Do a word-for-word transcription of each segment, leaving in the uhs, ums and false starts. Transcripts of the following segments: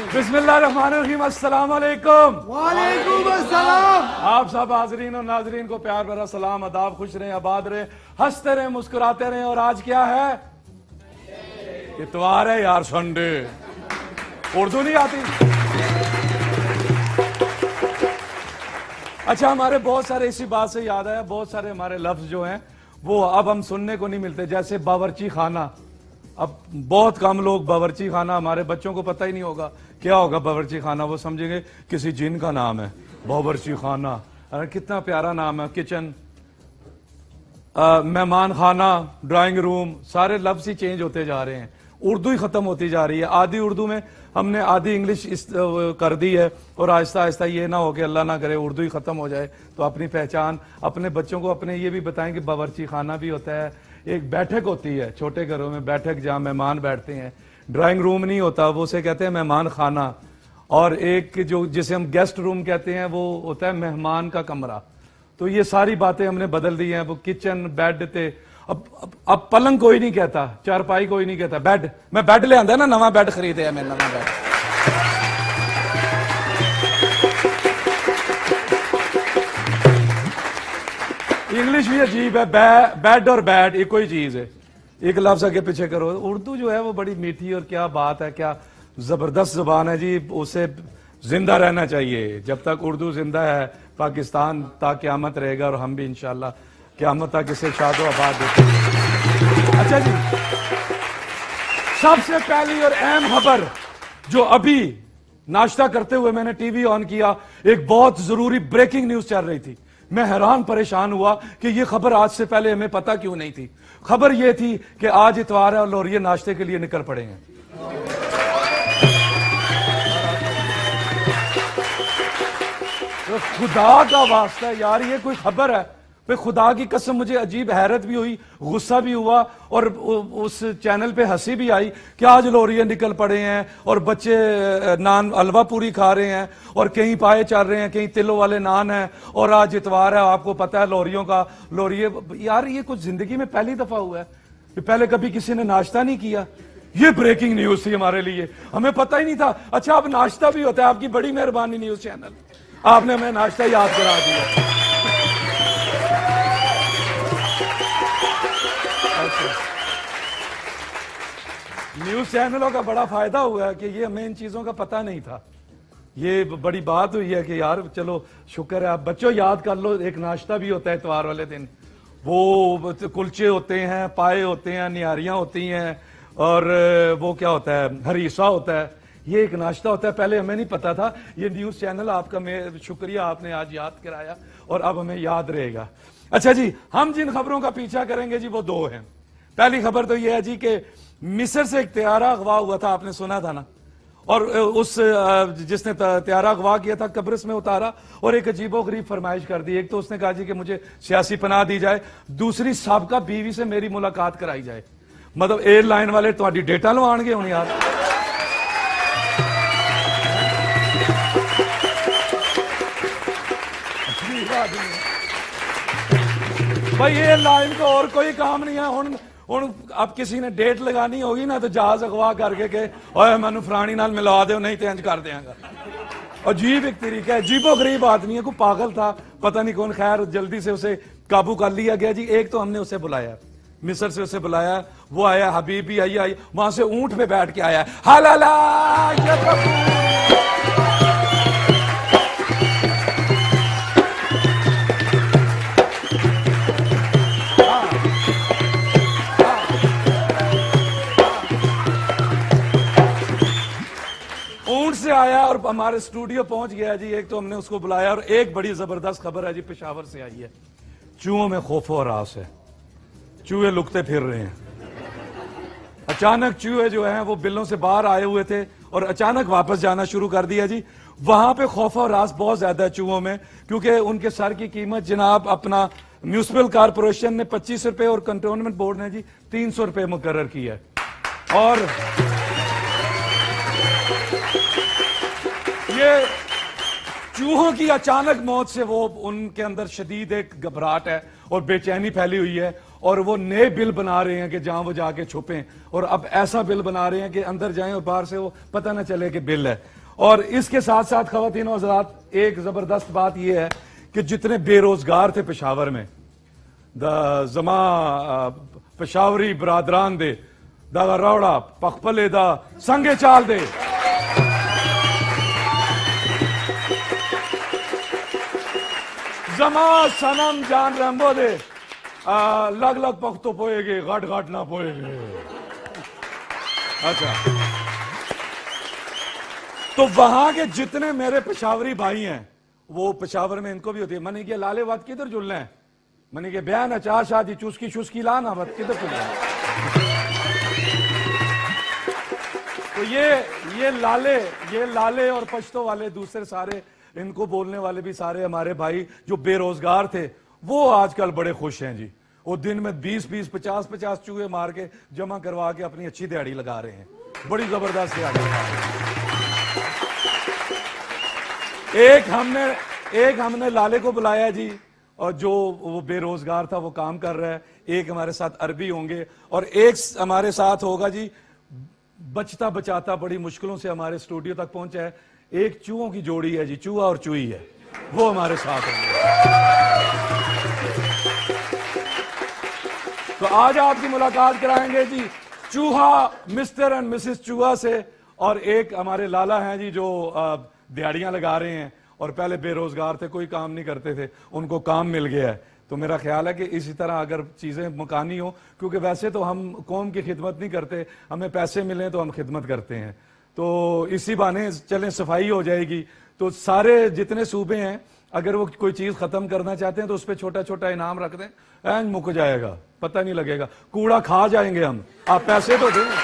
बिस्मिल्लाहिर्रहमानिर्रहीम, अस्सलाम वालेकुम। वालेकुम अस्सलाम। आप सब हाजरीन और नाजरीन को प्यार भरा सलाम, आदाब, खुश रहें, आबाद रहें, हंसते रहें, मुस्कुराते रहें। और आज क्या है? इतवार है यार, संडे। उर्दू नहीं आती? अच्छा, हमारे बहुत सारे इसी बात से याद आया, बहुत सारे हमारे लफ्ज जो हैं वो अब हम सुनने को नहीं मिलते, जैसे बावर्ची खाना। अब बहुत कम लोग बावर्ची खाना, हमारे बच्चों को पता ही नहीं होगा क्या होगा बावर्ची खाना। वो समझेंगे किसी जिन का नाम है बावर्ची खाना। अरे कितना प्यारा नाम है। किचन, मेहमान खाना, ड्राइंग रूम, सारे लफ्ज ही चेंज होते जा रहे हैं। उर्दू ही खत्म होती जा रही है। आधी उर्दू में हमने आधी इंग्लिश इस कर दी है, और आहिस्ता आहिस्ता ये ना हो कि अल्लाह ना करे उर्दू ही खत्म हो जाए। तो अपनी पहचान अपने बच्चों को अपने ये भी बताएं कि बावर्ची खाना भी होता है, एक बैठक होती है छोटे घरों में, बैठक जहाँ मेहमान बैठते हैं। ड्राइंग रूम नहीं होता, वो उसे कहते हैं मेहमान खाना। और एक जो जिसे हम गेस्ट रूम कहते हैं वो होता है मेहमान का कमरा। तो ये सारी बातें हमने बदल दी हैं। वो किचन, बेड थे, अब अब, अब पलंग कोई नहीं कहता, चारपाई कोई नहीं कहता, बेड। मैं बेड ले आंदा ना, नवा बेड खरीदे है मैं, नवा बेड। इंग्लिश भी अजीब है, बै, बेड और बैड एक कोई चीज है, एक लफ्ज आगे पीछे करो। उर्दू जो है वो बड़ी मीठी, और क्या बात है, क्या जबरदस्त जुबान है जी। उसे जिंदा रहना चाहिए। जब तक उर्दू जिंदा है पाकिस्तान ता क़यामत रहेगा, और हम भी इंशाल्लाह क़यामत तक इसे शादो आबाद देते हैं। अच्छा जी, सबसे पहली और अहम खबर जो अभी नाश्ता करते हुए मैंने टीवी ऑन किया, एक बहुत जरूरी ब्रेकिंग न्यूज चल रही थी। मैं हैरान परेशान हुआ कि यह खबर आज से पहले हमें पता क्यों नहीं थी। खबर यह थी कि आज इतवार है और लोरिये नाश्ते के लिए निकल पड़े हैं। तो खुदा का वास्ता यार, ये कोई खबर है? पे खुदा की कसम मुझे अजीब हैरत भी हुई, गुस्सा भी हुआ, और उस चैनल पे हंसी भी आई कि आज लोरिये निकल पड़े हैं और बच्चे नान हलवा पूरी खा रहे हैं, और कहीं पाए चल रहे हैं, कहीं तिलों वाले नान हैं, और आज इतवार है। आपको पता है लोरियों का, लोरिये यार ये कुछ जिंदगी में पहली दफा हुआ है कि पहले कभी किसी ने नाश्ता नहीं किया। ये ब्रेकिंग न्यूज थी हमारे लिए, हमें पता ही नहीं था। अच्छा, अब नाश्ता भी होता है। आपकी बड़ी मेहरबानी न्यूज चैनल, आपने हमें नाश्ता याद करा दिया। न्यूज चैनलों का बड़ा फायदा हुआ है कि ये हमें इन चीजों का पता नहीं था। ये बड़ी बात हुई है कि यार चलो शुक्र है। आप बच्चों याद कर लो, एक नाश्ता भी होता है इतवार वाले दिन। वो कुलचे होते हैं, पाए होते हैं, निहारियां होती हैं, और वो क्या होता है, हरीसा होता है। ये एक नाश्ता होता है, पहले हमें नहीं पता था। ये न्यूज चैनल आपका मैं शुक्रिया, आपने आज याद कराया, और अब हमें याद रहेगा। अच्छा जी, हम जिन खबरों का पीछा करेंगे जी वो दो हैं। पहली खबर तो यह है जी कि मिस्र से एक त्यारा अगवा हुआ था, आपने सुना था ना, और उस जिसने त्यारा अगवा किया था कब्रिस में उतारा, और एक अजीबो गरीब फरमाइश कर दी। एक तो उसने कहा जी कि मुझे सियासी पनाह दी जाए, दूसरी साबका बीवी से मेरी मुलाकात कराई जाए। मतलब एयरलाइन वाले तुम्हारी डेटा लवाणगे हूं यार। भाई एयरलाइन को और कोई काम नहीं है। हुण हुण अब किसी ने डेट लगानी होगी ना, तो जहाज अगवा करके के ओए मैनू फलानी नाल मिला दो, नहीं तो इंज कर देंगा। अजीब एक तरीका है, अजीबो गरीब आदमी है, कोई पागल था, पता नहीं कौन। खैर जल्दी से उसे काबू कर लिया गया जी। एक तो हमने उसे बुलाया, मिस्र से उसे बुलाया, वो आया, हबीबी आई आई वहां से ऊंट पे बैठ के आया। हालाला से आया और हमारे स्टूडियो पहुंच गया जी। एक तो हमने उसको बुलाया, और एक बड़ी जबरदस्त खबर है जी, पेशावर से आई है। चूहों में खौफ और रास है, चूहे लुकते फिर रहे हैं। अचानक चूहे जो हैं वो बिलों से बाहर आए हुए थे और अचानक वापस जाना शुरू कर दिया जी। वहां पे खौफ और रास बहुत ज्यादा है चूहों में, क्योंकि उनके सर की कीमत जनाब अपना म्यूनिसिपल कारपोरेशन ने पच्चीस रुपए और कंटोनमेंट बोर्ड ने जी तीन सौ रुपए मुकर्रर की है। और ये चूहों की अचानक मौत से वो उनके अंदर शदीद एक घबराहट है और बेचैनी फैली हुई है, और वो नए बिल बना रहे हैं कि जहां वो जाके छुपें, और अब ऐसा बिल बना रहे हैं कि अंदर जाएं और बाहर से वो पता ना चले कि बिल है। और इसके साथ साथ खवातीन और हज़रात, एक जबरदस्त बात यह है कि जितने बेरोजगार थे पेशावर में, द जमा पेशावरी बरादरान दे दा रौड़ा पखपले दा संगे चाल दे, जमा सनम जान रंबो दे लग लग पख तो पोएगे, घट घट ना पोएगे। अच्छा, तो वहां के जितने मेरे पेशावरी भाई हैं, वो पेशावर में इनको भी होती है, मैंने कि लाले बात किधर जुलना है, मैंने कि बयान अचार शादी चुस्की चुस्की लाना बात किधर जुलना है। तो ये ये लाले ये लाले और पश्तो वाले दूसरे सारे इनको बोलने वाले भी सारे हमारे भाई जो बेरोजगार थे, वो आजकल बड़े खुश हैं जी। वो दिन में बीस बीस पचास पचास चूहे मार के जमा करवा के अपनी अच्छी दिहाड़ी लगा रहे हैं, बड़ी जबरदस्त दिहाड़ी लगा रहे हैं। एक हमने एक हमने लाले को बुलाया जी, और जो वो बेरोजगार था वो काम कर रहा है। एक हमारे साथ अरबी होंगे और एक हमारे साथ होगा जी बचता बचाता बड़ी मुश्किलों से हमारे स्टूडियो तक पहुंचा है, एक चूहों की जोड़ी है जी, चूहा और चूही है, वो हमारे साथ होंगे। तो आज आपकी मुलाकात कराएंगे जी चूहा, मिस्टर एंड मिसेस चूहा से, और एक हमारे लाला हैं जी जो दिहाड़ियां लगा रहे हैं और पहले बेरोजगार थे, कोई काम नहीं करते थे, उनको काम मिल गया है। तो मेरा ख्याल है कि इसी तरह अगर चीजें मकानी हो, क्योंकि वैसे तो हम कौम की खिदमत नहीं करते, हमें पैसे मिले तो हम खिदमत करते हैं, तो इसी बहाने चलें सफाई हो जाएगी। तो सारे जितने सूबे हैं, अगर वो कोई चीज खत्म करना चाहते हैं तो उस पर छोटा छोटा इनाम रख दें, एंड मुक जाएगा, पता नहीं लगेगा, कूड़ा खा जाएंगे हम, आप पैसे तो दें।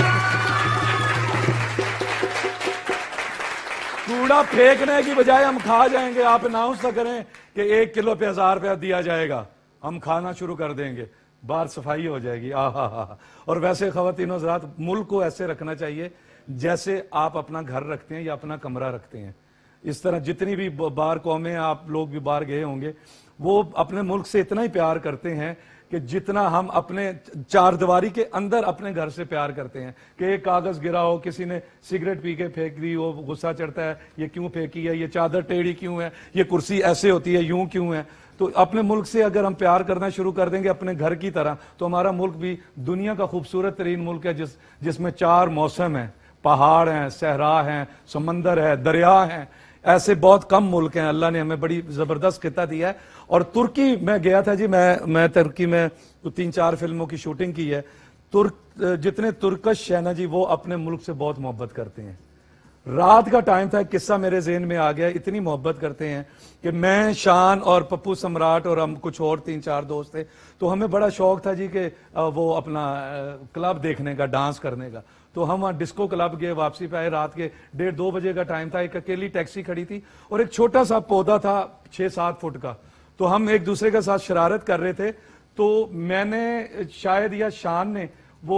कूड़ा फेंकने की बजाय हम खा जाएंगे, आप अनाउंस तो करें कि एक किलो पे हजार रुपया दिया जाएगा, हम खाना शुरू कर देंगे, बाहर सफाई हो जाएगी। आ हा हा। और वैसे खवातीन हज़रात, मुल्क को ऐसे रखना चाहिए जैसे आप अपना घर रखते हैं या अपना कमरा रखते हैं। इस तरह जितनी भी बाहर कौमें, आप लोग भी बाहर गए होंगे, वो अपने मुल्क से इतना ही प्यार करते हैं कि जितना हम अपने चार दीवारी के अंदर अपने घर से प्यार करते हैं। कि एक कागज गिरा हो, किसी ने सिगरेट पी के फेंक दी हो, गुस्सा चढ़ता है, ये क्यों फेंकी है, ये चादर टेढ़ी क्यों है, ये कुर्सी ऐसे होती है, यूं क्यों है। तो अपने मुल्क से अगर हम प्यार करना शुरू कर देंगे अपने घर की तरह, तो हमारा मुल्क भी दुनिया का खूबसूरत तरीन मुल्क है, जिस जिसमें चार मौसम है, पहाड़ हैं, सहरा हैं, समंदर है, दरिया हैं। ऐसे बहुत कम मुल्क हैं, अल्लाह ने हमें बड़ी जबरदस्त खिता दिया है। और तुर्की में गया था जी, मैं मैं तुर्की में तो तीन चार फिल्मों की शूटिंग की है। तुर्क जितने तुर्कश है ना जी, वो अपने मुल्क से बहुत मोहब्बत करते हैं। रात का टाइम था, किस्सा मेरे ज़हन में आ गया, इतनी मोहब्बत करते हैं कि मैं, शान और पप्पू सम्राट और हम कुछ और तीन चार दोस्त थे, तो हमें बड़ा शौक था जी कि वो अपना क्लब देखने का, डांस करने का। तो हम वहाँ डिस्को क्लब गए, वापसी पे आए, रात के डेढ़ दो बजे का टाइम था। एक अकेली टैक्सी खड़ी थी और एक छोटा सा पौधा था छः सात फुट का। तो हम एक दूसरे के साथ शरारत कर रहे थे, तो मैंने शायद या शान ने वो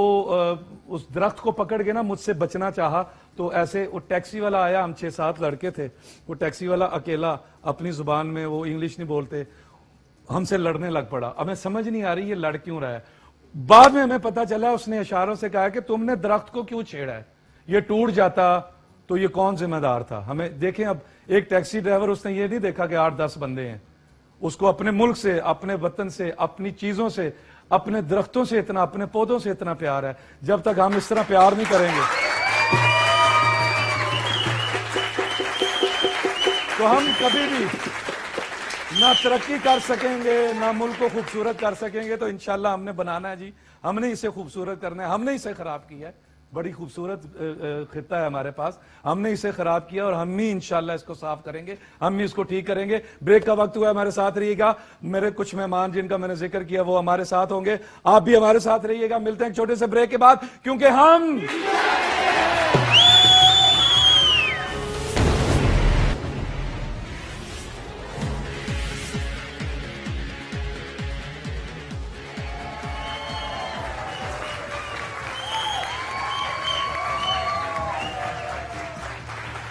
उस दरख्त को पकड़ के ना मुझसे बचना चाहा। तो ऐसे वो टैक्सी वाला आया, हम छः सात लड़के थे, वो टैक्सी वाला अकेला, अपनी जुबान में, वो इंग्लिश नहीं बोलते, हमसे लड़ने लग पड़ा। हमें समझ नहीं आ रही ये लड़ क्यों रहा है। बाद में हमें पता चला, उसने इशारों से कहा कि तुमने दरख्त को क्यों छेड़ा है, ये टूट जाता तो ये कौन जिम्मेदार था। हमें देखें, अब एक टैक्सी ड्राइवर, उसने ये नहीं देखा कि आठ दस बंदे हैं, उसको अपने मुल्क से, अपने वतन से, अपनी चीजों से, अपने दरख्तों से इतना, अपने पौधों से इतना प्यार है। जब तक हम इस तरह प्यार नहीं करेंगे तो हम कभी भी ना तरक्की कर सकेंगे, ना मुल्क को खूबसूरत कर सकेंगे। तो इंशाल्लाह हमने बनाना है जी, हमने इसे खूबसूरत करना है। हमने इसे खराब किया है, बड़ी खूबसूरत खिता है हमारे पास, हमने इसे खराब किया और हम ही इंशाल्लाह इसको साफ करेंगे, हम ही इसको ठीक करेंगे। ब्रेक का वक्त हुआ, हमारे साथ रहिएगा। मेरे कुछ मेहमान जिनका मैंने जिक्र किया वो हमारे साथ होंगे, आप भी हमारे साथ रहिएगा। मिलते हैं एक छोटे से ब्रेक के बाद, क्योंकि हम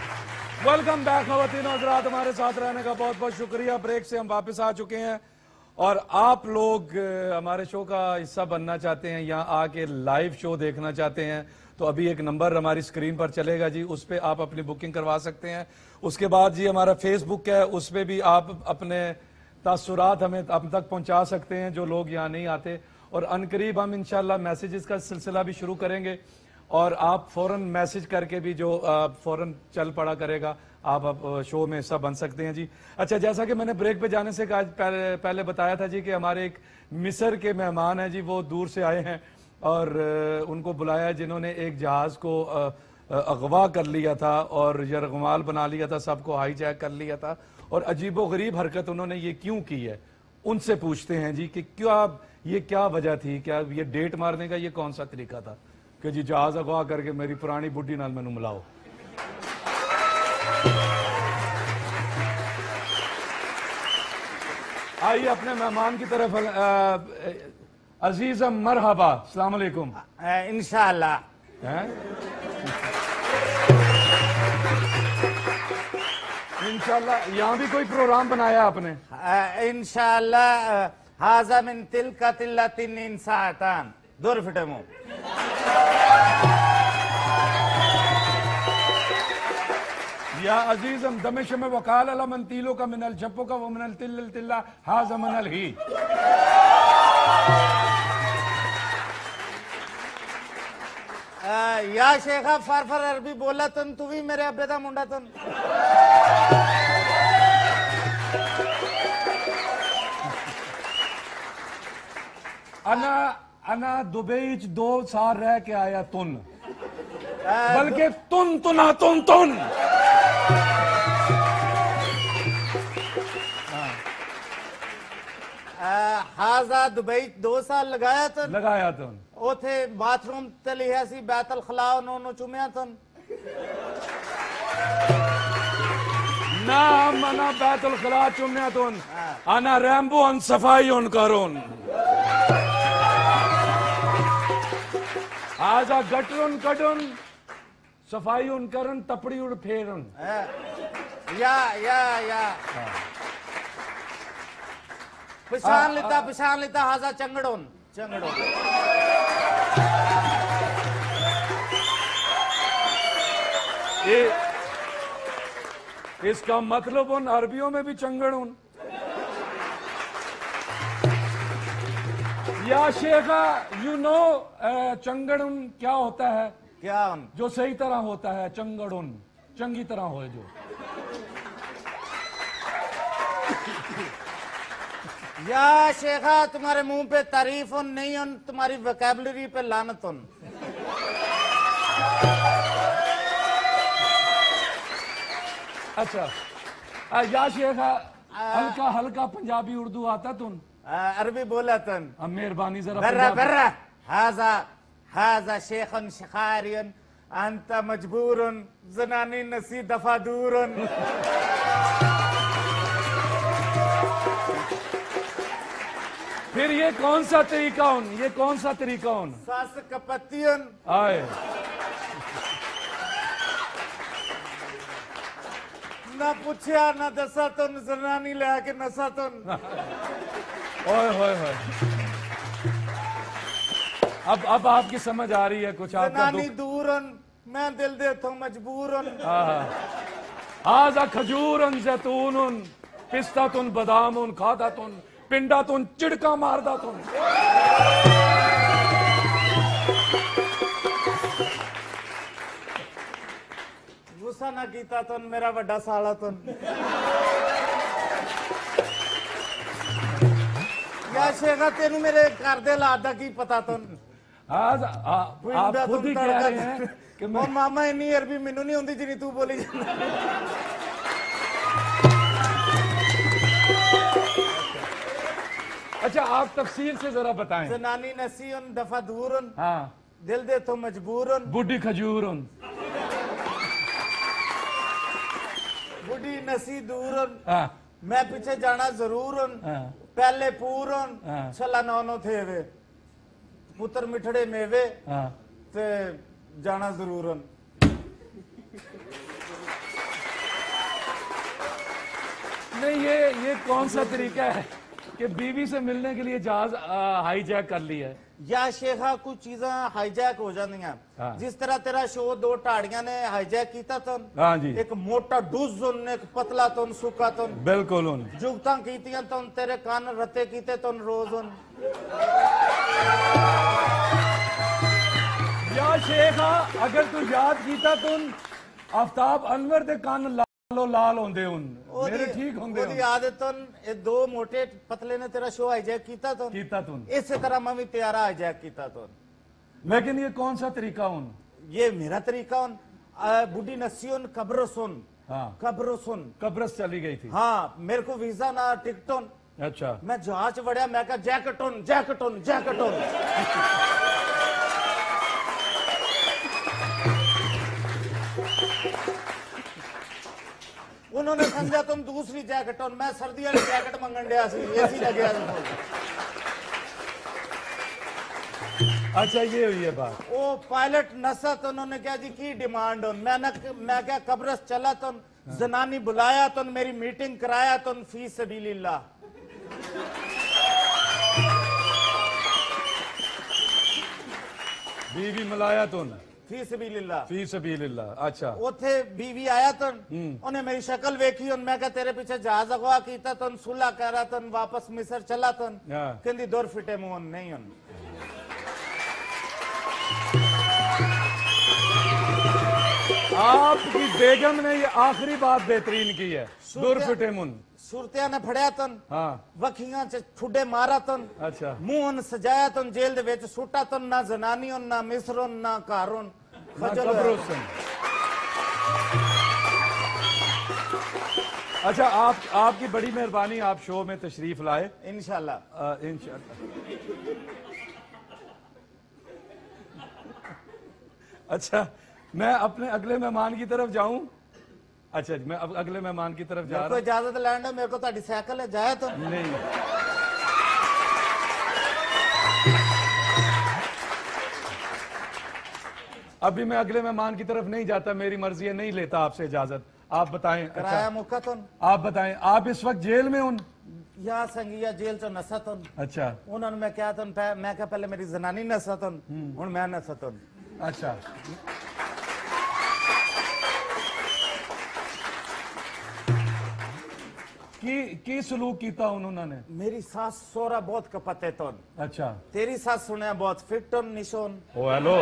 वेलकम बैक खवातीन और हज़रात, हमारे साथ रहने का बहुत बहुत शुक्रिया। ब्रेक से हम वापस आ चुके हैं और आप लोग अ, हमारे शो का हिस्सा बनना चाहते हैं, यहाँ आके लाइव शो देखना चाहते हैं, तो अभी एक नंबर हमारी स्क्रीन पर चलेगा जी, उस पर आप अपनी बुकिंग करवा सकते हैं। उसके बाद जी हमारा फेसबुक है, उस पर भी आप अपने तासुरात हमें अब तक पहुंचा सकते हैं जो लोग यहाँ नहीं आते। और अनकरीब हम इंशाल्लाह मैसेजेस का सिलसिला भी शुरू करेंगे और आप फौरन मैसेज करके भी जो अ, फौरन चल पड़ा करेगा आप अब शो में हिस्सा बन सकते हैं जी। अच्छा, जैसा कि मैंने ब्रेक पे जाने से आज पहले, पहले बताया था जी कि हमारे एक मिस्र के मेहमान हैं जी, वो दूर से आए हैं और अ, उनको बुलाया है, जिन्होंने एक जहाज को अ, अ, अगवा कर लिया था और यरगमाल बना लिया था, सबको हाईजैक कर लिया था और अजीबो गरीब हरकत उन्होंने ये क्यों की है। उनसे पूछते हैं जी कि क्या ये क्या वजह थी, क्या ये डेट मारने का ये कौन सा तरीका था कि जी जहाज अगवा करके मेरी पुरानी बुढ़ी नाल मैनू मिलाओ। आइए अपने मेहमान की तरफ। अजीजम मरहबा, अस्सलाम वालेकुम। इंशाअल्लाह। हैं? इंशाल्लाह। यहाँ भी कोई प्रोग्राम बनाया आपने? इंशाअल्लाह। हाजा मिन तिलका तिल्लतिन इंसातान दूर फिटमो। या अजीजम दमिश में वकाल अला मन तीलो का मिनल जप्पो का वो मिनल तिल्ल तिल्ला हाजा मनल ही। या शेखा फार फार अरबी बोला तन तू भी मेरे अब्बे दा मुंडा तन। अना अना दुबई च दो साल रह के आया तुन, बल्कि तुन तुना तुन तुन। हाजा दुबई दो साल लगाया तन। लगाया तुन उथे बाथरूम ते लिया सी बैतल खला उन्होंने चुमिया तन। ना मना बैतुल खला चुम्या तुन, अना रैम्बो अन सफाई उन करुन। आजा गटरुन कटुन सफाई उन करन तपड़ी उड़ फेरन। या या या पिशान लेता पिशान लेता हाजा चंगड़ोन चंगड़ोन। ये इसका मतलब उन अरबियों में भी चंगड़ उन। या शेखा यू नो चंगड़ उन क्या होता है? क्या उन जो सही तरह होता है, चंगड़ उन चंगी तरह हो जो। या शेखा तुम्हारे मुंह पे तारीफ उन नहीं उन तुम्हारी वोकैबुलरी पे लानत उन। अच्छा आ, या शेखा हल्का हल्का पंजाबी उर्दू आता तुम? अरबी बोला तन। अब मेहरबानी जरा बर्रा पंजाबी- बर्रा हाजा हाजा शेखन शिखारियन अंत मजबूरन जनानी नसी दफा दूरन। फिर ये कौन सा तरीका उन, ये कौन सा तरीका उन? सास कपतियन आए ना पूछया ना दसा तुन जनानी ले आके नसा तुन। ओए होए होए। अब अब आपकी समझ आ रही है कुछ आपका जनानी दुख। दूरन मैं दिल दे तो मजबूरन। आजा खजूरन जैतून पिस्ता तुन बादाम उन खादा तुन पिंडा तुन चिड़का मारदा तुन। गुस्सा ना कीता तुन मेरा बड़ा साला तुन। या शेखा तेनू मेरे घर दे हालात दा की पता तुन? आज आ- आप खुद ही कह रहे हैं कि मैं और मामा इन्नी अरबी मैनू नहीं आती जिन्नी तू बोली जाना। अच्छा आप तफसील से जरा बताएं। जनानी नसी उन दफा दूरन हाँ दिल दे तो मजबूरन। बुढ़ी खजूर उन। बुढ़ी नसी दूरन हाँ मैं पीछे जाना जरूरन। हाँ पहले पूरन हाँ। छला नौनो थे वे पुत्र मिठड़े मेवे हाँ ते जाना जरूरन। नहीं ये ये कौन सा तरीका है? कि बीवी से मिलने के लिए जहाज हाईजैक कर लिया है। या शेखा कुछ चीजें हाईजैक हो जांदियां हाँ। जिस तरह तेरा शो दो ढाड़ियां ने हाईजैक कीता तन हाँ जी, एक मोटा डूजन एक पतला तन सुका तन बिल्कुल उन जुगतां कीतियां तन तेरे कान रते कीते तन रोजन या शेखा अगर तू याद कीता तुन आफ्ताब अनवर दे कान लालो लाल होंदे उन मेरे ठीक होंदे ओदी आदत तन ये दो मोटे पतले ने तेरा शो हाईजैक कीता तन कीता तुन। इस तरह मैं भी तेरा हाईजैक कीता तन लेकिन ये कौन सा तरीका उन? ये मेरा तरीका उन आ, बुढ़ी नसीन कब्र सुन हाँ, कब्र सुन कब्रस चली गई थी। हाँ मेरे को वीजा ना टिकटोन अच्छा, मैं जहाज बढ़िया मैं कहा जैकेटोन जैकेटोन जैकेटोन उन्होंने समझा तुम दूसरी जैकेटोन मैं सर्दी वाली जैकेट मंगन दिया सी एसी लगे अच्छा ये हुई है बात। वो पायलट नसा तो उन्होंने क्या जी की डिमांड हो मैं न मैं क्या कब्रस चला तो जनानी बुलाया तो मेरी मीटिंग कराया तो फी सबीलिल्लाह बीवी मिलाया तुन फी सबीलिल्लाह फी सबीलिल्लाह। अच्छा, उथे बीवी आया तो उन्हें मेरी शक्ल वेखी और मैं क्या तेरे पीछे जहाज अगवा कीता तो सुलह कह रहा तो वापस मिस्र चला तो हाँ। कहती दौर फिटे मुंह नहीं उन आपकी बेगम ने ये आखिरी बात बेहतरीन की है, दूर फिटे मुन। सुरतिया ने फड़िया तन हाँ, वखियां च ठुडे मारा तन अच्छा, मुंह सजाया तन जेल दे विच सुटा तन ना जनानी उन ना मिस्र उन ना घर उन खजल होया। कब्रस्तान। अच्छा, आप आपकी बड़ी मेहरबानी, आप शो में तशरीफ लाए इंशाल्लाह अ, इंशाल्लाह। अच्छा, मैं अपने अगले मेहमान की तरफ जाऊं? अच्छा, मैं अब अगले मेहमान की तरफ जा मेरे को रहा इजाजत लैंड है मेरे को ताड़ी साइकिल है जाए तो हूं। नहीं, अभी मैं अगले मेहमान की तरफ नहीं जाता, मेरी मर्जी है, नहीं लेता आपसे इजाजत। आप बताएं। कराया अच्छा, मुक्का तन आप बताएं, आप इस वक्त जेल में उन? या संगिया जेल चो नसा तन अच्छा, उन्होंने मैं क्या तन मैं क्या पहले मेरी जनानी नसा तन हुन मैं नसा तन अच्छा, की की सलूक कीता उन्होंने? मेरी सास सोरा बहुत कपते तन अच्छा, तेरी सास सुने बहुत फिट तन निशोन ओ हेलो,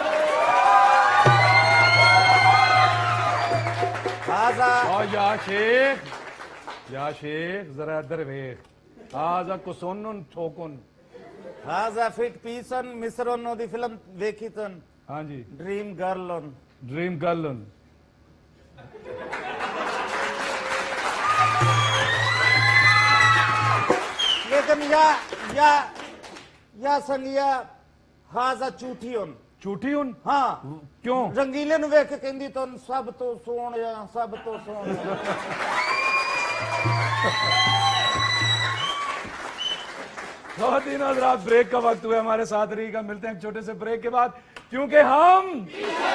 आजा और या शेख, या शेख जरा इधर वेख, आजा कुसोन ठोकुन। आजा फिट पीसन मिस्र दी फिल्म देखी तन हाँ जी, ड्रीम गर्ल उन ड्रीम गर्ल उन। लेकिन या या या संगिया हाजा झूठी उन झूठी उन? हाँ क्यों? रंगीले नु वेख के कहंदी तन सब तो सोहणिया सब तो सोहणिया खवातीन और हज़रात, ब्रेक का वक्त हुआ, हमारे साथ रहिएगा, मिलते हैं एक छोटे से ब्रेक के बाद, क्योंकि हम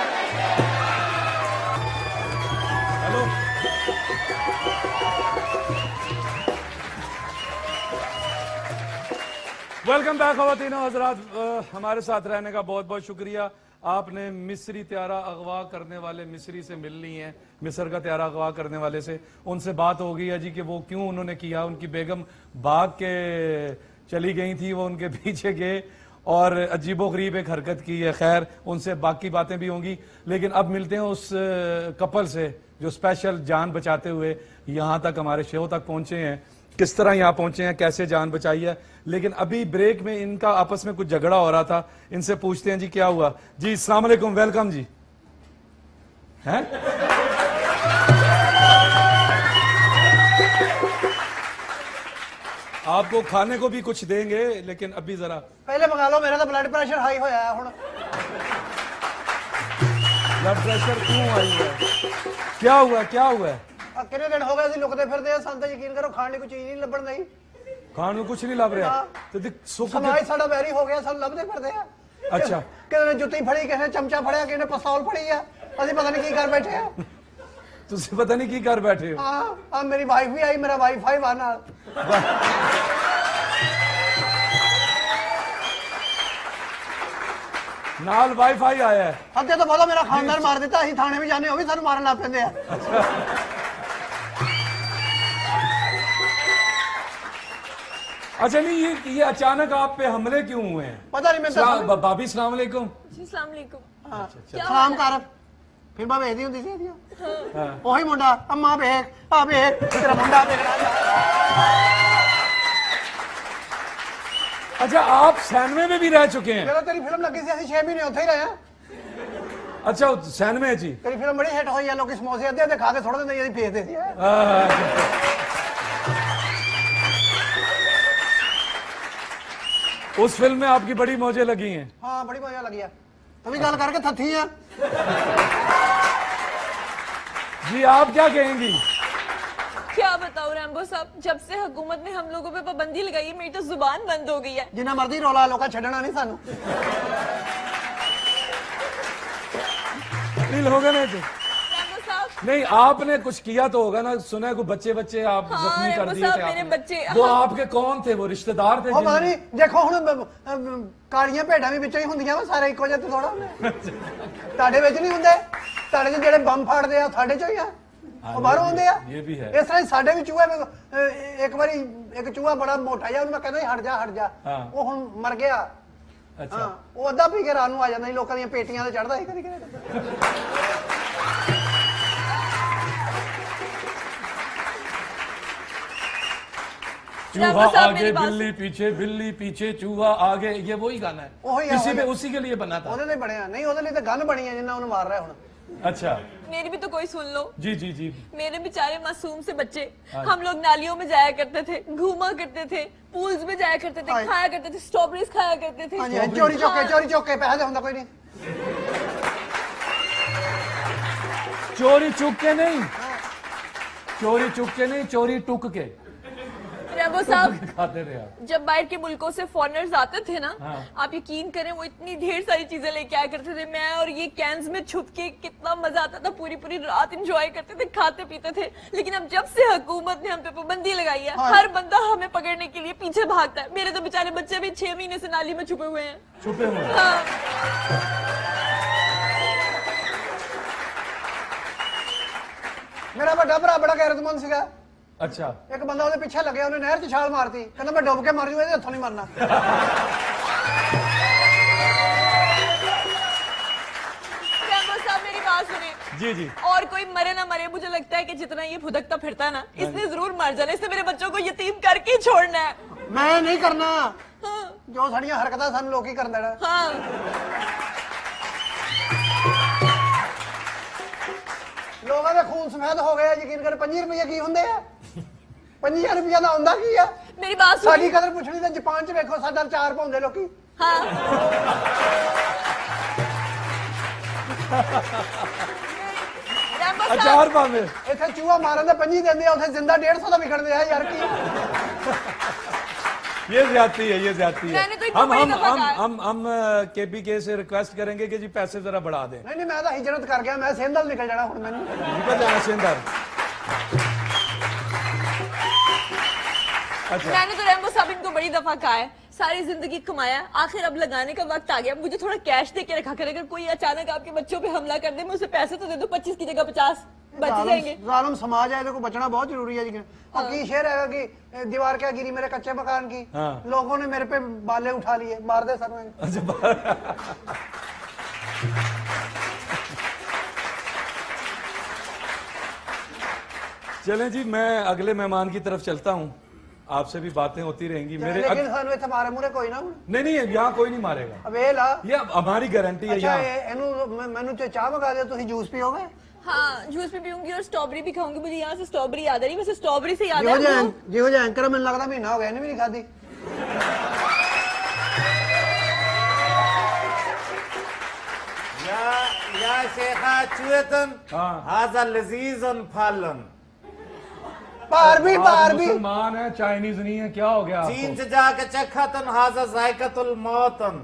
हेलो वेलकम बैक खवातीन और हज़रात, हमारे साथ रहने का बहुत बहुत शुक्रिया। आपने मिस्री त्यारा अगवा करने वाले मिस्री से मिलनी है, मिस्र का त्यारा अगवा करने वाले से, उनसे बात हो गई है जी कि वो क्यों उन्होंने किया, उनकी बेगम भाग के चली गई थी, वो उनके पीछे गए और अजीबोगरीब एक हरकत की है। खैर, उनसे बाकी बातें भी होंगी, लेकिन अब मिलते हैं उस कपल से जो स्पेशल जान बचाते हुए यहाँ तक हमारे शो तक पहुँचे हैं, किस तरह यहाँ पहुँचे हैं, कैसे जान बचाई है। लेकिन अभी ब्रेक में इनका आपस में कुछ झगड़ा हो रहा था, इनसे पूछते हैं जी क्या हुआ। जी अस्सलाम वालेकुम, वेलकम जी। हैं? आपको खाने को भी कुछ देंगे, लेकिन अभी जरा पहले मंगा लो, मेरा तो ब्लड प्रेशर हाई होया है हुण। ब्लड प्रेशर क्यों आई है? क्या हुआ, क्या हुआ है? आ कितने दिन हो गए सी लुकदे फिरदे, सन तो यकीन करो खाने को चीज नहीं लभण गई, खाने को कुछ नहीं लभ रहा हाँ। तो देख सुख समाज साडा वैरी हो गया, सब लभदे फिरदे आ। अच्छा। किसी ने जुत्ती फड़ी, किसी ने चमचा फड़िया, किसी ने पिस्तौल फड़ी है, असि पता नहीं की कर बैठे आ। तुझे पता नहीं की कर बैठे हो। हाँ, अब मेरी वाइफ भी आई, मेरा वाइफ आई वहां नाल। नाल वाईफाई आया है। ਅੱਧੇ ਤੋਂ ਬਾਅਦ ਮੇਰਾ ਖਾਨਦਾਨ ਮਾਰ ਦਿੱਤਾ ਅਸੀਂ ਥਾਣੇ ਵੀ ਜਾਂਦੇ ਉਹ ਵੀ ਸਾਨੂੰ ਮਾਰਨ ਲੱਗ ਪੈਂਦੇ ਆ अच्छा नहीं ये ये अचानक आप पे हमले क्यों हुए हैं? ਪਤਾ ਨਹੀਂ ਮੈਨੂੰ सलाम- ਤਾਂ भाभी सलाम अलैकुम। जी अस्सलाम वालेकुम। ਹਾਂ क्या ਸਲਾਮ ਕਰ ਫਿਲਮਾਂ ਵੇਖਦੀ ਹੁੰਦੀ ਸੀ ਇਹਦੀਆਂ हाँ। ਉਹੀ ਮੁੰਡਾ ਅੰਮਾ ਵੇਖ ਆ ਵੇਖ ਤੇਰਾ ਮੁੰਡਾ ਵੇਖਣਾ अच्छा आप सैनवे में भी रह चुके हैं? ਜਦੋਂ ਤੇਰੀ ਫਿਲਮ ਲੱਗੀ ਸੀ ਅਸੀਂ ਛੇ ਮਹੀਨੇ ਉੱਥੇ ਹੀ ਰਹੇ ਆ अच्छा सैनवे जी। ਤੇਰੀ ਫਿਲਮ ਬੜੀ ਹਿੱਟ ਹੋਈ ਆ ਲੋਕੀ ਸਮੋਸੇ ਅੱਧੇ ਅੱਧੇ ਖਾ ਕੇ ਥੋੜਾ ਦਿੰਦੇ ਅਸੀਂ ਭੇਜਦੇ ਸੀ हाँ। उस फिल्म में आपकी बड़ी मौजें लगी हैं। ਹਾਂ ਬੜੀ ਮਜ਼ਾ ਲੱਗੀ ਆ ਤੂੰ ਵੀ ਗੱਲ ਕਰਕੇ ਥੱਥੀ ਆ जी आप क्या कहेंगी? क्या बताऊं रैम्बो साहब, जब से हुकूमत ने हम लोगों पे पाबंदी लगाई है मेरी तो जुबान बंद हो गई है। ਜਿੰਨਾ ਮਰਜ਼ੀ ਰੋਲਾ ਲੋਕਾਂ ਛੱਡਣਾ ਨਹੀਂ ਸਾਨੂੰ दिल होगा ना तो रैम्बो साहब नहीं आपने कुछ किया तो होगा ना। सुना है कोई बच्चे बच्चे आप हाँ, जख्मी कर रेमो दिए साहब, थे मेरे आपने। बच्चे- वो हाँ। आपके कौन थे? वो रिश्तेदार थे ਉਹ ਪਤਾ जिनमें- ਨਹੀਂ ਦੇਖੋ ਹੁਣ ਬ- ਬ- ਕਾਲੀਆਂ ਭੇਡਾਂ ਵੀ ਵਿੱਚੋਂ ਹੀ ਹੁੰਦੀਆਂ ਵਾ ਸਾਰੇ ਇੱਕੋ ਜਿਹੇ ਤੇ ਥੋੜਾ ਹੁੰਦੇ ਤੁਹਾਡੇ ਵਿੱਚ ਨਹੀਂ ਹੁੰਦੇ ਤੁਹਾਡੇ 'ਚ ਜਿਹੜੇ ਬੰਬ ਫਾੜਦੇ ਆ ਉਹ ਸਾਡੇ 'ਚੋਂ ਹੀ ਆ ਉਹ ਬਾਹਰੋਂ ਆਉਂਦੇ ਆ ਇਹ ਵੀ ਹੈ। ਇਸ ਤਰ੍ਹਾਂ ਹੀ ਸਾਡੇ ਵੀ ਚੂਹਾ ਅਹ, ਇੱਕ ਵਾਰੀ ਇੱਕ ਚੂਹਾ ਬੜਾ ਮੋਟਾ ਜਿਹਾ ਉਹਨੂੰ ਮੈਂ ਕਹਿੰਦਾ ਸੀ ਹਟ ਜਾ ਹਟ ਜਾ ਹਾਂ। ਉਹ ਹੁਣ ਮਰ ਗਿਆ अच्छा ਹਾਂ ਉਹ ਅੱਧਾ ਪੀ ਕੇ ਰਾਤ ਨੂੰ ਆ ਜਾਂਦਾ ਸੀ ਲੋਕਾਂ ਦੀਆਂ ਪੇਟੀਆਂ ਤੇ ਚੜਦਾ ਸੀ ਕਦੀ ਕਦੇ चूहा रैम्बो साहब, आगे मेरी बात- बिल्ली पीछे बिल्ली पीछे चूहा आगे ये वही गाना है वही है, इसी वही पे है। उसी के लिए बना था। ਉਹਦੇ ਲਈ ਬਣਿਆ ਨਹੀਂ ਉਹਦੇ ਲਈ ਤਾਂ ਗਨ ਬਣੀ ਹੈ ਜਿੰਨਾ ਉਹਨੂੰ ਮਾਰ ਰਿਹਾ ਹੁਣ अच्छा मेरी भी तो कोई सुन लो। जी जी जी। मेरे बेचारे मासूम से बच्चे, हाँ। हम लोग नालियों में जाया करते थे, घूमा करते थे, पूल्स में जाया करते थे, हाँ। खाया करते थे, स्ट्रॉबेरीज खाया करते थे। ਹਾਂਜੀ ਹਾਂਜੀ, ਚੋਰੀ ਚੁੱਕ ਕੇ ਚੋਰੀ ਚੁੱਕ ਕੇ ਪੈਸਾ ਤਾਂ ਹੁੰਦਾ ਕੋਈ ਨਹੀਂ चोरी चुक के नहीं, चोरी चुक के नहीं, चोरी टुक के रैम्बो साहब, खाते थे आप। जब बाहर के मुल्कों से फॉरेनर्स आते थे ना, हाँ। आप यकीन करें वो इतनी ढेर सारी चीजें लेके आया करते थे। मैं और ये कैंस में छुप के कितना मजा आता था, पूरी पूरी रात एंजॉय करते थे, खाते पीते थे। लेकिन अब जब से हुकूमत ने हम पे पाबंदी लगाई है, हाँ। हर बंदा हमें पकड़ने के लिए पीछे भागता है। मेरे तो बेचारे बच्चे भी छह महीने से नाली में छुपे हुए हैं। छुपे हुए हैं। हाँ। ਮੇਰਾ ਵੱਡਾ ਭਰਾ ਬੜਾ ਗੈਰਤਮੰਦ ਸੀਗਾ अच्छा ਇੱਕ ਬੰਦਾ ਉਹਦੇ ਪਿੱਛੇ ਲੱਗਿਆ ਉਹਨੇ ਨਹਿਰ 'ਚ ਛਾਲ ਮਾਰਤੀ ਕਹਿੰਦਾ ਮੈਂ ਡੁੱਬ ਕੇ ਮਰ ਜੂ ਇਹਦੇ ਹੱਥੋਂ ਨਹੀਂ ਮਰਨਾ रैम्बो साहब, मेरी बात सुनिए। जी जी। और कोई मरे ना मरे, मुझे लगता है कि जितना ये भुदकता फिरता है ना, इसने जरूर मर जाना। इसने मेरे बच्चों को यतीम करके ही छोड़ना है। ਮੈਂ ਨਹੀਂ ਕਰਨਾ हाँ, ਜੋ ਸਾਡੀਆਂ ਹਰਕਤਾਂ ਸਾਨੂੰ ਲੋਕੀ ਕਰਨ ਦੇਣਾ हाँ। ਲੋਕਾਂ ਦੇ ਖੂਨ ਸਫੈਦ ਹੋ ਗਏ ਯਕੀਨ ਕਰ ਪੰਜੀ ਰੁਪਏ ਕੀ ਹੁੰਦੇ ਆ ਪੰਜੀ ਹਜ਼ਾਰ ਰੁਪਏ ਦਾ ਹੁੰਦਾ ਕੀ ਆ मेरी बात ਸਾਡੀ सुनिए। ਕਦਰ ਪੁੱਛਣੀ ਤਾਂ ਜਾਪਾਨ 'ਚ ਵੇਖੋ ਸਾਡਾ ਚਾਰ ਪਾਉਂਦੇ ਲੋਕੀ हाँ। रैम्बो साहब, अचार पावे। ਇੱਥੇ ਚੂਹਾ ਮਾਰਨ ਦੇ ਪੰਜੀ ਦਿੰਦੇ ਆ ਉੱਥੇ ਜ਼ਿੰਦਾ ਡੇਢ ਸੌ ਦਾ ਵਿਕਣਦੇ ਆ ਯਾਰ ਕੀ ये ज्यादती है, ये ज्यादती है। मैंने तो इनको हम बड़ी हम दफा हम कहा है। हम हम केपीके से रिक्वेस्ट करेंगे कि जी पैसे जरा बढ़ा दें। ਨਹੀਂ ਨਹੀਂ ਮੈਂ ਤਾਂ ਹਿਜਰਤ ਕਰ ਗਿਆ ਮੈਂ ਸਿੰਧਲ ਨਿਕਲ ਜਾਣਾ ਹੁਣ ਮੈਨੂੰ निकल जाना सिंदर। अच्छा मैंने तो रैम्बो साहब इनको बड़ी दफा कहा है, सारी जिंदगी कमाया, आखिर अब लगाने का वक्त आ गया। मुझे थोड़ा कैश दे के रखा करे। अगर कोई अचानक आपके बच्चों पे हमला कर दे, मैं उसे पैसे तो दे दूं, पच्चीस की जगह पचास बच जाएंगे। ਜ਼ਾਲਮ ਸਮਾਜ ਹੈ ਇਹਦੇ ਕੋ ਬਚਣਾ ਬਹੁਤ ਜ਼ਰੂਰੀ ਹੈ ਜੀ और की शेर है कि ए, दीवार क्या गिरी मेरे कच्चे मकान की हाँ। लोगों ने मेरे पे बाले उठा लिए मार दे सर में अच्छा बा- चलें जी मैं अगले मेहमान की तरफ चलता हूँ। आपसे भी बातें होती रहेंगी मेरे लेकिन अग... सानू इत्थे मारे मुरे कोई ना नहीं नहीं यहाँ कोई नहीं मारेगा। अब ये ला ये हमारी गारंटी है अच्छा यहाँ। ये ਇਹਨੂੰ ਮੈਂ- ਮੈਨੂੰ ਤੇ ਚਾਹ ਮੰਗਾ ਦਿਓ ਤੁਸੀਂ ਜੂਸ ਪੀਓਗੇ हाँ, जूस भी पीऊंगी और स्ट्रॉबेरी भी खाऊंगी। मुझे यहाँ से स्ट्रॉबेरी याद आ रही, वैसे स्ट्रॉबेरी से याद ਜਿਹੋ है ਜਿਹਾ वो- ਜਿਹੋ ਜਿਹਾ ਐਂਕਰ ਮੈਨੂੰ ਲੱਗਦਾ ਮਹੀਨਾ ਹੋ ਗਿਆ ਇਹਨੇ ਵੀ ਨਹੀਂ ਖਾਧੀ या या शेखा चुएतन हाँ। हाजा लजीजन फालन ਭਾਰ ਵੀ आप ਭਾਰ ਵੀ मुसलमान है, चाइनीज नहीं है, क्या हो गया चीन आपको? से जाके चखा तन हाजा जायकतुल मौतन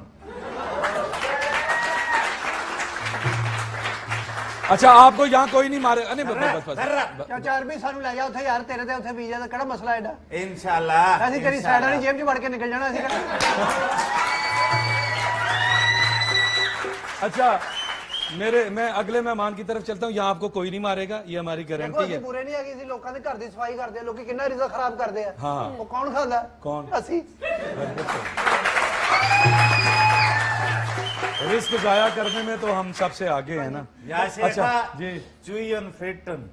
अच्छा आपको यहाँ कोई नहीं मारे। अरे बस बस बस बस। ਚਾ ਚਾਰ ਵੀ ਸਾਨੂੰ ਲੈ ਜਾ ਉੱਥੇ ਯਾਰ ਤੇਰੇ ਤੇ ਉੱਥੇ ਵੀਜ਼ਾ ਦਾ ਕਿਹੜਾ ਮਸਲਾ ਐਡਾ इंशाल्लाह ਅਸੀਂ ਤੇਰੀ ਸਾਈਡ ਵਾਲੀ ਜੇਬ 'ਚ ਵੜ ਕੇ ਨਿਕਲ ਜਾਣਾ ਅਸੀਂ अच्छा मेरे मैं अगले मेहमान की तरफ चलता हूँ। यहाँ आपको कोई नहीं मारेगा, ये हमारी ਦੇਖੋ गारंटी ਅਸੀਂ है। ਬੁਰੇ ਨਹੀਂ ਹੈਗੇ, ਅਸੀਂ ਲੋਕਾਂ ਦੇ ਘਰ ਦੀ ਸਫਾਈ ਕਰਦੇ ਆ, ਲੋਕੀ ਕਿੰਨਾ ਰਿਜ਼ਕ ਖਰਾਬ ਕਰਦੇ ਆ। ਹਾਂ। ਉਹ ਕੌਣ ਖਾਂਦਾ? ਕੌਣ? ਅਸੀਂ। रिस्क जाया करने में तो हम सबसे आगे हैं ना। या शेखा अच्छा जी चुयन फिटन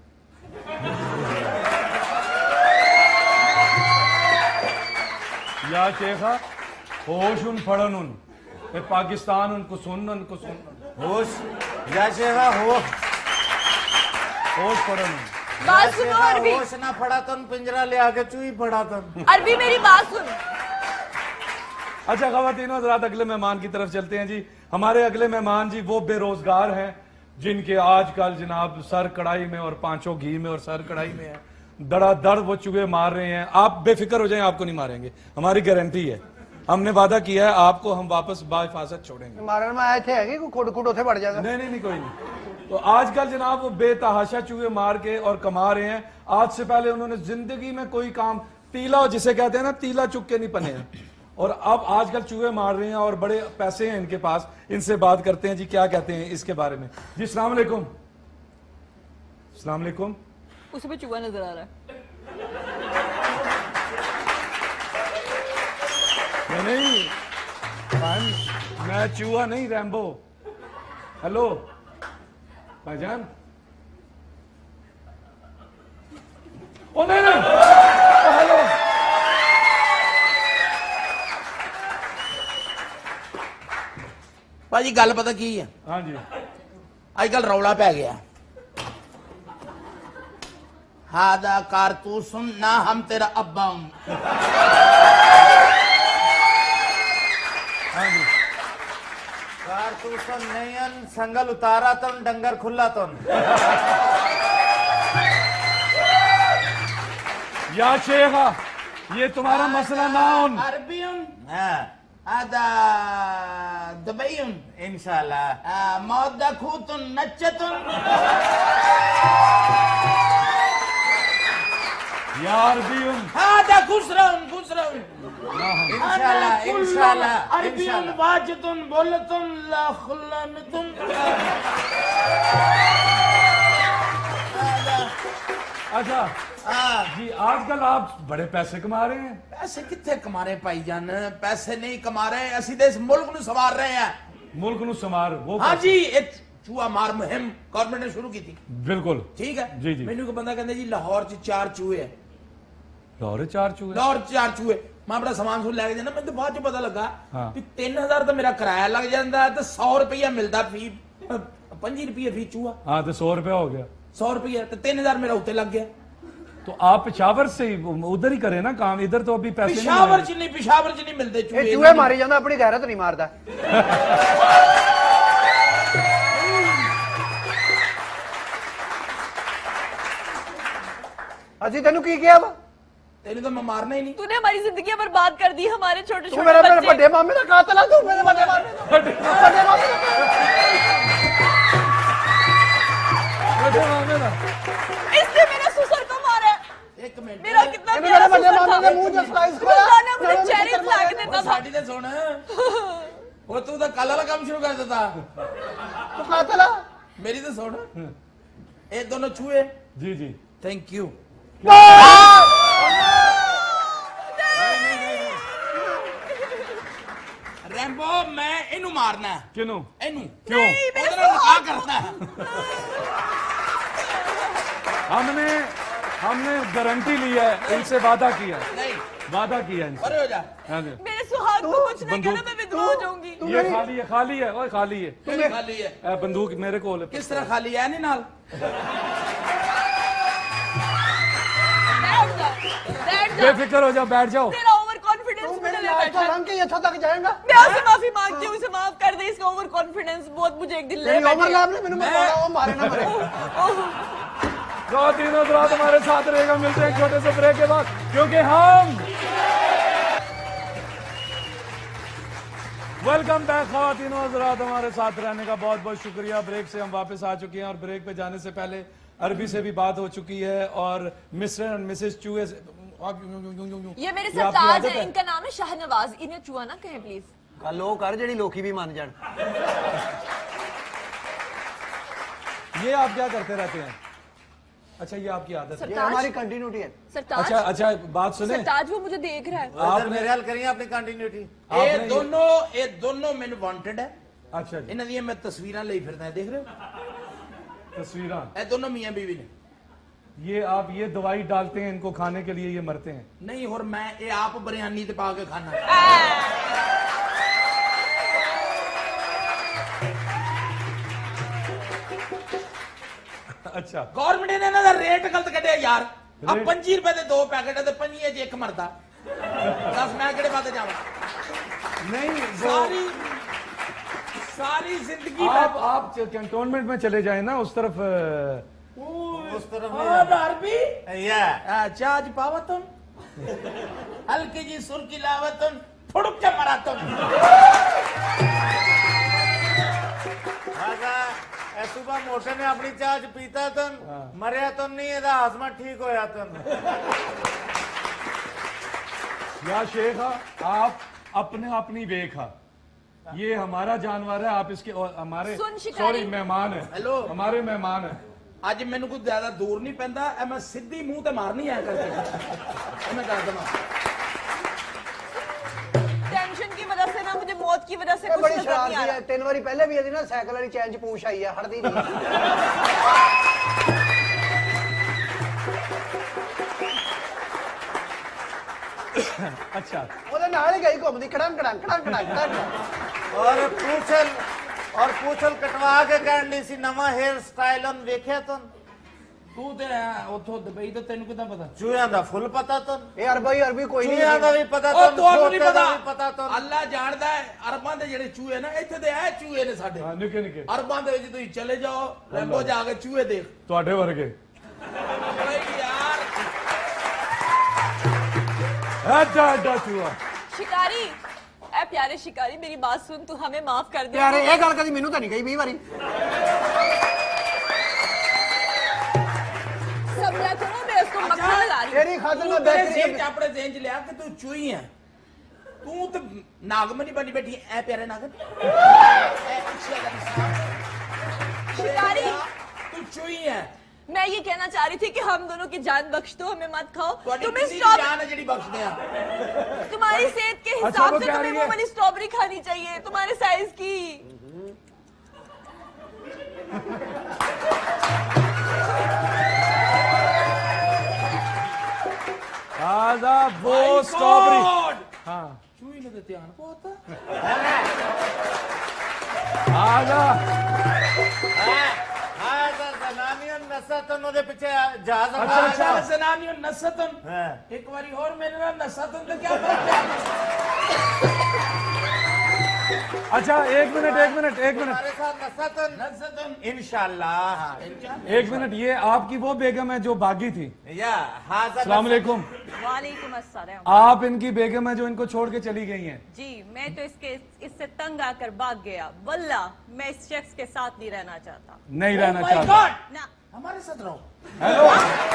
या शेखा होश उन फड़न उन ए पाकिस्तान उनको सुन उनको सुन होश या शेखा हो होश फड़न उन। बात सुनो अरबी, होश ना पड़ा तन पिंजरा ले आके चुई पड़ा तन। अरबी मेरी बात सुन। अच्छा ख़वातीनो हज़रात, अगले मेहमान की तरफ चलते हैं जी। हमारे अगले मेहमान जी वो बेरोजगार हैं जिनके आजकल जनाब सर कढ़ाई में और पांचों घी में और सर कढ़ाई में है, दड़ा वो चूहे मार रहे हैं। आप बेफिक्र हो जाएं, आपको नहीं मारेंगे, हमारी गारंटी है। हमने वादा किया है आपको हम वापस बाहिफाजत छोड़ेंगे। ਮਾਰਨ ਮੈਂ ਇੱਥੇ ਹੈਗੀ ਕੋਈ ਖੁੱਡ ਖੁੱਡ ਉੱਥੇ ਵੜ ਜਾਏਗਾ। नहीं नहीं नहीं कोई नहीं। तो आजकल जनाब वो बेतहाशा चूहे मार के और कमा रहे हैं। आज से पहले उन्होंने जिंदगी में कोई काम तीला जिसे कहते हैं ना, तीला चुक के नहीं पने हैं, और अब आजकल चूहे मार रहे हैं और बड़े पैसे हैं इनके पास। इनसे बात करते हैं जी, क्या कहते हैं इसके बारे में। जी अस्सलाम वालेकुम। अस्सलाम वालेकुम। उसे पे चूहा नजर आ रहा है। नहीं नहीं मैं- मैं चूहा नहीं, रैम्बो। हेलो भाईजान। ओ नहीं नहीं ओ, हेलो। ਭਾਜੀ ਗੱਲ ਪਤਾ ਕੀ ਹੈ, हाँ जी ਅੱਜ ਕੱਲ ਰੌਲਾ ਪੈ ਗਿਆ। ਹਾਦਾ ਕਾਰਤੂਸੁਨ ਨਾ ਹਮ ਤੇਰਾ ਅੱਬਾ ਹੂੰ। हाँ जी कारतूसन नयन संगल उतारा तन डंगर खुला तन। या शेखा ये तुम्हारा मसला ना उन। अरबियन हादा दुबईन इंशाल्लाह मौदा खूतुन नच्चतुन। यार भी उन हादा खुसरन खुसरन इंशाल्लाह इंशाल्लाह अरबियन इंशाल्लाह। वाजतुन बोलतुन ला खुल्लनतुन। अच्छा जी आजकल आप बड़े पैसे कमा रहे हैं। पैसे कितने कमा रहे भाई जान, पैसे नहीं कमा रहे, ਅਸੀਂ ਤੇ ਇਸ ਮੁਲਕ ਨੂੰ ਸੰਵਾਰ ਰਹੇ ਹਾਂ। मुल्क नु समार वो हाँ जी, एक चूहा मार मुहिम गवर्नमेंट ने शुरू की थी। बिल्कुल ठीक है जी जी। मैनू को बंदा कहता जी लाहौर च चार चूहे है, लाहौर चार चूहे। लाहौर च चार चूहे। मैं अपना सामान सुन लैके जाना, मैं तो बाद च पता लगा हाँ। कि तीन हजार तो मेरा किराया लग जाता है, तो सौ रुपया मिलता फी पंजी रुपये फी चूहा। हाँ तो सौ रुपया हो गया। सौ रुपया तो तीन हजार मेरा उत्ते लग गया। तो आप पेशावर से ही उधर ही करें ना काम, इधर तो अभी पैसे नहीं पिशावर मिल च नहीं, पिशावर च नहीं मिलते ਇਹ चूहे। ਚੂਹੇ ਮਾਰੀ ਜਾਂਦਾ, ਆਪਣੀ ਗੈਰਤ ਨਹੀਂ ਮਾਰਦਾ। ਅਸੀਂ ਤੈਨੂੰ ਕੀ ਕਿਹਾ ਵਾ? तेन तो मैं मारना ही नहीं। तूने हमारी जिंदगी बर्बाद कर दी, हमारे छोटे ਤੂੰ छोटे ਮੇਰੇ ਮੇਰੇ बच्चे। ਵੱਡੇ ਮਾਮੇ ਦਾ ਕਾਤਲ ਆ, ਤੂੰ ਮੇਰੇ ਵੱਡੇ ਮਾਮੇ ਦਾ ਵੱਡੇ ਮਾਮੇ ਦਾ बैठो मामे ना। इसने मेरे ससुर को मारा है। एक मिनट मेरा कितना ਇਹਨੇ प्यारा ਮੇਰੇ ਵੱਡੇ ससुर ਮਾਮੇ ਦੇ था। ਮੂੰਹ 'ਚ ਸਲਾਈਸ खुदा ने मुझे चेहरे खिला के देता था। साड़ी ते सुन वो तू तो कल वाला काम शुरू कर देता। ਤੂੰ ਕਾਤਲ ਆ। मेरी तो सुन, ये दोनों चूहे। जी जी थैंक यू। रैम्बो मैं इनू मारना है, क्यों इनू क्यों ਉਹਦੇ ਨਾਲ ਨਿਕਾਹ ਕਰਨਾ ਹੈ। हमने हमने गारंटी ली है, इनसे वादा किया है, नहीं वादा किया है इनसे। अरे हो जा। हाँ जी। मेरे सुहाग को कुछ ना कहना, मैं विधवा हो जाऊंगी। ये खाली है, खाली है और खाली है। तूने खाली है, ए, बंदूक मेरे को किस तरह खाली है? नहीं नाल बैठ जा, बैठ जा। बेफिक्र हो जाओ, बैठ जाओ। तेरा ओवर कॉन्फिडेंस ਤੂੰ मुझे ਮੇਰੇ ले ਲਾਸ਼ ਤੋਂ बैठा है। ਲੰਘ के ਇੱਥੋਂ ਤੱਕ ਜਾਏਗਾ। मैं आपसे माफी मांगती हूँ, इसे माफ कर दे। इसका ओवर कॉन्फिडेंस बहुत मुझे एक दिन ले ਤੇਰੀ बैठेगा। ओवरलैप ने ਮੈਨੂੰ ਮਰਵਾਉਣਾ, ਉਹ ਮਾਰੇ ਨਾ मरे। दो तीनों रात हमारे साथ रहेगा। मिलते हैं छोटे से ब्रेक के बाद, क्योंकि हम वेलकम बैक। खवातीनो हज़रात, हमारे साथ रहने का बहुत बहुत शुक्रिया। ब्रेक से हम वापस आ चुके हैं और ब्रेक पे जाने से पहले अरबी से भी बात हो चुकी है और मिस्टर एंड मिसेस चूहे से ये मेरे ये आपकी सरताज आदत है, इनका नाम है शाहनवाज। इन्हें चूहा ना कहें प्लीज। ਗੱਲ ਉਹ ਕਰ ਜਿਹੜੀ ਲੋਕੀ ਵੀ ਮੰਨ ਜਾਣ। ये आप क्या करते रहते हैं? अच्छा ये आपकी आदत है। ये हमारी कंटिन्यूटी है। सरताज अच्छा अच्छा बात सुने, सरताज वो मुझे देख रहा है। आपने मेरे हाल करिए अपनी कंटिन्यूटी। ये आपने- दोनों ये दोनों मैंने वांटेड है। अच्छा जी, इन्हां दी मैं तस्वीरां ले फिरदा देख रहे हो? तस्वीरां ये दोनों मियां बीवी ने। ये आप ये दवाई डालते हैं इनको खाने के लिए, ये मरते हैं। नहीं और मैं ये आप बिरयानी ते पा के खाना। अच्छा गवर्नमेंट ने इन्हां दा रेट गलत कढिया यार। अब रेट- पंजी रुपए दे दो पैकेट है ते पंजीए च एक मरदा। दस मैं केड़े पासे जावां? नहीं वो सारी सारी जिंदगी आप आप कैंटोनमेंट में चले जाए ना उस तरफ, उस तरफ और अरबी या चाज पावतन हल्की जी सुर्की लावतन फुड़क के मरातन। हाजा ए सुबह मोटे ने अपनी चाह च पीता तन मरिया तो नहीं, एदा हाजमा ठीक होया तन। या शेखा आप अपने अपनी बेखा, ये हमारा जानवर है, आप इसके और हमारे सुन शिकारी। सॉरी मेहमान है, हेलो। हमारे मेहमान है। ਅੱਜ ਮੈਨੂੰ ਕੋਈ ਜ਼ਿਆਦਾ ਦੂਰ ਨਹੀਂ ਪੈਂਦਾ ਐ ਮੈਂ ਸਿੱਧੀ ਮੂੰਹ ਤੇ ਮਾਰਨੀ ਆ ਕਰਕੇ ਇਹ मैं कर दमा। टेंशन की वजह से ना मुझे मौत की वजह से ਇਹ कुछ ਬੜੀ नजर नहीं आ ਸ਼ਰਾਰਤੀ रहा। ਹੈ। ਤਿੰਨ ਵਾਰੀ ਪਹਿਲੇ ਵੀ ਇਹਦੀ ਨਾ ਸਾਈਕਲ ਵਾਲੀ ਚੈਨ ਚ ਪੂਛ ਆਈ ਹੈ, ਹਟਦੀ ਨਹੀਂ। अच्छा ਉਹਦੇ ਨਾਲ ਹੀ ਗਈ ਘੁੰਮਦੀ ਕੜੰਗ ਕੜੰਗ ਕੜੰਗ ਕੜੰਗ ਕੜੰਗ। और पूछल और पूछल कटवा के कहन ली सी नवा हेयर स्टाइल on वेख्या तन। ਤੂੰ ਤੇ ਉੱਥੋਂ ਦੁਬਈ ਤੋਂ ਤੈਨੂੰ ਕਿਦਾਂ ਪਤਾ? चूहियां दा फुल पता तन, ਇਹ ਅਰਬੀ ਅਰਬੀ ਕੋਈ ਨਹੀਂ चूहियां दा भी पता ਉਹ तन, ਤੁਹਾਨੂੰ ਨਹੀਂ खोते दा ਪਤਾ भी पता तन। ਅੱਲਾ ਜਾਣਦਾ ਹੈ ਅਰਬਾਂ ਦੇ ਜਿਹੜੇ ਚੂਹੇ ਨਾ ਇੱਥੇ ਦੇ ਐ ਚੂਹੇ ਨੇ ਸਾਡੇ हाँ, निके निके ਅਰਬਾਂ ਦੇ ਵਿੱਚ ਤੁਸੀਂ ਚਲੇ ਜਾਓ ਰੈਂਬੋ ਜਾ ਕੇ ਚੂਹੇ ਦੇਖ। ਤੁਹਾਡੇ ਵਰਗੇ ਓਏ ਯਾਰ ਐਡਾ ਐਡਾ ਚੂਹਾ। शिकारी ए प्यारे शिकारी मेरी बात सुन, तू हमें माफ कर दे। ਯਾਰ ਇਹ ਗੱਲ ਕਦੀ ਮੈਨੂੰ ਤਾਂ ਨਹੀਂ ਕਹੀ ਵੀਹ ਵਾਰੀ। सब्र करो, मैं उसको मक्खन लगा रही हूँ। ਤੇਰੀ ਖਾਤਰ ਤੂੰ ਮੈਂ ਤੇਰੇ ਬੈਠੀ ਜ਼ੇਨ ਚ ਆਪਣੇ ਜ਼ੇਨ ਚ ਲਿਆ ਕਿ ਤੂੰ ਚੂਹੀ ਹੈ। ਤੂੰ ਤੇ ਨਾਗਮਨੀ ਬਣੀ ਬੈਠੀ ਐ ਪਿਆਰੇ ਨਾਗਨ ਐ ਅੱਛਾ ਲੱਗਦਾ। शिकारी ਤੂੰ ਚੂਹੀ ਹੈ। मैं ये कहना चाह रही थी कि हम दोनों की जान बख्श दो, हमें मत खाओ। ਤੁਹਾਡੀ तुम्हें ਕਿੰਨੀ स्ट्रॉबेरी, ਜਾਨ ਹੈ ਜਿਹੜੀ ਬਖਸ਼ਦੇ ਆ। तुम्हारी सेहत के अच्छा, हिसाब वो से कह तुम्हें रही वो है- वाली स्ट्रॉबेरी खानी चाहिए, तुम्हारे साइज की। आजा वो My स्ट्रॉबेरी। God! हाँ ਚੂਹੀ ਨੂੰ ਤੇ ਧਿਆਨ ਬਹੁਤ ਆ। आजा हाजा जनानियन नसतन ਉਹਦੇ ਪਿੱਛੇ ਜਹਾਜ਼ अच्छा, ਆ। अच्छा। अच्छा जनानियों नसतन हाँ। एक बारी और मेरे ना नसतन तो क्या फर्क है? अच्छा एक मिनट एक मिनट एक मिनट हमारे साथ नसतन नसतन इंशाल्लाह। एक मिनट, ये आपकी वो बेगम है जो भागी थी? या हाजा अस्सलाम वालेकुम। वालेकुम अस्सलाम। आप इनकी बेगम है जो इनको छोड़ के चली गई हैं? जी मैं तो इसके इससे तंग आकर भाग गया। वल्ला मैं इस शख्स के साथ नहीं रहना चाहता। नहीं रहना Oh my चाहता। God! ना हमारे साथ रहो। हेलो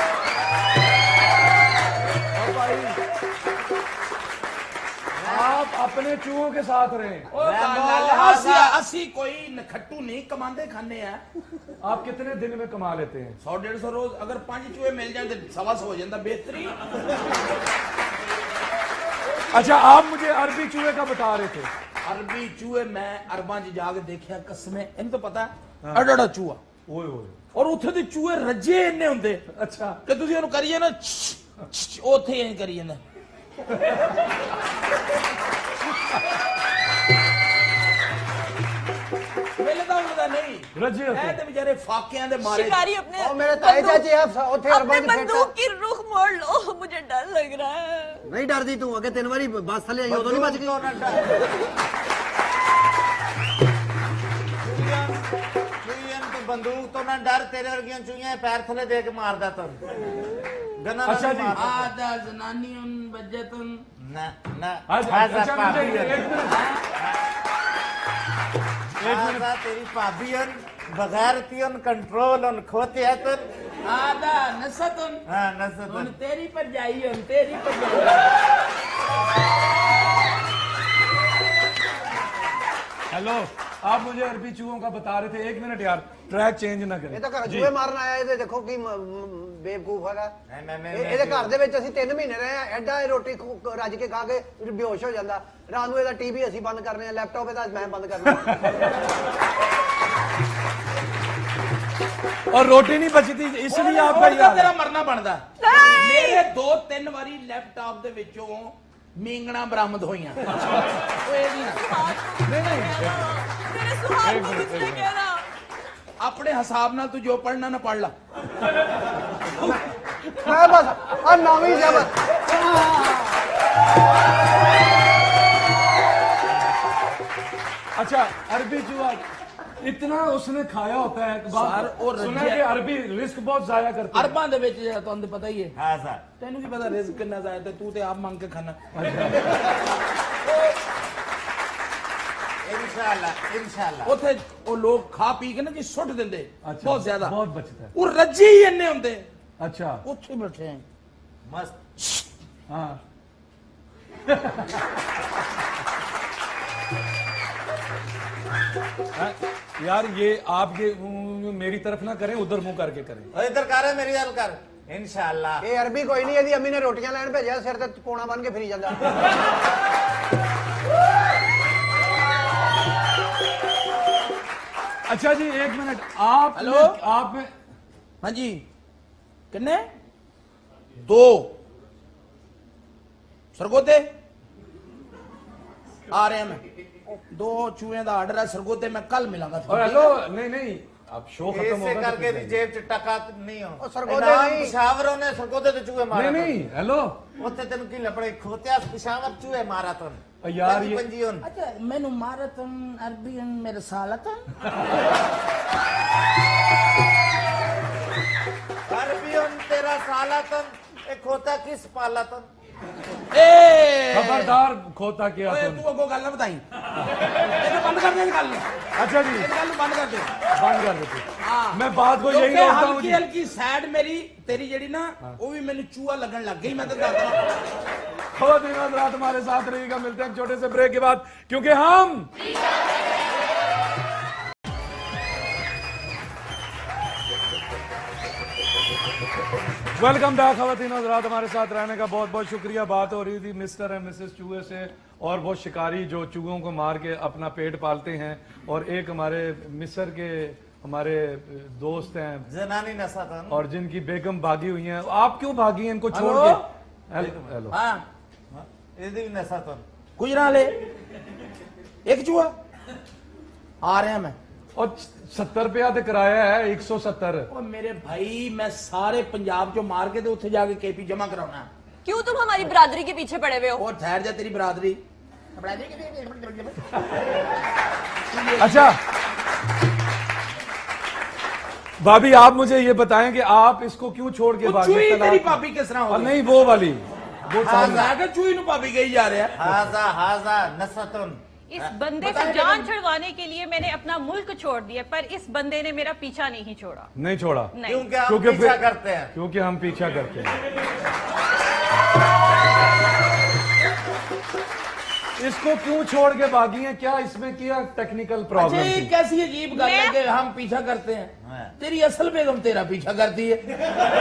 आप अपने चूहों के साथ रहे। ओ नाले असी हाजा। असी कोई नखट्टू नहीं कमांदे खाने हैं। आप कितने दिन में कमा लेते हैं? सौ डेढ़ सौ रोज अगर पांच चूहे मिल जाए तो सवा सौ हो जाता बेहतरी। अच्छा आप मुझे अरबी चूहे का बता रहे थे। अरबी चूहे मैं अरबां च जाके देखिया कसमें इन तो पता है अड़ा अड़ा चूहा ओए ओए और उत्थे दे चूहे रजे इन्ने हुंदे अच्छा कि तुसी ਉਹਨੂੰ ਕਰੀਏ ਨਾ ਉੱਥੇ ਹੀ ਕਰੀ ਜਾਂਦਾ। ਵੇਲੇ ਤਾਂ ਹੁੰਦਾ ਨਹੀਂ रजे होते ਇਹ हैं। ਤੇ ਵਿਚਾਰੇ ਫਾਕਿਆਂ ਦੇ ਮਾਰੇ। शिकारी अपने ਉਹ ਮੇਰੇ ਤਾਏ बंदूक- ਚਾਚੇ ਆ ਉੱਥੇ अपने ਅਰਬਾਂ ਚ बंदूक की रुख मोड़ लो, मुझे डर लग रहा है। ਨਹੀਂ ਡਰਦੀ ਤੂੰ, ਅੱਗੇ ਤਿੰਨ ਵਾਰੀ ਬੱਸ ਥੱਲੇ ਆਈ ਉਦੋਂ ਨਹੀਂ ਬਚ ਗਈ। चूहियन तो बंदूक तो ना डर, तेरे वर्गियां चूहियां पैर थले दे के मारदा तन। गना ना अच्छा जी। मारदा। आदा जनानियन बज्जतन ना ना अच्छा हाजा अच्छा, मुझे भाभीयन। एक मिनट हाजा तेरी भाभीयन बगैर तियन कंट्रोल उन खोते हतन। आदा नसतन हां उन नसतन। तेरी पर जाई उन तेरी पर जाई। हेलो, आप मुझे अरबी चूहों का बता रहे थे। एक मिनट यार, ट्रैक चेंज ना ਇਹ करें ਤਾਂ ਘਰ जी ਜੂਏ ਮਾਰਨ ਆਇਆ ਇਹਦੇ ਦੇਖੋ ਕੀ ਮ- ਮ- ਬੇਵਕੂਫ ਹੈਗਾ ਨਹੀਂ, ਨਹੀਂ, ਨਹੀਂ, ਇਹ- ਨਹੀਂ, ਇਹਦੇ ਜੀ। ਘਰ ਦੇ ਵਿੱਚ ਅਸੀਂ ਤਿੰਨ ਮਹੀਨੇ ਰਹੇ ਆ ਐਡਾ ਇਹ ਰੋਟੀ ਖੂ- ਰੱਜ ਕੇ ਖਾ ਕੇ ਬੇਹੋਸ਼ ਹੋ ਜਾਂਦਾ ਰਾਤ ਨੂੰ ਇਹਦਾ ਟੀਵੀ ਅਸੀਂ ਬੰਦ ਕਰਨੇ ਆ ਲੈਪਟਾਪ ਇਹਦਾ ਮੈਂ ਬੰਦ ਕਰਨਾ और रोटी नहीं बची थी इसलिए आपका ਉਹਦਾ यार ਤੇਰਾ ਮਰਨਾ ਬਣਦਾ ਮੇਰੇ ਦੋ ਤਿੰਨ ਵਾਰੀ ਲੈਪਟਾਪ ਦੇ ਵਿੱਚੋਂ ਮੀਂਗਣਾ ਬਰਾਮਦ ਹੋਈਆਂ ਉਹ ਇਹਦੀ ਨਾ नहीं नहीं मेरे सुहाग को कुछ नहीं कहना। ਆਪਣੇ ਹਿਸਾਬ ਨਾਲ ਤੂੰ ਜੋ ਪੜਨਾ ਨਾ ਪੜ ਲਾ ਮੈਂ ਬਸ ਆ ਨੌਵੀਂ ਜਿਹਾ ਬਸ अच्छा अरबी चूहा इतना उसने खाया होता है एक बात सर, और सुना रजिया- कि अरबी रिस्क बहुत जाया करते हैं ਅਰਬਾਂ ਦੇ ਵਿੱਚ ਜਿਹੜਾ ਤੁਹਾਨੂੰ ਪਤਾ ਹੀ ਹੈ ਹਾਂ ਸਰ ਤੈਨੂੰ ਕੀ ਪਤਾ ਰਿਜ਼ਕ ਕਿੰਨਾ ਜਾਇਆ ਤੇ ਤੂੰ ਤੇ ਆਪ ਮੰਗ ਕੇ ਖਾਣਾ ਇਨਸ਼ਾਅੱਲਾ ਇਨਸ਼ਾਅੱਲਾ ਉੱਥੇ ਉਹ ਲੋਕ ਖਾ ਪੀ ਕੇ ਨਾ ਜੀ ਸੁੱਟ ਦਿੰਦੇ अच्छा ਬਹੁਤ ਜ਼ਿਆਦਾ बहुत बचता है ਉਹ ਰੱਜੀ ਹੀ ਇੰਨੇ ਹੁੰਦੇ अच्छा ਉੱਥੇ ਬੈਠੇ ਆ ਮਸਤ हाँ हाँ, यार ये आप ये उ, मेरी तरफ ना करें उधर मुंह करके करें ਓ ਇੱਧਰ ਕਰ ਮੇਰੀ ਗੱਲ ਕਰ ਇਨਸ਼ਾਅੱਲਾ ਇਹ ਅਰਬੀ ਕੋਈ ਨਹੀਂ ਇਹਦੀ ਅੰਮੀ ਨੇ ਰੋਟੀਆਂ ਲੈਣ ਭੇਜਿਆ ਸਿਰ ਤੇ ਪੋਣਾ ਬੰਨ ਕੇ ਫਿਰੀ ਜਾਂਦਾ अच्छा जी एक मिनट आप हेलो? आप ਹਾਂਜੀ ਕਿੰਨੇ ਦੋ ਸਰਗੋਤੇ ਆ ਰਿਹਾ ਮੈਂ ਦੋ ਚੂਹੇ ਦਾ ਆਰਡਰ ਹੈ ਸਰਗੋਤੇ मैं कल मिलांगा और हेलो नहीं नहीं अब शो खत्म ਇਸੇ होगा तो ਕਰਕੇ फिर ਦੀ ਜੇਬ ਚ ਟਕਾ ਨਹੀਂ ਹੋ ਉਹ ਸਰਗੋਦੇ ਨਹੀਂ। ਪਿਸ਼ਾਵਰੋਂ ਨੇ ਸਰਗੋਦੇ ਤੇ ਚੂਹੇ ਮਾਰਾ नहीं नहीं हेलो ਉੱਥੇ ਤੈਨੂੰ ਕੀ ਲੱਪੜੇ ਖੋਤਿਆ ਪਿਸ਼ਾਵਰ ਚੂਹੇ ਮਾਰਾ ਤਨ और यार ये ਪੰਜੀਓਨ अच्छा मैंने मारतन अरबियन मेरे सालतन ਅਰਬੀਓਨ ਤੇਰਾ ਸਾਲਾਤਨ ਇਹ ਖੋਤਾ ਕਿਸ ਪਾਲਾਤਨ ए खबरदार खोता किया ओए तुमने तू अगो गल ना बताई ये बंद कर दे इस गल अच्छा जी इस गल बंद कर दे बंद कर देते हाँ मैं बात को यही क्योंकि रोकता हूँ हल्की जी हल्की साइड मेरी तेरी जेड़ी ना वो भी मैंने चूहा लगन लग गई मैं तो दादा खवातीन हज़रात हमारे साथ रहिएगा मिलते हैं एक छोटे से ब्रेक के बाद क्योंकि हम वेलकम बैक खवातीन हज़रात हमारे साथ रहने का बहुत बहुत शुक्रिया। बात हो रही थी मिस्टर एंड मिसेस चूहे से और वो शिकारी जो चूहों को मार के अपना पेट पालते हैं और एक हमारे मिस्र के हमारे दोस्त हैं जनानी नसातन और जिनकी बेगम भागी हुई हैं। आप क्यों भागी हैं इनको छोड़ हेलो? के हेलो हेलो हाँ ਇਹਦੀ ਵੀ ਨਸਾਤਨ गुजरा ले एक चूहा आ रहे हैं मैं और सत्तर रुपया तो किराया है एक सौ सत्तर ओ मेरे भाई मैं सारे पंजाब चो मार के तो उत्थे जाके केपी जमा कराना क्यों तुम हमारी बिरादरी के पीछे पड़े हुए हो? और ठहर जा तेरी बरादरी अच्छा भाभी आप मुझे ये बताएं कि आप इसको क्यों छोड़ के वो भागे चूही तलाक- तेरी भाभी किस तरह और हो गई नहीं वो वाली वो सामने जाके चूही नु भाभी गई जा रहा है हाजा हाजा नसातन इस बंदे से बताएं जान जरा। छुड़वाने के लिए मैंने अपना मुल्क छोड़ दिया पर इस बंदे ने मेरा पीछा नहीं छोड़ा नहीं छोड़ा नहीं क्योंकि हम क्योंकि पीछा फिर- करते हैं क्योंकि हम पीछा करते हैं इसको क्यों छोड़ के भागी हैं क्या इसमें क्या टेक्निकल अच्छा प्रॉब्लम ये थी कैसी अजीब गल है मैं- कि हम पीछा करते हैं हाँ। तेरी असल बेगम तेरा पीछा करती है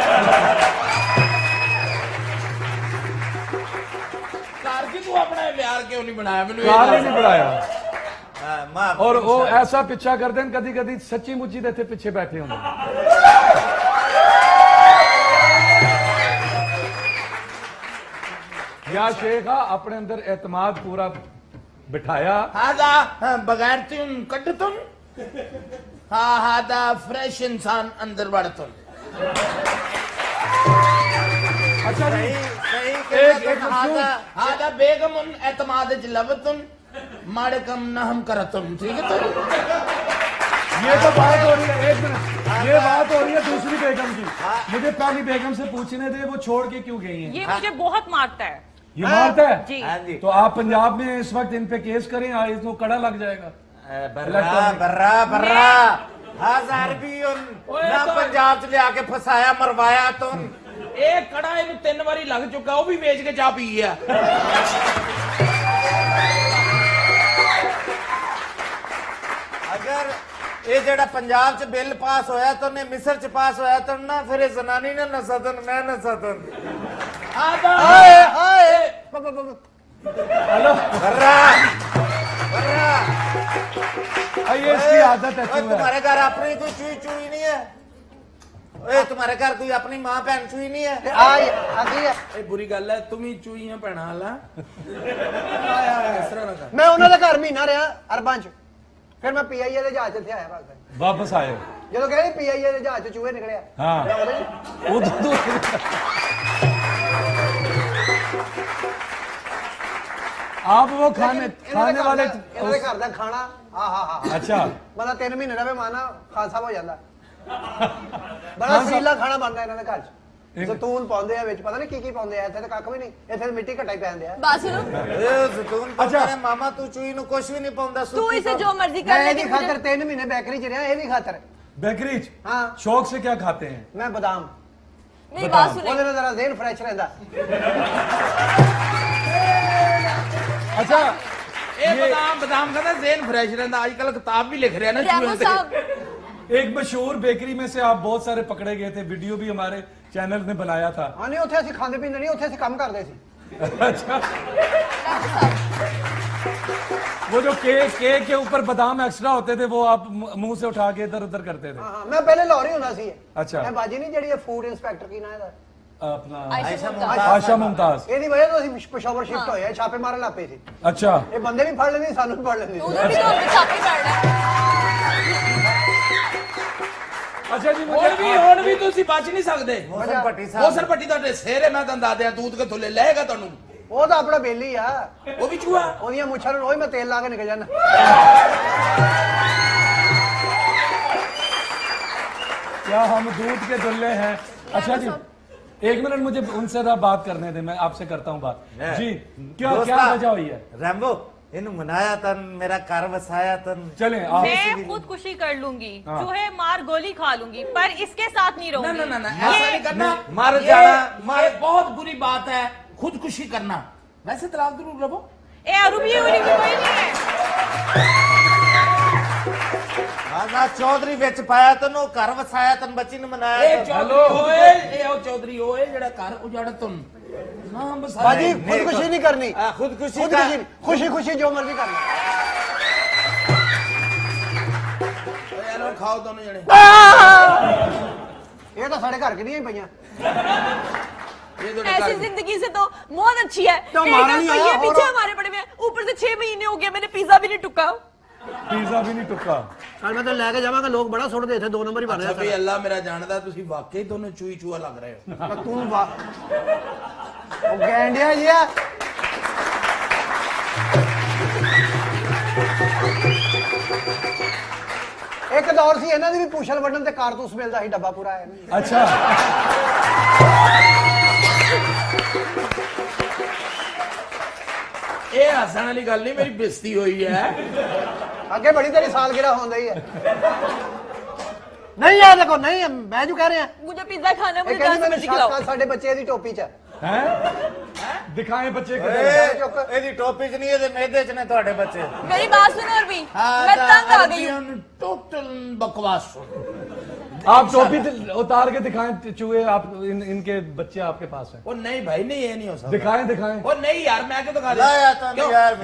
कार की तू अपना प्यार क्यों नहीं बनाया मैंने ये कार ही दस। नहीं बढ़ाया हाँ, माफ और वो इंशाअल्लाह। ऐसा पिछा करते हैं कदी कदी सच्ची मुच्ची देते पीछे बैठे होंगे या शेखा अपने अंदर एतमाद पूरा बिठाया हादा हाँ, बगैर तुम कट तुम हाँ हादा फ्रेश इंसान अंदर बढ़ तुम अच्छा जी सही एक- कहना एक तुम हाजा हादा बेगम उन एतमाद च लब तुम माड़े कम न हम कर तुम ठीक है तुम ये तो बात हो रही है एक मिनट ये बात हो रही है दूसरी बेगम की मुझे पहली बेगम से पूछने दे वो छोड़ के क्यों गई हैं ये मुझे बहुत मारता है ये मारता है जी हाँ जी तो आप पंजाब में इस वक्त इन पे केस करें आज इसको कड़ा लग जाएगा बर्रा बर्रा बर्रा हाजा अरबीउन ना पंजाब च लिया के फसाया मरवाया तुम एक कड़ा इन तीन बारी लग चुका वो भी बेच के चाह पी गया अगर ਇਹ ਜਿਹੜਾ ਪੰਜਾਬ 'ਚ ਬਿੱਲ ਪਾਸ ਹੋਇਆ ਤਾਂ ਉਹਨੇ ਮਿਸਰ 'ਚ ਪਾਸ ਹੋਇਆ ਤਾਂ ਨਾ ਫਿਰ ਇਹ ਜ਼ਨਾਨੀ ਨੇ ਨਸਤਨ ਮੈਂ ਨਸਤਨ ਹਾਏ ਹਾਏ ਬ- ਬ- ਬ- हेलो बर्रा बर्रा ये इसकी आदत है ओए, चूहा। तुम्हारे घर अपनी कोई चुई चुई नहीं है ओए तुम्हारे घर कोई अपनी माँ बहन चुई नहीं है ਤੇ ਆ ਆ ਕੀ ਹੈ ਇਹ ਬੁਰੀ ਗੱਲ ਹੈ ਤੂੰ ਵੀ ਚੂਈਆਂ ਭੈਣਾਂ ਵਾਲਾ ਇਸ ਤਰ੍ਹਾਂ ਨਾ ਕਰ ਮੈਂ ਉਹਨਾਂ ਦੇ ਘਰ ਮਹੀਨਾ ਰਿਹਾ ਅਰਬਾਂ ਚ ਫਿਰ ਮੈਂ ਪੀਆਈਏ ਦੇ ਜਹਾਜ਼ 'ਚ ਇੱਥੇ ਆਇਆ ਪਾਕਿਸਤਾਨ वापस आए हो? ਜਦੋਂ ਕਹਿੰਦੇ ਪੀਆਈਏ ਦੇ ਜਹਾਜ਼ 'ਚ ਚੂਹੇ ਨਿਕਲਿਆ हाँ ਮੈਂ ਉਹਦੇ 'ਚ- वो तो- तो- आप वो खाने ਇਹਨਾਂ ਦੇ खाने ਘਰ वाले ਦਾ- ਇਹਨਾਂ ਦੇ ਘਰ ਦਾ ਖਾਣਾ ਆ ਹਾ ਹਾ अच्छा ਬੰਦਾ ਤਿੰਨ ਮਹੀਨੇ ਰਵੇ ਮਾਨਾ ਖਾਨ ਸਾਹਿਬ ਹੋ ਜਾਂਦਾ ਬੜਾ ਸੀਲਾ ਖਾਣਾ ਬਣਦਾ ਇਹਨਾਂ ਦੇ ਘਰ 'ਚ ਜ਼ੈਤੂਨ ਪਾਉਂਦੇ ਆ ਵਿੱਚ ਪਤਾ ਨਹੀਂ ਕੀ ਕੀ ਪਾਉਂਦੇ ਆ ਇੱਥੇ ਤਾਂ ਕੱਖ ਵੀ ਨਹੀਂ ਇੱਥੇ ਤਾਂ ਮਿੱਟੀ ਘਟਾਈ ਪੈਂਦੇ ਆ बात सुनो ए जैतून अच्छा मामा तू चुई नु कुछ भी नहीं पाਉਂਦਾ तू इसे जो मर्जी ਮੈਂ कर ले ਇਹਦੀ ਖਾਤਰ ਤਿੰਨ ਮਹੀਨੇ ਬੇਕਰੀ 'ਚ ਰਿਹਾ ਇਹ ਵੀ ਖਾਤਰ बेकरी च? हाँ। शौक से क्या खाते हैं? ਮੈਂ ਬਦਾਮ मेरी बात सुनो ਉਹਦੇ ਨਾਲ ਜ਼ਰਾ ਜ਼ੇਨ ਫਰੈਸ਼ ਰਹਿੰਦਾ अच्छा ਇਹ ਬਦਾਮ ਬਦਾਮ ਕਹਿੰਦਾ ਜ਼ੇਨ ਫਰੈਸ਼ ਰਹਿੰਦਾ ਅੱਜ ਕੱਲ ਕਿਤਾਬ ਵੀ ਲਿਖ ਰਿਹਾ ਨਾ रैमो ਚੂਹੇ ਤੇ साहब एक मशहूर बेकरी में से आप बहुत सारे पकड़े गए थे, वीडियो भी हमारे चैनल ने बनाया था। ਹਾਂ ਨਹੀਂ ਉੱਥੇ ਅਸੀਂ ਖਾਂਦੇ ਪੀਂਦੇ ਨਹੀਂ ਉੱਥੇ ਅਸੀਂ ਕੰਮ ਕਰਦੇ ਸੀ अच्छा वो जो केक केक के ऊपर बादाम एक्स्ट्रा होते थे वो आप मुंह से उठा के इधर उधर करते थे। ਹਾਂ ਹਾਂ ਮੈਂ ਪਹਿਲੇ ਲਾਹੌਰ ਹੀ ਹੁੰਦਾ ਸੀ ਅੱਛਾ। ਮੈਂ ਬਾਜੀ ਨਹੀਂ ਜਿਹੜੀ ਫੂਡ ਇੰਸਪੈਕਟਰ ਕੀ ਨਾਂ ਇਹਦਾ अपना आयशा आशा मुमताज। ਇਹਦੀ ਵਜ੍ਹਾ ਤੋਂ ਅਸੀਂ ਪਿਸ਼ਾਵਰ ਸ਼ਿਫਟ ਹੋਏ ਆ ਛਾਪੇ ਮਾਰਨ ਲੱਗ ਪਏ ਸੀ अच्छा ਇਹ ਬੰਦੇ ਵੀ ਫੜ ਲੈਂਦੇ ਸੀ, ਸਾਨੂੰ ਵੀ ਫੜ ਲੈਂਦੇ ਸੀ उधर भी तो हमें छापे पड़ रहा अच्छा जी ਹੁਣ ਵੀ मुझे ਹੁਣ ਵੀ ਤੁਸੀਂ ਬਚ ਨਹੀਂ ਸਕਦੇ ਮੌਸਮ ਭੱਟੀ ਉਹ ਸਾਹਿਬ ਸਰ ਪੱਟੀ ਤੁਹਾਡੇ ਸਿਰ ਹੈ ਮੈਂ ਤੁਹਾਨੂੰ ਦੱਸ ਦਿਆਂ ਦੂਧ ਕਿੱਥੋਂ ਲੈ ਲਏਗਾ ਤੁਹਾਨੂੰ ਉਹ ਤਾਂ ਆਪਣਾ ਬੇਲੀ ਆ ਉਹ ਵੀ ਚੂਹਾ ਉਹਦੀਆਂ ਮੁੱਛਾਂ ਨੂੰ ਰੋਜ਼ ਮੈਂ ਤੇਲ ਲਾ ਕੇ ਨਿਕਲ ਜਾਂਦਾ क्या हम दूध के दुल्ले हैं? अच्छा जी एक मिनट मुझे उनसे जरा बात करने दें, मैं आपसे करता हूँ बात। जी क्या क्या वजह हुई है? रैम्बो ਇਹਨੂੰ ਮਨਾਇਆ ਤਨ ਮੇਰਾ ਘਰ ਵਸਾਇਆ ਤਨ चलें आप मैं खुदकुशी कर लूंगी हाँ। चूहे मार गोली खा लूंगी पर इसके साथ नहीं ना रहूंगी ना ना ना ऐसा नहीं करना मर ये- जाना, मर- ये बहुत बुरी बात है खुदकुशी करना वैसे तलाक जरूर रहो ए अरुबी उरी भी कोई नहीं है ਆਨਾ ਚੌਧਰੀ ਵਿੱਚ ਪਾਇਆ ਤੈਨੂੰ ਘਰ ਵਸਾਇਆ ਤਨ ਬੱਚੀ ਨੂੰ ਮਨਾਇਆ ਇਹ ਤਨ। ਚੌਧਰੀ ਓਏ ਇਹ ਉਹ ਚੌਧਰੀ ਓਏ ਜਿਹੜਾ ਘਰ ਉਜਾੜ ਤੁਮ ਨਾਮ ਬਸਾ ਬਾਜੀ ਖੁਦਕੁਸ਼ੀ ਨਹੀਂ ਕਰਨੀ ਆ ਖੁਦਕੁਸ਼ੀ ਖੁਦਕੁਸ਼ੀ ਨਹੀਂ, ਖੁਸ਼ੀ ਖੁਸ਼ੀ ਜੋ ਮਰਜ਼ੀ ਕਰ ਲੈ ਯਾਰ ਖਾਓ ਦੋਨੋਂ ਜਣੇ ਇਹ ਤਾਂ ਸਾਡੇ ਘਰ ਕਿ ਨਹੀਂ ਪਈਆਂ ये तो ऐसी जिंदगी से तो बहुत अच्छी है तो एक हमारा आप नहीं पहिए आया, पीछे और- हमारे पड़े हुए हैं ऊपर से छह महीने हो गए मैंने पिज्जा भी नहीं टुका पिज्जा भी नहीं टुका। ਕੱਲ ਮੈਂ ਤਾਂ ਲੈ ਕੇ ਜਾਵਾਂਗਾ ਲੋਕ ਬੜਾ ਸੁੱਟਦੇ ਇੱਥੇ ਦੋ ਨੰਬਰ ਹੀ ਬਣ अच्छा भाई ਰਿਹਾ अल्लाह मेरा जानदा ਤੁਸੀਂ ਵਾਕਈ ਦੋਨੋਂ ਚੂਈ ਚੂਆ ਲੱਗ ਰਹੇ ਹੋ ਸਾਡਾ ਤੂੰ ਵਾ ਉਹ ਗੈਂਡਿਆ ਜਿਆ ਇੱਕ ਦੌਰ ਸੀ ਇਹਨਾਂ ਦੀ ਵੀ ਪੁਸ਼ਲ ਵੱਢਣ ਤੇ ਕਾਰਤੂਸ ਮਿਲਦਾ ਸੀ ਡੱਬਾ ਪੂਰਾ ਇਹਨਾਂ ਨੂੰ। अच्छा ਇਹ ਹੱਸਣ ਵਾਲੀ ਗੱਲ ਨਹੀਂ ਮੇਰੀ ਬੇਇੱਜ਼ਤੀ ਹੋਈ ਹੈ ਅੱਗੇ ਬੜੀ ਤੇਰੀ ਸਾਲਗਿਰਾ ਹੁੰਦਾ ਹੀ ਹੈ ਨਹੀਂ ਯਾਰ ਦੇਖੋ ਨਹੀਂ ਮੈਂ ਜੋ ਕਹਿ ਰਿਹਾ मुझे पिज्जा खाना ਇਹ मुझे ਕਹਿੰਦੀ जहाँ से ਮੈਨੂੰ मर्जी खिलाओ ਸ਼ਾਸਕਾਂ ਸਾਡੇ ਬੱਚੇ ਦੀ ਟੋਪੀ 'ਚ ਹੈ। हैं दिखाएं बच्चे को। ਏ, ਇਹਦੀ ਟੋਪੀ 'ਚ ਨਹੀਂ ਇਹਦੇ ਮੇਦੇ 'ਚ ਨੇ ਤੁਹਾਡੇ ਬੱਚੇ मेरी बात सुनो और भी मैं तंग आ गई हूँ टोटल बकवास आप टोपी दि- उतार के दिखाएं चूहे आप इन, इनके बच्चे आपके पास हैं। वो नहीं भाई नहीं ये नहीं हो सकता दिखाएं दिखाएं। वो नहीं यार मैं क्यों दिखा ਲਾਇਆ दे ਤਨ क्यों? ਯਾਰ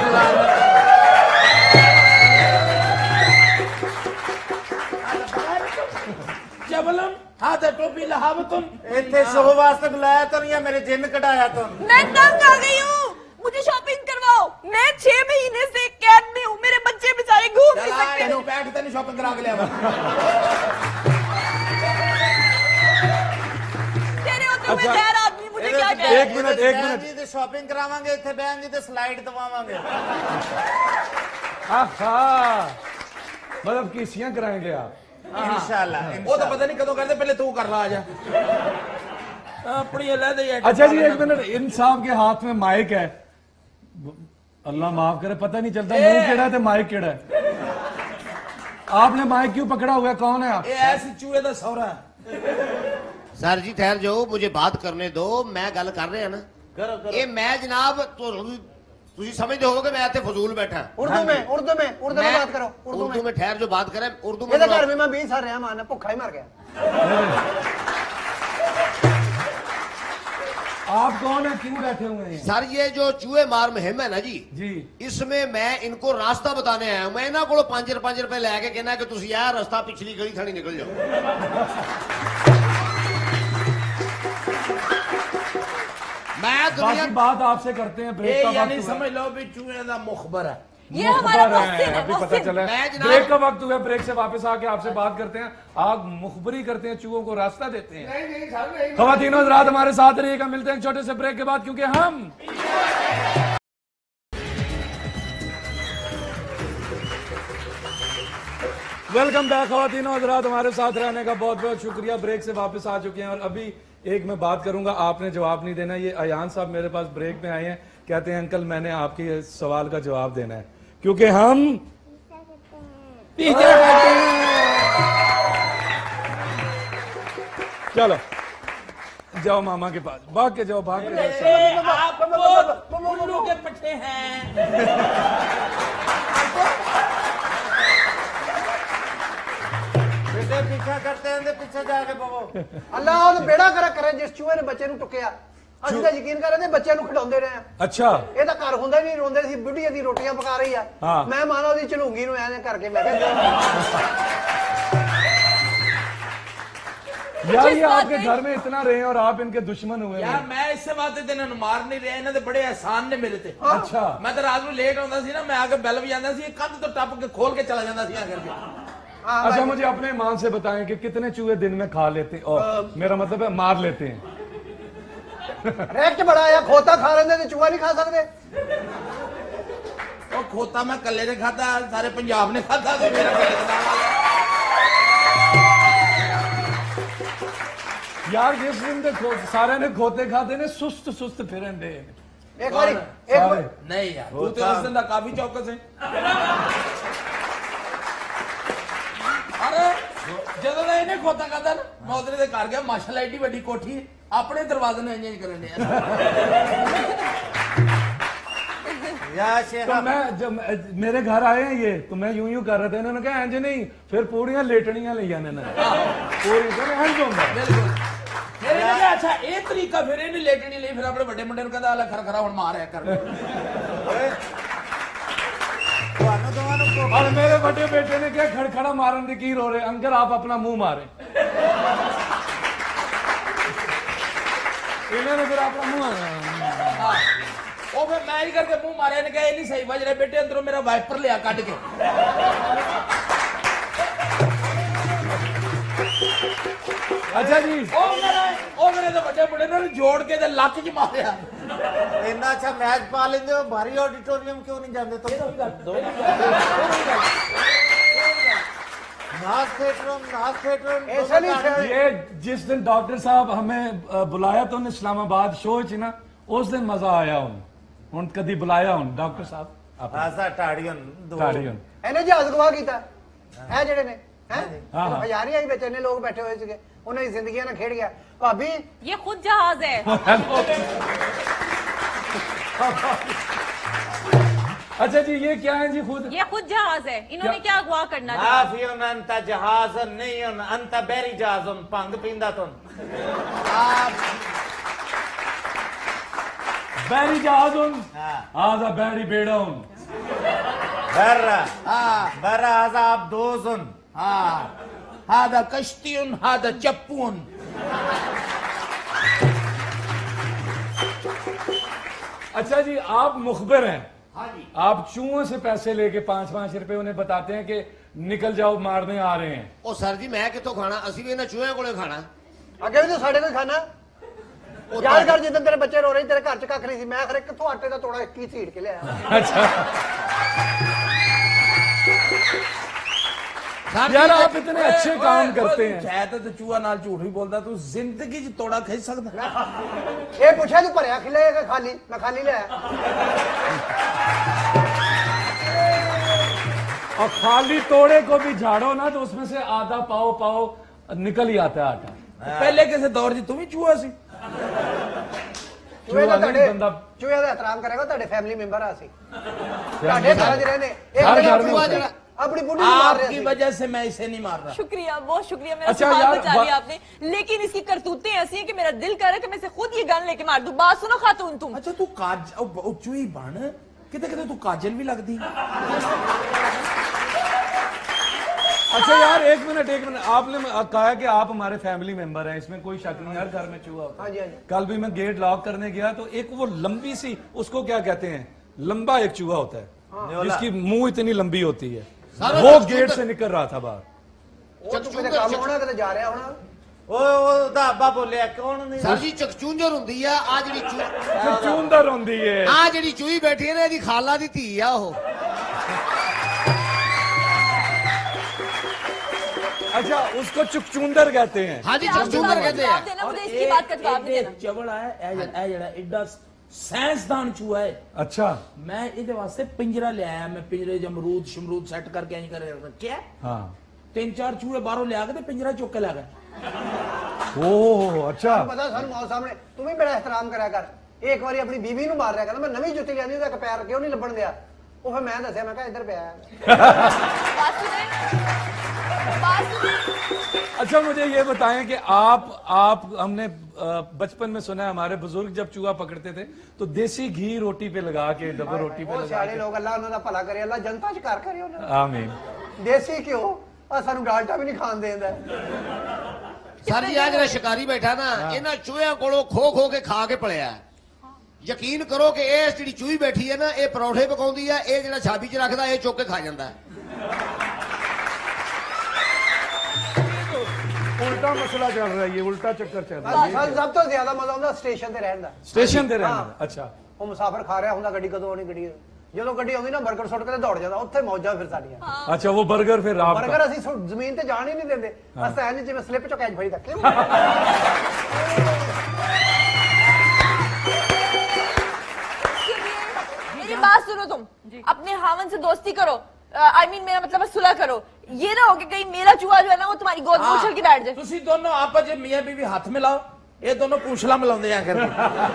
जबलम हाथ टोपी लहावतुन ਇੱਥੇ ਸ਼ੋਅ ਵਾਸਤੇ ਬੁਲਾਇਆ ਤਨ ਜਾਂ ਮੇਰੇ ਜਿੰਨ ਕਢਾਇਆ ਤਨ मैं तंग आ गई हूँ मुझे शॉपिंग करवाओ मैं छह महीने से कैद में हूँ मेरे बच्चे बेचारे घूम नहीं चला सकते ਇਹਨੂੰ ਬੈਠ ਤੈਨੂੰ ਸ਼ਾਪਿੰਗ ਕਰਾ ਕੇ ਲਿਆਵਾਂ तेरे होते हुए अच्छा। गैर आदमी मुझे क्या एक कहे मिनट, एक मिनट। ਜੀ ਤੇ ਸ਼ਾਪਿੰਗ ਕਰਾਵਾਂਗੇ ਇੱਥੇ ਬਹਿਣ ਦੀ ਤੇ ਸਲਾਈਡ ਦਵਾਵਾਂਗੇ आहा मतलब किसियां कराएंगे आप? ਇਨਸ਼ਾਅੱਲਾ ਉਹ ਤਾਂ ਪਤਾ ਨਹੀਂ ਕਦੋਂ ਕਰਦੇ ਪਹਿਲੇ ਤੂੰ ਕਰ ਲਾ ਆ ਜਾ अपनी अलग ही अच्छा जी एक मिनट, इन साहब के हाथ में माइक है, अल्लाह माफ करे पता नहीं चलता मुंह केड़ा है तो माइक केड़ा है। आपने माइक क्यों पकड़ा हुआ है, कौन है आप? ये ऐसी चूहे दा सौरा सर जी ठहर जाओ, मुझे बात करने दो, मैं गल कर रहा ना। ਕਰੋ ਕਰੋ ये मैं जनाब तुसी समझते हो कि मैं इतने फजूल बैठा उर्दू में उर्दू में उर्दू में मैं- बात करो उर्दू उर्दू में में ठहर जो बात करें उर्दू में ਇਹਦੇ बात- ਘਰ ਵੀ ਮੈਂ बीस साल ਰਿਹਾ ਮਾਨ ਭੁੱਖਾ ਹੀ ਮਰ ਗਿਆ आप कौन है, क्यों बैठे हुए हैं? सर ये जो चूहे मार मुहिम है ना जी जी इसमें मैं इनको रास्ता बताने आया हूं मैं इन्हों को पांच पांच रुपए लैके कहना कि तुसी यह रास्ता पिछली गली थानी निकल जाओ मैं दुनिया बाकी बात आपसे करते हैं, ये ब्रेक का यानी वक्त हुआ। समझ लो भी चूहे का मुखबर है। ये हमारा मुखबर है, मुहसिन है, अभी पता मुहसिन। चला मैं है। जनाब- ब्रेक का वक्त हुआ, ब्रेक से वापस आके आपसे बात करते हैं। आप मुखबरी करते हैं, चूहों को रास्ता देते हैं। नहीं नहीं सर नहीं खवातीन हज़रात हमारे साथ रहिएगा, मिलते हैं एक छोटे से ब्रेक के बाद, क्योंकि हम वेलकम बैक। खवातीन हज़रात हमारे साथ रहने का बहुत बहुत शुक्रिया। ब्रेक से वापस आ चुके हैं और अभी एक मैं बात करूंगा, आपने जवाब नहीं देना। ये अयान साहब मेरे पास ब्रेक में आए हैं, कहते हैं अंकल मैंने आपके सवाल का जवाब देना है, क्योंकि हम पिज्जा खाते हैं। चलो जाओ मामा के पास, भाग के जाओ, भाग के जाओ। ये आप उल्लू के पट्टे हैं। बेटे पीछा करते हैं पीछे जाके बबो ਅੱਲਾ ਉਹ ਬੇੜਾ ਕਰ ਕਰੇ ਜਿਸ ਚੂਹੇ ਨੇ ਬੱਚੇ ਨੂੰ ਟੁੱਕਿਆ ਅਸੀਂ ਤਾਂ ਯਕੀਨ ਕਰ ਰਹੇ ਤੇ ਬੱਚਿਆਂ ਨੂੰ ਖਿਡਾਉਂਦੇ ਰਹੇ ਆ अच्छा ਇਹ ਤਾਂ ਘਰ ਹੁੰਦਾ ਨਹੀਂ ਰੋਂਦੇ ਸੀ ਬੁੱਢੀਆਂ ਦੀ ਰੋਟੀਆਂ ਪਕਾ ਰਹੀ ਆ ਹਾਂ। ਮੈਂ ਮਾਨਾ ਉਹਦੀ ਝਲੂੰਗੀ ਨੂੰ ਐਵੇਂ ਕਰਕੇ ਮੈਂ ਕਿਹਾ यार जिस ये बात आपके में- घर में इतना रहे हैं और आप इनके दुश्मन हुए यार हैं। मैं ਇਸੇ ਵਾਸਤੇ ਤੇ ਇਹਨਾਂ ਨੂੰ ਮਾਰ ਨਹੀਂ ਰਿਹਾ, ਇਹਨਾਂ ਦੇ ਬੜੇ ਅਹਿਸਾਨ ਨੇ ਮੇਰੇ ਤੇ। अच्छा ਮੈਂ ਤਾਂ ਰਾਤ ਨੂੰ ਲੇਟ ਆਉਂਦਾ ਸੀ ਨਾ, ਮੈਂ ਆ ਕੇ ਬੈਲ ਵਜਾਉਂਦਾ ਸੀ, ਇਹ ਕੰਧ ਤੋਂ ਟੱਪ ਕੇ ਖੋਲ ਕੇ ਚਲਾ ਜਾਂਦਾ ਸੀ ਆ ਕਰਕੇ। ਹਾਂ अच्छा ਭਾਈ। मुझे अपने ईमान से बताएं कि कितने चूहे दिन में खा लेते हैं, और मेरा मतलब है मार लेते हैं। ਰੈਕਟ ਬੜਾ ਆ ਖੋਤਾ ਖਾ ਲੈਂਦੇ ਤੇ ਚੂਹਾ ਨਹੀਂ ਖਾ ਸਕਦੇ ਉਹ ਖੋਤਾ ਮੈਂ ਕੱਲੇ ਨੇ ਖਾਦਾ, ਸਾਰੇ ਪੰਜਾਬ ਨੇ ਖਾਦਾ ਤੇ ਮੇਰਾ ਕੱਲੇ ਦਾ ਨਾਮ ਆ ਗਿਆ। यार जिस दिन दे खो, सारे ने खोते खाते ने सुस्त सुस्त फिरन दे ਇੱਕ ਵਾਰੀ ਇੱਕ सारे। ਵਾਰੀ ਨਹੀਂ ਯਾਰ ਤੂੰ ਤੇ ਉਸ ਦਿਨ ਦਾ ਕਾਫੀ ਚੌਕਸ ਹੈ। ਅਰੇ ਜਦੋਂ ਦਾ ਇਹਨੇ ਖੋਤਾ ਖਾਦਾ ਨਾ, ਮੈਂ ਉਹਦੇ ਦੇ ਘਰ ਗਿਆ, ਮਾਸ਼ਾਅੱਲਾ ਏਡੀ ਵੱਡੀ ਕੋਠੀ ਹੈ, ਆਪਣੇ ਦਰਵਾਜ਼ੇ ਨੂੰ ਇੰਜ ਕਰਨ ਦੇ या शेख तो मैं जब मेरे घर आए हैं ये, तो मैं यूं यूं कर रहा था, इन्होंने कहा इंज नहीं, फिर पूरियां लेटनियां ले जाने ने पूरी तो इंज होंदा। ਬਿਲਕੁਲ ਫਿਰ ਇਹਨੇ ਕਿਹਾ ਅੱਛਾ ਇਹ ਤਰੀਕਾ, ਫਿਰ ਇਹਨੇ ਲੇਟਣੀ ਲਈ, ਫਿਰ ਆਪਣੇ ਵੱਡੇ ਮੁੰਡੇ ਨੂੰ ਕਹਿੰਦਾ ਆਲਾ ਖਰ ਖਰਾ ਹੁਣ ਮਾਰਿਆ ਕਰ। ਤੁਹਾਨੂੰ ਦੋਵਾਂ ਨੂੰ ਕੋ- और मेरे बड़े बेटे ने क्या खड़खड़ा मारन दी की रो रहे, अंकल आप अपना मुंह मारे। इन्होंने फिर अपना मुंह ਹਾਂ। ਉਹ ਫਿਰ ਮੈਂ ਹੀ ਕਰਕੇ ਮੂੰਹ ਮਾਰਿਆ, ਨੇ ਕਿਹਾ ਇਹ ਨਹੀਂ ਸਹੀ ਵੱਜ ਰਿਹਾ ਬੇਟੇ, ਅੰਦਰੋਂ ਮੇਰਾ ਵਾਈਪਰ ਲਿਆ ਕੱਢ ਕੇ। अच्छा जी ਉਹ ਮੇਰਾ ਉਹ ਮੇਰੇ ਦੇ ਵੱਡੇ ਮੁੰਡੇ ਨੇ ਜੋੜ ਕੇ ਤੇ ਲੱਕ 'ਚ ਮਾਰਿਆ। ਇੰਨਾ ਅੱਛਾ ਮੈਚ ਪਾ ਲੈਂਦੇ ਹੋ, ਭਾਰੀ ਆਡੀਟੋਰੀਅਮ ਕਿਉਂ ਨਹੀਂ ਜਾਂਦੇ ਤੁਮ नाज थिएटर नाज थिएटर ऐसा नहीं सर ये जिस दिन डॉक्टर साहब हमें अ, बुलाया तो उन्हें इस्लामाबाद शो च ना, उस दिन मजा आया हूं हूं कदी बुलाया हूं डॉक्टर साहब आप आसा टाड़ियन दो ताड़ी हुन। ਇਹਨੇ ਜਹਾਜ਼ ਗਵਾ ਕੀਤਾ ਇਹ ਜਿਹੜੇ ਨੇ ਹੈ ਹਾਂ, ਹਾਂ। ਹਜ਼ਾਰੀ ਆਈ ਵਿੱਚ ਇੰਨੇ ਲੋਕ ਬੈਠੇ ਹੋਏ ਸੀਗੇ ਉਹਨਾਂ ਦੀ ਜ਼ਿੰਦਗੀਆਂ ਨਾਲ ਖੇਡ ਗਿਆ ਭਾਬੀ ये खुद जहाज है। अच्छा जी ये क्या है जी खुद? ये खुद जहाज है, इन्होंने क्या अगवा करना था? आफियन अंत जहाजन नहीं अंत बेरी जहाजन पंग पिंदा तुन बैरी जहाजुन हाँ। आजा बैरी बेड़ाउन। बर्रा हाँ बर्रा आजा आप दोजुन हाँ हादा कश्तियुन हादा चप्पून। अच्छा जी आप मुखबिर हैं, आप चूहों से पैसे लेके पांच पांच रुपए उन्हें बताते हैं कि निकल जाओ मारने आ रहे हैं। ਉਹ ਸਰ ਜੀ ਮੈਂ ਕਿੱਥੋਂ ਖਾਣਾ, ਅਸੀਂ ਵੀ ਇਹਨਾਂ ਚੂਹਿਆਂ ਕੋਲੇ ਖਾਣਾ। ਅੱਗੇ ਵੀ ਤਾਂ ਸਾਡੇ ਕੋਲ ਖਾਣਾ ਉਹ ਯਾਦ ਕਰ ਜਿੱਦਣ ਤੇਰੇ ਬੱਚੇ ਰੋ ਰਹੇ ਸੀ, ਤੇਰੇ ਘਰ ਚ ਕੱਖ ਨਹੀਂ ਸੀ, ਮੈਂ ਖਰੇ ਕਿੱਥੋਂ ਆਟੇ ਦਾ ਤੋੜਾ ਇੱਕ ਹੀ ਸੀੜ ਕੇ ਲਿਆਇਆ अच्छा ਸਰ यार ਜੀ, आप इतने अच्छे काम करते हैं। ਸ਼ਾਇਦ ਤੇ ਚੂਹਾ ਨਾਲ ਝੂਠ ਵੀ ਬੋਲਦਾ, ਤੂੰ ਜ਼ਿੰਦਗੀ 'ਚ ਤੋੜਾ ਖਿੱਚ ਸਕਦਾ। ਇਹ ਪੁੱਛਿਆ ਤੂੰ ਭਰਿਆ ਖਿਲੇ ਕਿ ਖਾਲੀ, ਮੈਂ ਖਾਲੀ ਲਿਆਇਆ और खाली तोड़े को भी झाड़ो ना तो उसमें से आधा पाओ पाओ निकल ही आता है आटा। ਪਹਿਲੇ ਕਿਸੇ ਦੌਰ 'ਚ ਤੂੰ ਵੀ ਚੂਹਾ ਸੀ। ਚੂਹੇ ਦਾ ਚੂਹਾ ਨਹੀਂ ਤੁਹਾਡੇ ਬੰਦਾ ਚੂਹੇ ਦਾ ਇਤਰਾਮ ਕਰੇਗਾ ਤੁਹਾਡੇ ਫੈਮਿਲੀ ਮੈਂਬਰ ਆ ਅਸੀਂ ਤੁਹਾਡੇ ਘਰ 'ਚ ਰਹਿੰਦੇ एक हर जगह घर में चूहा होता है। जरा अपनी बुढ़ी को मार रहे आपकी थे वजह से मैं इसे नहीं मार रहा। शुक्रिया, बहुत शुक्रिया, मेरा अच्छा सवाल यार, बचा बा- लिया आपने। लेकिन इसकी करतूतें ऐसी हैं कि मेरा दिल कर रहा है कि मैं इसे खुद ये गन लेके मार दूं। बात सुनो खातून तुम। अच्छा तू काज ਉਹ ਉਹ ਚੂਹੀ ਬਣ ਕਿਤੇ ਕਿਤੇ ਤੂੰ ਕਾਜਲ ਵੀ ਲੱਗਦੀ। अच्छा यार एक मिनट एक मिनट आपने कहा कि आप हमारे फैमिली मेंबर हैं, इसमें कोई शक नहीं, हर घर में चूहा होता हाँ जी, हाँ है। जी। कल भी मैं गेट लॉक करने गया तो एक वो लंबी सी, उसको क्या कहते हैं, लंबा एक चूहा होता है जिसकी मुंह इतनी लंबी होती है, सारा वो चूहा- गेट से निकल रहा था बाहर। ਉਹ ਤੂੰ ਕਿਤੇ ਕੰਮ ਹੋਣਾ ਕਿਤੇ ਜਾ ਰਿਹਾ ਹੋਣਾ ਓਏ ਉਹਦਾ ਅੱਬਾ ਬੋਲਿਆ ਕੌਣ ਨਹੀਂ ਸਰ ਜੀ ਚਕਚੂੰਜਰ ਹੁੰਦੀ ਆ ਆ ਜਿਹੜੀ ਚੂ चूंदर होंदी है। ਆ ਜਿਹੜੀ ਚੂਹੀ ਬੈਠੀ ਹੈ ਨਾ ਇਹਦੀ ਖਾਲਾ ਦੀ ਧੀ ਆ ਉਹ। अच्छा उसको चुकचुंदर कहते हैं। ਹਾਂਜੀ आप ਚਕਚੂੰਜਰ जवाब ਕਹਿੰਦੇ जवाब ਆ। देना मुझे, इसकी बात का जवाब नहीं देना। ਚਵਲ ਹੈ ਇਹ ਜਿਹੜਾ ਇਹ ਜਿਹੜਾ ਐਡਾ ਸਾਇੰਸਦਾਨ ਚੂਹਾ ਹੈ। अच्छा ਮੈਂ ਇਹਦੇ ਵਾਸਤੇ ਪਿੰਜਰਾ ਲਿਆਇਆ, ਮੈਂ ਪਿੰਜਰੇ 'ਚ ਅਮਰੂਦ ਸ਼ਮਰੂਦ ਸੈੱਟ ਕਰਕੇ ਐਂ ਕਰੇ ਰੱਖਿਆ। हाँ ਤਿੰਨ ਚਾਰ ਚੂਹੇ ਬਾਹਰੋਂ ਲਿਆ ਕੇ ਤੇ ਪਿੰਜਰਾ ਚੁੱਕ ਕੇ ਲੈ ਗਏ। ओह अच्छा ਪਤਾ ਸਾਨੂੰ ਮੌਤ ਸਾਹਮਣੇ ਤੂੰ ਵੀ ਬੜਾ ਇਹਤਰਾਮ ਕਰਿਆ ਕਰ ਇੱਕ ਵਾਰੀ ਆਪਣੀ ਬੀਵੀ ਨੂੰ ਮਾਰ ਰਿਆ ਕਹਿੰਦਾ ਮੈਂ ਨਵੀਂ ਜੁੱਤੀ ਲਿਆਂਦੀ ਉਹਦਾ ਇੱਕ ਪੈਰ ਕਿਉਂ ਨਹੀਂ ਲੱਭਣ ਦਿਆ ਉਹ ਫਿਰ ਮੈਂ ਦੱਸਿਆ ਮੈਂ ਕਿਹਾ ਇੱਧਰ ਪਿਆ ਹੈ। बात सुने, बात सुने। अच्छा मुझे ये बताएं कि आप आप हमने अ, बचपन में सुना है हमारे बुजुर्ग जब चूहा पकड़ते थे तो देसी घी रोटी पे लगा के डबल रोटी पे ਉਹ लगा ਸਿਆਣੇ के ਲੋਕ ਅੱਲਾ ਉਹਨਾਂ ਦਾ ਭਲਾ ਕਰੇ ਅੱਲਾ ਜਨਤਾ ਚ ਕਰ ਕਰੇ ਉਹਨਾਂ आमीन। ਨੂੰ। ਦੇਸੀ ਘਿਓ ਆ ਸਾਨੂੰ ਡਾਲਟਾ ਵੀ ਨਹੀਂ ਖਾਣ ਦੇਂਦਾ ਸਰ ਜੀ ਆ ਜਿਹੜਾ ਸ਼ਿਕਾਰੀ ਬੈਠਾ ਨਾ ਇਹਨਾਂ ਚੂਹਿਆਂ ਕੋਲੋਂ ਖੋ ਖੋ ਕੇ ਖਾ ਕੇ ਪਲਿਆ। ਯਕੀਨ ਕਰੋ ਕਿ ਇਹ ਜਿਹੜੀ ਚੂਹੀ ਬੈਠੀ ਹੈ ਨਾ ਇਹ ਪਰੌਠੇ ਪਕਾਉਂਦੀ ਹੈ, ਇਹ ਜਿਹੜਾ ਛਾਬੀ 'ਚ ਰੱਖਦਾ ਇਹ ਚੁੱਕ ਕੇ ਖਾ ਜਾਂਦਾ ਹੈ। उल्टा मसला चल रहा है, ये उल्टा चक्कर चल रहा है। ਸਾਨੂੰ ਸਭ ਤੋਂ ਜ਼ਿਆਦਾ ਮਜ਼ਾ ਆਉਂਦਾ ਸਟੇਸ਼ਨ ਤੇ ਰਹਿਣ ਦਾ स्टेशन दे रहे हाँ। हैं। अच्छा ਉਹ ਮੁਸਾਫਰ ਖਾ ਰਿਹਾ ਹੁੰਦਾ ਗੱਡੀ ਕਦੋਂ ਆਉਣੀ ਗੱਡੀ ਜਦੋਂ ਗੱਡੀ ਆਉਂਦੀ ਨਾ 버ਗਰ ਸੁੱਟ ਕੇ ਤੇ ਦੌੜ ਜਾਂਦਾ ਉੱਥੇ ਮੌਜਾਂ ਫਿਰ ਸਾਡੀਆਂ अच्छा वो बर्गर फिर आप 버ਗਰ ਅਸੀਂ ਸੁੱਟ- ਜ਼ਮੀਨ ਤੇ ਜਾਣ ਹੀ ਨਹੀਂ ਦਿੰਦੇ ਅਸਾਂ ਐਂ ਜਿਵੇਂ ਸਲਿੱਪ ਚੋਂ ਕੈਚ ਫੜੀ ਤੱਕ मेरी बात सुनो तुम, अपने हावन से दोस्ती करो। आई मीन मेरा मतलब है सुलह करो। ये ना हो कि कहीं मेरा चूहा जो है ना वो तुम्हारी गोद में उछल के बैठ जाए। ਤੁਸੀਂ ਦੋਨੋਂ ਆਪਸ ਵਿੱਚ ਮੀਆਂ ਬੀਵੀ ਹੱਥ ਮਿਲਾਓ, ਇਹ ਦੋਨੋਂ ਪੂਛਲਾ ਮਿਲਾਉਂਦੇ ਆ ਕਰਕੇ।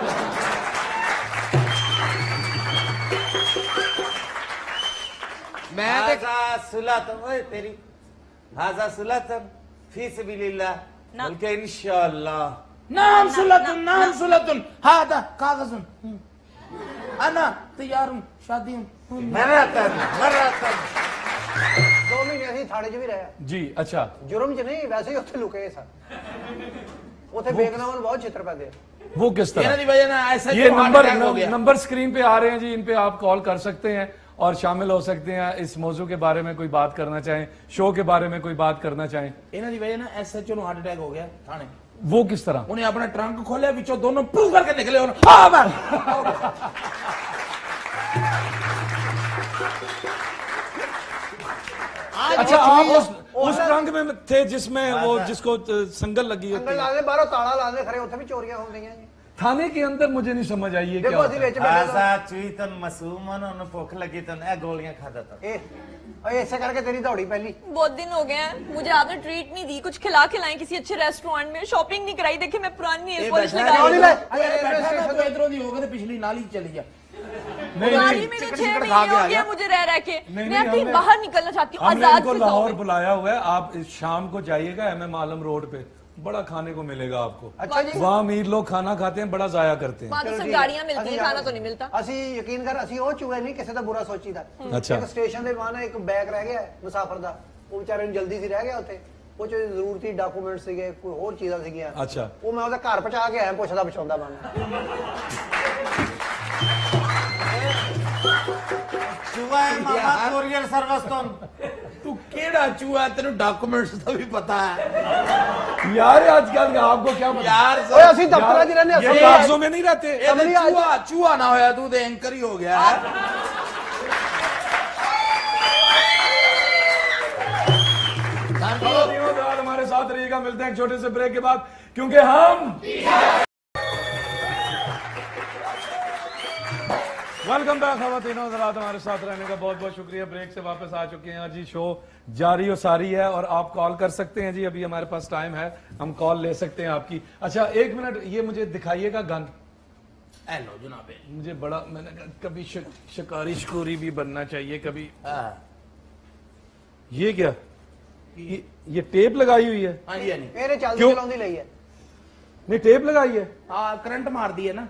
ਮੈਂ ਤੇ हाजा सुलतन ओए तेरी हाजा सुलतन फी सबिलिल्लाह ना। बल्कि इंशाअल्लाह नाम सुलतन नाम सुलतन हादा कागजुन अना तैयार हूं शादी हूं। मरतन मरतन ਦੋ ਮਹੀਨੇ ਅਸੀਂ ਥਾਣੇ 'ਚ ਵੀ ਰਹੇ जी अच्छा ਜੁਰਮ 'ਚ ਨਹੀਂ ਵੈਸੇ ਹੀ ਉੱਥੇ ਲੁਕੇ ਸਨ ਉੱਥੇ ਬੇਗਨਾਮਾਂ ਨੂੰ ਬਹੁਤ ਚਿੱਤਰ ਪੈਂਦੇ ਆ वो किस ਇਹਨਾਂ तरह ਦੀ ਵਜ੍ਹਾ ਨਾਲ ਐਸਾ ये जो हार्ट नंबर अटैक हो गया। नंबर स्क्रीन पे आ रहे हैं जी, इन पे आप कॉल कर सकते हैं और शामिल हो सकते हैं। इस मौजू के बारे में कोई बात करना चाहें, शो के बारे में कोई बात करना चाहें, ਇਹਨਾਂ ਦੀ ਵਜ੍ਹਾ ਨਾਲ ਐਸਐਚਓ ਨੂੰ ਹਾਰਟ ਅਟੈਕ ਹੋ ਗਿਆ ਥਾਣੇ। वो किस तरह? ਉਹਨੇ ਆਪਣਾ ਟਰੰਕ ਖੋਲਿਆ, ਵਿੱਚੋਂ ਦੋਨੋਂ ਪੁਲ ਕਰਕੇ ਨਿਕਲੇ। ਉਹਨੇ ਆ ਮੈਂ आज अच्छा वो आप चूही- उस उस रंग में थे जिसमें वो जिसको अ, संगल लगी होती ਅੰਗਲ है। ਲਾਦੇ ਬਾਹਰੋਂ ਤਾਲਾ ਲਾਦੇ ਖਰੇ ਉੱਥੇ ਵੀ ਚੋਰੀਆਂ ਹੁੰਦੀਆਂ ਜੀ थाने के अंदर मुझे नहीं समझ आई ये क्या ਦੇਖੋ ਅਸੀਂ होता है? ਵਿੱਚ ਬੈਠੇ हाजा चुईतन मसूमन उन भूख लगी तन ए गोलियां खाता था ਇਹ ਓਏ ਇਸੇ ਕਰਕੇ ਤੇਰੀ ਦੌੜੀ ਪਹਿਲੀ बहुत दिन हो गए हैं, मुझे आपने ट्रीट नहीं दी, कुछ खिला खिलाएं किसी अच्छे रेस्टोरेंट में। शॉपिंग नहीं कराई, देखिए मैं पुरानी नेल पॉलिश बैठा लगा क्यों रही नहीं हूँ। ले? अरे बैठा ना तो इधरों दी हो गए तो पिछली नाली चली जा। नहीं पुरानी नहीं में तो चिकन छह चिकन महीने खा के हो आ गया गया। मुझे रह रह के। नहीं, मैं नहीं, अपनी हमने- बाहर निकलना चाहती हूँ, हमने आजाद इनको फिजा लाहौर हूँ। बुलाया हुआ है, आप इस शाम को जाइएगा एम एम आलम रोड पे, बड़ा खाने को मिलेगा आपको। अच्छा जी वहाँ अमीर लोग खाना खाते हैं, बड़ा जाया करते हैं। वहाँ तो चलो सिर्फ ठीक है। गाड़ियाँ मिलती ਅਸੀਂ हैं, खाना तो नहीं मिलता। ਅਸੀਂ ਯਕੀਨ ਕਰ ਅਸੀਂ ਉਹ ਚੂਹੇ ਨਹੀਂ ਕਿਸੇ ਦਾ ਬੁਰਾ ਸੋਚੀਦਾ ਅੱਛਾ। ਇੱਕ ਸਟੇਸ਼ਨ ਦੇ ਬਾਹਰ ਨਾ ਇੱਕ ਬੈਗ ਰਹਿ ਗਿਆ ਮੁਸਾਫਰ ਦਾ ਉਹ ਵਿਚਾਰੇ ਨੂੰ ਜਲਦੀ ਸੀ ਰਹਿ ਗਿਆ ਉੱਥੇ ਉਹ ਚ ਜ਼ਰੂਰਤੀ ਡਾਕੂਮੈਂਟ ਸੀਗੇ ਕੋਈ ਹੋਰ ਚੀਜ਼ਾਂ ਸੀਗੀਆਂ ਅੱਛਾ। ਉਹ ਮੈਂ ਉਹਦਾ ਘਰ ਪਹੁੰਚਾ ਕੇ ਆਇਆ ਪੁੱਛਦਾ ਪਛਾਉਂਦਾ ਬਣ चुआ है मामा कोरियर सर्विस तो तू केड़ा चूहा तेनु डॉक्यूमेंट्स का भी पता है यार आजकल आपको क्या पता? यार ਓਏ ਅਸੀਂ ਦਫ਼ਤਰਾਂ 'ਚ ਰਹਿੰਦੇ ये ਅਸੀਂ कागजों में नहीं रहते। ये तो अमली आज- चूहा चूहा ना होया तू तो एंकर ही हो गया है। चलो तीनों रात हमारे साथ रहिएगा, मिलते हैं एक छोटे से ब्रेक के बाद, क्योंकि हम वेलकम बैक खवातीनों रात हमारे साथ रहने का बहुत बहुत शुक्रिया। ब्रेक से वापस आ चुके हैं जी, शो जारी और सारी है और आप कॉल कर सकते हैं जी, अभी हमारे पास टाइम है, हम कॉल ले सकते हैं आपकी। अच्छा एक मिनट, ये मुझे दिखाइएगा गन। हेलो जनाबे। मुझे बड़ा मैंने कहा कभी शक, शिकारी शिकोरी भी बनना चाहिए कभी। हाँ ये क्या ये, ये टेप लगाई हुई है? हाँ जी हाँ जी। ਮੇਰੇ ਚੱਲਦੀ ਕਿਉਂ? ਚਲਾਉਂਦੀ ਲਈ ਹੈ नहीं टेप लगाई है। हाँ करंट मार दी है ना।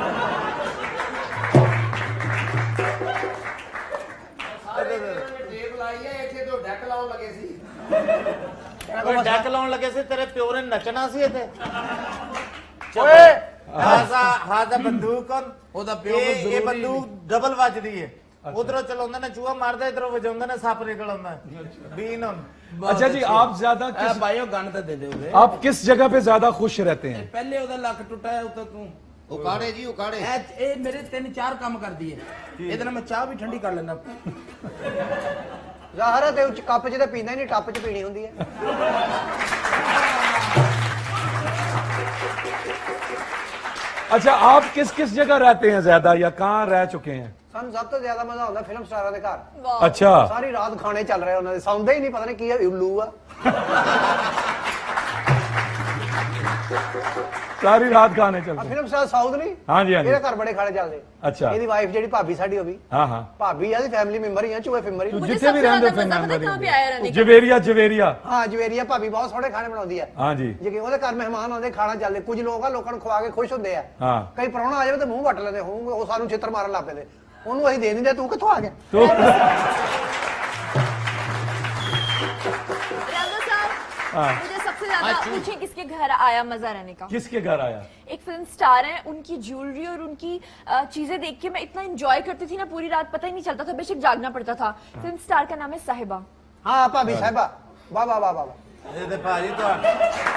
ਟੇਪ ਲਾਈ ਹੈ ਇੱਥੇ ਤੋਂ ਡੈਕ ਲਾਉਣ ਲੱਗੇ ਸੀ। ਕੋਈ ਡੈਕ ਲਾਉਣ ਲੱਗੇ ਸੀ ਤੇਰੇ ਪਿਓ ਨੇ ਨੱਚਣਾ ਸੀ ਇੱਥੇ। ਓਏ ਹਾਜ਼ਾ ਹਾਜ਼ਾ ਬੰਦੂਕ ਉਹਦਾ ਪਿਓ ਇਹ ਜ਼ਰੂਰੀ ਇਹ ਬੰਦੂਕ ਡਬਲ ਵੱਜਦੀ ਹੈ। ਉਧਰੋਂ ਚਲਾਉਂਦੇ ਨੇ ਚੂਹਾ ਮਾਰਦਾ ਇਧਰੋਂ ਵਜਾਉਂਦੇ ਨੇ ਸੱਪ ਨਿਕਲ ਆਉਂਦਾ ਬੀਨ ਹੁਣ। अच्छा जी आप ज्यादा ए किस, भाइयों गन तो दे दे आप किस जगह पे ज्यादा खुश रहते हैं? पहले ਉਹਦਾ ਲੱਕ ਟੁੱਟਾ ਹੈ ਉਤੋਂ ਤੂੰ ਉਕਾੜੇ ਜੀ ਉਕਾੜੇ। ਇਹ ਇਹ ਮੇਰੇ ਤਿੰਨ ਚਾਰ ਕੰਮ ਕਰਦੀ ਹੈ ਇਹਦੇ ਨਾਲ ਮੈਂ ਚਾਹ ਵੀ ਠੰਡੀ ਕਰ ਲੈਂਦਾ। ਜ਼ਾਹਰ ਹੈ ਤੇ ਉੱਚ ਕੱਪ 'ਚ ਤਾਂ ਪੀਂਦਾ ਹੀ ਨਹੀਂ ਟੱਪ 'ਚ ਪੀਣੀ ਹੁੰਦੀ ਹੈ अच्छा आप किस किस जगह रहते हैं ज्यादा या कहाँ रह चुके हैं? ਸਾਨੂੰ ਸਭ ਤੋਂ ਜ਼ਿਆਦਾ ਮਜ਼ਾ ਆਉਂਦਾ ਫਿਲਮ ਸਟਾਰਾਂ ਦੇ ਘਰ वाह। अच्छा ਸਾਰੀ ਰਾਤ ਖਾਣੇ ਚੱਲ ਰਹੇ ਉਹਨਾਂ ਦੇ ਸੌਂਦੇ ਹੀ ਨਹੀਂ ਪਤਾ ਨਹੀਂ ਕੀ ਹੈ ਉੱਲੂ ਆ सारी रात खाने ਆ चलते हैं। ਫਿਲਮ ਸਟਾਰ ਸਾਊਥ ਨਹੀਂ हाँ जी हाँ जी। ਇਹਦੇ ਘਰ ਬੜੇ ਖਾਣੇ ਚੱਲਦੇ ਅੱਛਾ। ਇਹਦੀ ਵਾਈਫ ਜਿਹੜੀ ਭਾਬੀ ਸਾਡੀ ਉਹ ਵੀ हाँ हाँ ਭਾਬੀ ਆ ਦੀ ਫੈਮਿਲੀ ਮੈਂਬਰ ਹੀ ਆ ਚੂਹੇ ਫਿੰਮਰ ਹੀ मुझे जितने भी सबसे रहते ज्यादा मजा पता है कहाँ पे आया रहने का? जवेरिया जवेरिया। ਹਾਂ ਜਵੇਰੀਆ ਭਾਬੀ ਬਹੁਤ ਸੋਹਣੇ ਖਾਣੇ ਬਣਾਉਂਦੀ ਆ हाँ जी ਜੇ ਕਿ ਉਹਦੇ ਘਰ ਮਹਿਮਾਨ ਆਉਂਦੇ ਖਾਣਾ ਚੱਲਦੇ ਕੁਝ ਲੋਕ ਆ ਲੋਕਾਂ ਨੂੰ ਖਵਾ ਕੇ ਖੁਸ਼ ਹੁੰਦੇ ਆ हाँ ਕਈ ਪ੍ਰਾਹੁਣਾ ਆ ਜਾਵੇ ਤੇ ਮੂੰਹ ਵੱਟ ਲੈਂਦੇ ਹੋਣਗੇ ਉਹ ਸਾਨੂੰ ਛਿੱਤਰ ਮਾਰਨ ਲੱਗ ਪੈਂਦੇ ਉਹਨੂੰ ਅਸੀਂ ਦੇ ਦਿੰਦੇ ਤੂੰ ਕਿੱਥੋਂ ਆ ਗਿਆ तो राजा साहब हाँ। मुझे सबसे ज्यादा पूछे किसके घर आया मजा रहने का? किसके घर आया? एक फिल्म स्टार है, उनकी ज्वेलरी और उनकी अ, चीजें देख के मैं इतना एंजॉय करती थी ना पूरी रात पता ही नहीं चलता था बेशक जागना पड़ता था। फिल्म स्टार का नाम है साहिबा। ਹਾਂ ਭਾਬੀ ਸਾਹਿਬਾ ਵਾਹ ਵਾਹ ਵਾਹ ਵਾਹ ਇਹ ਤੇ ਭਾਜੀ ਤੁਹਾਡਾ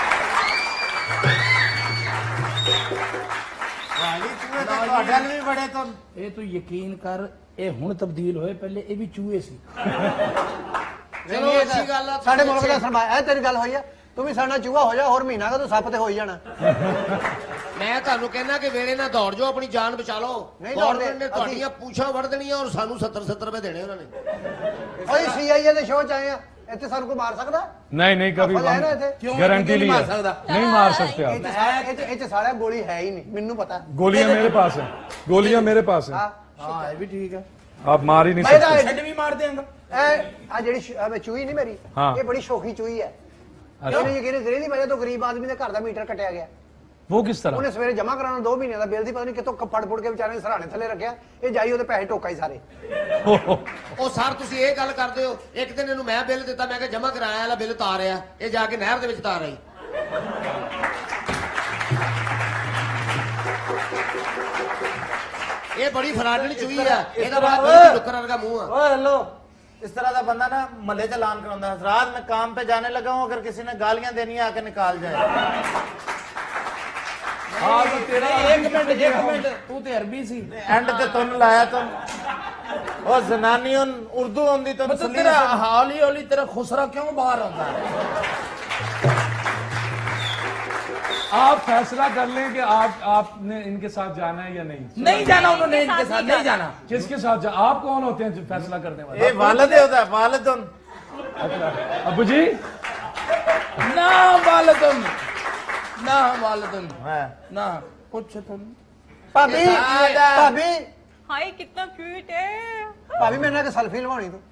ਭਾਜੀ ਚੂਹੇ ਤਾਂ ਤੁਹਾਡੇ ਨਾਲ ਵੀ ਬੜੇ ਤੋਂ ਇਹ ਤੂੰ ਯਕੀਨ ਕਰ ਇਹ ਹੁਣ ਤਬਦੀਲ ਹੋਏ ਪਹਿਲੇ ਇਹ ਵੀ ਚੂਹੇ ਸੀ। ਚਲੋ ਅੱਛੀ ਗੱਲ ਆ। ਸਾਡੇ ਮੁਲਕ ਦਾ ਸਰਮਾਇਆ ਇਹ ਤੇਰੀ ਗੱਲ ਹੋਈ ਆ ਤੂੰ ਵੀ ਸਾਡਾ ਚੂਹਾ ਹੋ ਜਾ ਹੋਰ ਮਹੀਨਾ ਕਾ ਤੂੰ ਸੱਪ ਤੇ ਹੋ ਹੀ ਜਾਣਾ ਮੈਂ ਤੁਹਾਨੂੰ ਕਹਿੰਦਾ ਕਿ ਵੇਲੇ ਨਾਲ ਦੌੜ ਜਾਓ ਆਪਣੀ ਜਾਨ ਬਚਾ ਲਓ। ਨਹੀਂ ਦੌੜਦੇ, ਗੌਰਮੈਂਟ ਨੇ ਅਸੀਂ- ਤੁਹਾਡੀਆਂ ਪੂਛਾਂ ਵੜ ਦੇਣੀਆਂ ਔਰ ਸਾਨੂੰ ਸੱਤਰ ਸੱਤਰ ਰੁਪਏ ਦੇਣੇ ਉਹਨਾਂ ਨੇ। ਓਏ ਸੀਆਈਏ ਦੇ ਸ਼ੋਅ ਚ ਆਏ ਆ ਇੱਥੇ ਸਾਨੂੰ ਕੋਈ ਮਾਰ ਸਕਦਾ नहीं नहीं कभी ਆਪਾਂ ਲੈ ਨਾ ਇੱਥੇ ਕਿਉਂ गारंटी ਨਹੀਂ ली ਮਾਰ है। ਸਕਦਾ नहीं मार सकते ਇਹ आप। ਚ ਸਾਰਾ- ਇਹ ਚ- ਇਹ ਚ ਸਾਰਾ ਗੋਲੀ ਹੈ ਹੀ ਨਹੀਂ ਮੈਨੂੰ ਪਤਾ गोलियां मेरे पास है गोलियां मेरे पास है ਹਾਂ ਹਾਂ ਇਹ ਵੀ ਠੀਕ ਹੈ आप मार ही नहीं मैं सकते। ਛੱਡ ਵੀ ਮਾਰ ਦੇਂਗਾ। ਇਹ ਆ ਜਿਹੜੀ ਸ਼- ਆਹ ਚੂਹੀ ਨਹੀਂ ਮੇਰੀ ਹਾਂ। ਇਹ ਬੜੀ ਸ਼ੌਕੀ ਚੂਹੀ ਹੈ अच्छा ਇਹਨੇ ਯਕੀਨ ਜ਼ਰੀਲੀ ਵਜ੍ਹਾ ਤੋਂ ਗਰੀਬ ਆਦਮੀ ਦੇ ਘਰ ਦਾ ਮੀਟਰ ਕੱਟਿਆ ਗਿਆ वो किस तरह? ਉਹਨੇ ਸਵੇਰੇ ਜਮਾ ਕਰਾਉਣਾ ਦੋ ਮਹੀਨੇ ਦਾ ਬਿੱਲ ਦੀ ਪਤਾ ਨਹੀਂ ਕਿੱਥੋਂ ਫੜ ਫੁੜ ਕੇ ਵਿਚਾਰੇ ਨੇ ਸਰਾਣੇ ਥੱਲੇ ਰੱਖਿਆ ਇਹ ਜਾਈ ਉਹਦੇ ਪੈਸੇ ਟੋਕਾ ਹੀ ਸਾਰੇ हो, हो। ਉਹ ਸਰ ਤੁਸੀਂ ਇਹ ਗੱਲ ਕਰਦੇ ਹੋ ਇੱਕ ਦਿਨ ਇਹਨੂੰ ਮੈਂ ਬਿੱਲ ਦਿੱਤਾ ਮੈਂ ਕਿਹਾ ਜਮਾ ਕਰਾਇਆ ਵਾਲਾ ਬਿੱਲ ਤਾਰਿਆ ਇਹ ਜਾ ਕੇ ਨਹਿਰ ਦੇ ਵਿੱਚ ਤਾਰ ਆਈ। ਇਹ ਬੜੀ ਫਰਾਡਣੀ ਚੂਹੀ ਆ ਇਹਦਾ ਬੜਾ ਬਿਲਕੁਲ ਨੁੱਕਰ ਵਰਗਾ ਮੂੰਹ ਆ। ओए हेलो इस तरह का बंदा ना मल्ले से ऐलान कराਉਂਦਾ है रात में काम पे जाने लगा हूं अगर किसी ने गालियां देनी है आके निकाल जाए। ਹਾਂ ਤਾਂ ਤੇਰਾ ਇੱਕ ਮਿੰਟ ਇੱਕ ਮਿੰਟ ਤੂੰ ਤੇ ਅਰਬੀ ਸੀ। एंड ते तुम लाया तुम ਉਹ ਜ਼ਨਾਨੀ ਉਰਦੂ ਆਉਂਦੀ ਤਾਂ मतलब तेरा हौली हौली तेरा खुसरा क्यों बाहर आता है? आप फैसला कर लें कि आप आपने इनके साथ जाना है या नहीं। नहीं जाना उन्होंने इनके साथ नहीं जाना। किसके साथ जा? आप कौन होते हैं जो फैसला करने वाले? ये वालिद होता है वालिद अच्छा अबू जी ना वालदन ना वालदन है ना कुछ तुम ਭਾਬੀ ਭਾਬੀ हाय कितना क्यूट है। ਭਾਬੀ ਮੇਰੇ ਨਾਲ ਸੈਲਫੀ ਲਵਾਉਣੀ ਤੂੰ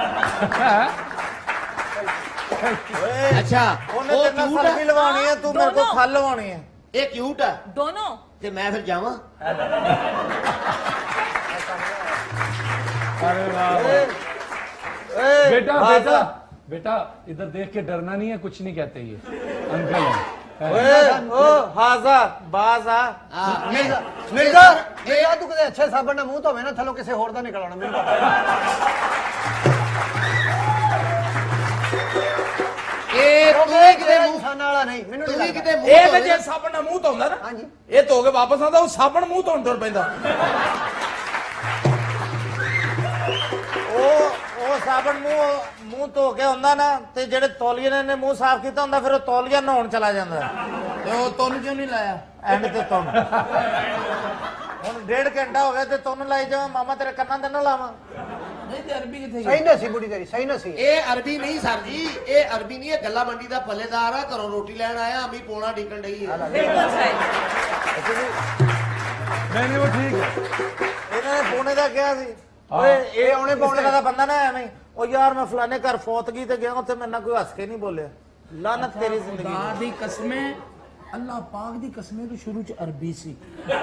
ਅੱਛਾ ਉਹਨੇ ਉਹ ਤੇ ਨਾ ਕਿਊਟ ਸੈਲਫੀ ਆ ਲਵਾਉਣੀ ਹੈ ਤੂੰ ਮੇਰੇ ਕੋਲ दोनों। ਖੱਲ ਲਵਾਉਣੀ ਹੈ। ਇਹ ਕਿਊਟ ਆ दोनों ਤੇ ਮੈਂ ਫਿਰ ਜਾਵਾਂ। अरे वाह बेटा बेटा बेटा इधर देख के डरना नहीं है कुछ नहीं कहते ये अंकल है। ਓਏ ਓ ਹਾਜ਼ਾ ਬਾਜ਼ਾ ਆ, ਮਿਰਜ਼ਾ ਮਿਰਜ਼ਾ ਮਿਰਜ਼ਾ ਤੂੰ ਕਿਤੇ ਅੱਛੇ ਸਾਬਣ ਨਾਲ ਮੂੰਹ ਧੋਵੇਂ ਨਾ ਥੱਲੋਂ ਕਿਸੇ ਹੋਰ ਦਾ ਨਿਕਲ ਆਉਣਾ ਮੈਨੂੰ ਪਤਾ ਇਹ ਉਹ ਤੂੰ ਮੈਂ ਵੀ ਕਿਤੇ ਕਿਤੇ ਮੂੰਹ ਇਨਸਾਨਾਂ ਵਾਲਾ ਨਹੀਂ ਮੈਨੂੰ ਤੂੰ ਨਹੀਂ ਵੀ ਲੱਗਦਾ ਕਿਤੇ ਮੂੰਹ ਇਹ ਤੇ ਧੋਵੇ। ਜੇ ਸਾਬਣ ਨਾਲ ਮੂੰਹ ਧੋਂਦਾ ਨਾ ਹਾਂਜੀ ਇਹ ਧੋ ਕੇ ਵਾਪਸ ਆਉਂਦਾ ਉਹ ਸਾਬਣ ਮੂੰਹ ਧੋਣ ਤੁਰ ਪੈਂਦਾ। ਉਹ ਉਹ ਸਾਬਣ ਮੂੰਹ ਮੂੰਹ ਧੋ ਕੇ ਹੁੰਦਾ ਨਾ ਤੇ ਜਿਹੜੇ ਤੌਲੀਏ ਨੇ ਨੇ ਮੂੰਹ ਸਾਫ਼ ਕੀਤਾ ਹੁੰਦਾ ਫਿਰ ਉਹ ਤੌਲੀਆ ਨਹਾਉਣ ਚਲਾ ਜਾਂਦਾ ਤੇ ਉਹ ਤੁਹਾਨੂੰ ਕਿਉਂ ਨਹੀਂ ਲਾਇਆ? ਐਂਡ ਤੇ ਤੁਮ ਹੁਣ ਡੇਢ ਘੰਟਾ ਹੋ ਗਿਆ ਤੇ ਤੁਮ ਲਾਈ ਜਾਵਾਂ ਮਾਮਾ ਤੇਰੇ ਕੰਨਾਂ ਤੇ ਨਾ ਲਾਵਾਂ। ਨਹੀਂ ਤੇ ਅਰਬੀ ਕਿੱਥੇ ਸਹੀ ਗਈ? ਨਾ ਸੀ ਬੁੜੀ ਤੇਰੀ ਸਹੀ ਨਾ ਸੀ ਇਹ ਅਰਬੀ ਨਹੀਂ ਸਰ ਜੀ ਇਹ ਅਰਬੀ ਨਹੀਂ ਇਹ ਗੱਲਾ ਮੰਡੀ ਦਾ ਪੱਲੇਦਾਰ ਆ ਘਰੋਂ ਰੋਟੀ ਲੈਣ ਆਇਆ ਅਮੀ ਪੋਣਾ ਡਿੱਕਣ ਡਈ ਹੈ। बिल्कुल सही। नहीं नहीं वो ठीक है। ਇਹਨਾਂ ਨੇ ਪੌਣੇ ਦਾ ਕਿਹਾ ਸੀ ਹਾਂ। ਓਏ ਇਹ ਆਉਣੇ ਇਸ ਪਾਉਣੇ ਤਰ੍ਹਾਂ ਦਾ ਬੰਦਾ ਨਾ ਐਵੇਂ ਹੀ, ਉਹ ਯਾਰ ਮੈਂ ਫਲਾਣੇ ਘਰ ਫੌਤਗੀ ਤੇ ਗਿਆ ਉੱਥੇ ਮੇਰੇ ਨਾਲ ਕੋਈ ਹੱਸ ਕੇ ਨਹੀਂ ਬੋਲਿਆ ਲਾਨਤ ਤੇਰੀ ਜ਼ਿੰਦਗੀ खुदा ਨੂੰ। दी कसमें अल्लाह पाक दी कसमें तो शुरू च अरबी सी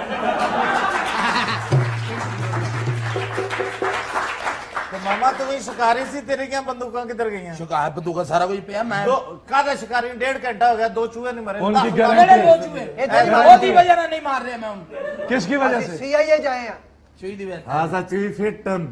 ਤੇ ਮਾਮਾ ਤੂੰ ਵੀ ਸ਼ਿਕਾਰੀ ਸੀ ਤੇਰੀਆਂ ਬੰਦੂਕਾਂ ਕਿੱਧਰ ਗਈਆਂ शिकार बंदूक का सारा कुछ पिया मैं ਦੋ ਕਾਹਦਾ ਸ਼ਿਕਾਰੀ ਡੇਢ ਘੰਟਾ ਹੋ ਗਿਆ ਦੋ ਚੂਹੇ ਨਹੀਂ ਮਰੇ उनकी ਦਸ- मेरे गारंटी दो चूहे ਇਹ ਤੇਰੀ बहुत ही वजह ना नहीं मार रहे मैं उनको किसकी वजह से? ਸੀਆਈਏ ਚ ਆਏ ਆ चुई दी वजह ਹਾਂ ਸਾ ਚੂਹੀ ਫਿੱਟਨ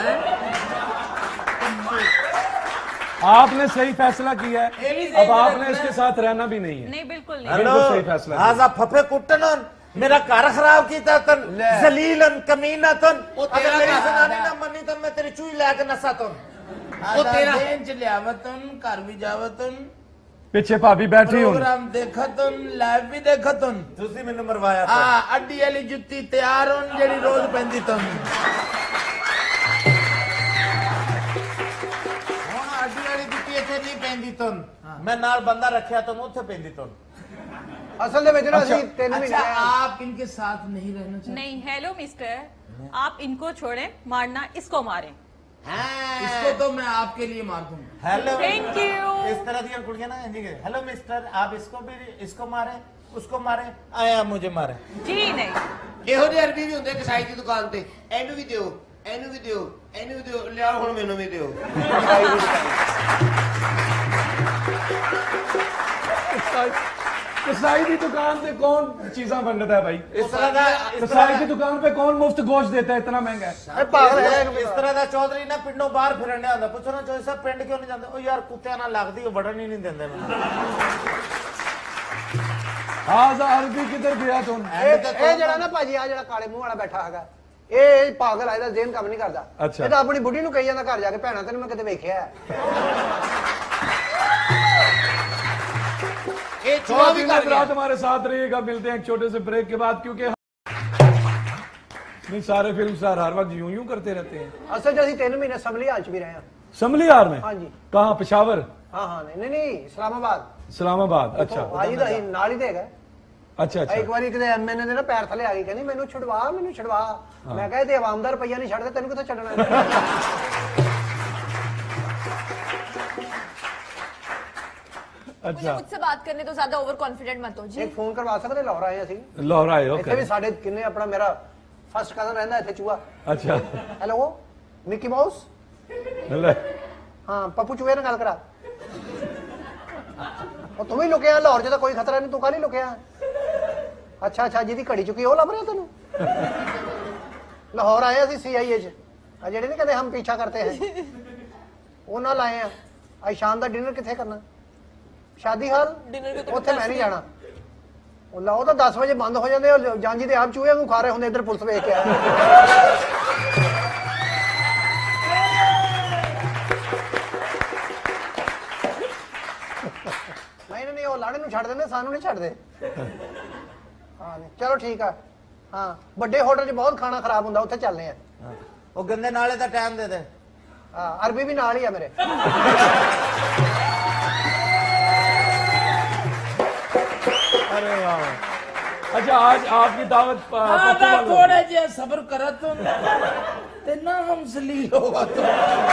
आपने सही फैसला किया है, ये भी अब सही आपने फैसला इसके है। साथ रहना भी नहीं है। नहीं बिल्कुल नहीं हेलो बिल्कुल सही फैसला हाँ सा फफे कुट्टन मेरा घर खराब किया तन ले। जलीलन कमीना तन वो अगर तेरा मेरी घर जनानी है। ना मनी तन मैं तेरी चूही लेके नसा तन वो तेरा दिन च लियावतन घर भी जावतन पीछे भाभी बैठी हूँ। प्रोग्राम देखतन लाइव भी देखतन तुसी मैंने मरवाया था हाँ अड्डी वाली जुत्ती तैयार होन जेड़ी रोज पहनदी तन ਹੁਣ ਅੱਡੀ ਵਾਲੀ ਜੁੱਤੀ ਇੱਥੇ ਨਹੀਂ ਪੈਂਦੀ ਤਨ ਮੈਂ ਨਾਲ ਬੰਦਾ ਰੱਖਿਆ ਤਨ ਉੱਥੇ ਪੈਂਦੀ ਤਨ ਅਸਲ ਦੇ ਵਿੱਚ ਨਾ ਅਸੀਂ ਤਿੰਨ ਮਹੀਨੇ अच्छा ਆਏ ਆ। आप इनके साथ नहीं रहना चाहते नहीं हेलो मिस्टर आप इनको छोड़ें मारना इसको मारें इसको तो मैं आपके लिए मार दूंगा हेलो थैंक यू इस तरह दी कुड़ियां ना इंजी के हेलो मिस्टर आप इसको भी इसको मारे उसको मारे आया मुझे मारे जी नहीं ਇਹੋ ਜਿਹੇ ਅਰਬੀ ਵੀ ਹੁੰਦੇ ਕਸਾਈ ਦੀ ਦੁਕਾਨ ਤੇ ਇਹਨੂੰ ਵੀ ਦਿਓ ਇਹਨੂੰ ਵੀ ਦਿਓ ਇਹਨੂੰ ਵੀ ਦਿਓ ਲਿਆਓ ਹੁਣ ਮੈਨੂੰ ਵੀ ਦਿਓ कसाई की दुकान पे कौन चीजा वंडता है भाई? इस तरह का इस कसाई तरह की दुकान पे कौन मुफ्त गोश्त देता है इतना महंगा है? ਇਹ ਪਾਗਲ ਹੈ ਇਸ ਤਰ੍ਹਾਂ ਦਾ ਚੌਧਰੀ ਨਾ ਪਿੰਡੋਂ ਬਾਹਰ ਫਿਰਨ ਆਉਂਦਾ ਪੁੱਛਣਾ ਚੋਈ ਸਾਹਿਬ ਪਿੰਡ ਕਿਉਂ ਨਹੀਂ ਜਾਂਦੇ ਉਹ ਯਾਰ ਕੁੱਤਿਆਂ ਨਾਲ ਲੱਗਦੀ ਉਹ ਵੜਨ ਹੀ ਨਹੀਂ ਦਿੰਦੇ ਮੈਨੂੰ आजा अरबी किधर गया तुम? ਇਹ ਇਹ ਜਿਹੜਾ ਨਾ ਭਾਜੀ ਆ ਜਿਹੜਾ ਕਾਲੇ ਮੂੰਹ ਵਾਲਾ ਬੈਠਾ ਹੈਗਾ ਇਹ ਇਹ ਪਾਗਲ ਆ ਇਹਦਾ ਜ਼ੇਨ ਕੰਮ ਨਹੀਂ ਕਰਦਾ ਅੱਛਾ। ਇਹ ਤਾਂ ਆਪਣੀ ਬੁੱਢੀ ਨੂੰ ਕਹੀ ਜਾਂਦਾ ਘਰ ਜਾ ਕੇ ਭੈਣਾ ਤੈਨੂੰ ਮੈਂ ਕਿਤੇ ਵੇਖਿਆ ਹੈ। ਇਹ ਚੂਹਾ ਵੀ ਕਰ ਗਿਆ रात हमारे साथ रहिएगा, मिलते हैं एक छोटे से ब्रेक के बाद, क्योंकि नहीं सारे फिल्म स्टार हर वक्त यूं यूं करते रहते हैं। ਅਸਲ 'ਚ ਅਸੀਂ ਤਿੰਨ ਮਹੀਨੇ ਸਮਲੀ ਹਾਲ 'ਚ ਵੀ ਰਹੇ ਹਾਂ समलियार में? हाँ जी। कहाँ? पेशावर? ਹਾਂ ਹਾਂ ਨਹੀਂ ਨਹੀਂ ਨਹੀਂ ਇਸਲਾਮਾਬਾਦ इस्लामाबाद? अच्छा ਆਜੀ ਦਾ ਅਸੀਂ ਨਾਲ ਹੀ ਤੇ ਹੈਗਾ अच्छा ਇੱਕ अच्छा ਵਾਰੀ ਕਿਤੇ ਐਮਐਨਏ ਦੇ ਨਾ ਪੈਰ ਥੱਲੇ ਆ ਗਈ ਕਹਿੰਦੀ ਮੈਨੂੰ ਛੁਡਵਾ ਮੈਨੂੰ ਛੁਡਵਾ ਮੈਂ ਕਿਹਾ ਤੇ ਆਵਾਮ ਦਾ ਰੁਪਈਆ ਨਹੀਂ ਛੱਡਦੇ ਤੈਨੂੰ ਕਿੱਥੇ ਛੱਡਣਾ ਹੈ? मुझे अच्छा मुझसे बात करने तो ज्यादा ओवर कॉन्फिडेंट मत हो जी। ਇੱਕ ਫੋਨ ਕਰਵਾ ਸਕਦੇ ਲਾਹੌਰ ਆਏ ਅਸੀਂ लाहौर आए हो ਇੱਥੇ ਵੀ ਸਾਡੇ ਕਿੰਨੇ ਆਪਣਾ ਮੇਰਾ ਫਸਟ ਕਜ਼ਨ ਰਹਿੰਦਾ ਇੱਥੇ ਚੂਹਾ अच्छा ਹੈਲੋ ਮਿਕੀ ਮਾਊਸ ले। ਹਾਂ ਪੱਪੂ ਚੂਹੇ ਨਾਲ ਗੱਲ ਕਰਾ ਉਹ ਤੂੰ ਵੀ ਲੁਕਿਆ ਲਾਹੌਰ 'ਚ ਤਾਂ ਕੋਈ ਖਤਰਾ ਨਹੀਂ ਤੂੰ ਕਾਹਲੀ ਲੁਕਿਆ ਅੱਛਾ ਅੱਛਾ ਜਿਹਦੀ ਘੜੀ ਚੁੱਕੀ ਉਹ ਲੱਭ ਰਿਹਾ ਤੈਨੂੰ ਲਾਹੌਰ ਆਏ ਅਸੀਂ ਸੀਆਈਏ 'ਚ ਆ ਜਿਹੜੇ ਨਹੀਂ ਕਹਿੰਦੇ ਹਮ ਪੀਛਾ ਕਰਤੇ ਹੈ ਉਹ ਨਾਲ ਆਏ ਆ ਅੱਜ ਸ਼ਾਮ ਦਾ ਡਿਨਰ ਕਿੱਥੇ ਕਰਨਾ ਸ਼ਾਦੀ ਹਾਲ डिनर के तो ਉੱਥੇ ਮੈਂ ਨਹੀਂ ਜਾਣਾ ਉਹ ਲਾਓ ਤਾਂ ਦਸ ਵਜੇ ਬੰਦ ਹੋ ਜਾਂਦੇ ਉਹ ਜਾਂਜੀ ਦੇ ਆਪ ਚੂਹੇ ਨੂੰ ਖਾ ਰਹੇ ਹੁੰਦੇ ਇੱਧਰ ਪੁਲਿਸ ਵੇਖ ਕੇ ਆਏ ਨਹੀਂ ਨਹੀਂ ਉਹ ਲਾੜੇ ਨੂੰ ਛੱਡ ਦਿੰਦੇ ਸਾਨੂੰ ਨਹੀਂ ਛੱਡਦੇ ਹਾਂ ਨਹੀਂ, ਚਲੋ ਠੀਕ ਆ ਹਾਂ ਵੱਡੇ ਹੋਟਲ 'ਚ ਬਹੁਤ ਖਾਣਾ ਖਰਾਬ ਹੁੰਦਾ ਉੱਥੇ ਚੱਲਦੇ ਆ ਉਹ ਗੰਦੇ ਨਾਲੇ ਦਾ ਟਾਈਮ ਦੇ ਦੇ ਹਾਂ ਅਰਬੀ ਵੀ ਨਾਲ ਹੀ ਆ ਮੇਰੇ अरे वाह। अच्छा आज आपकी दावत प- हाँ पप्पू ना वालों थोड़े जे सब्र करत तुम ते ना हम जलील होगा तो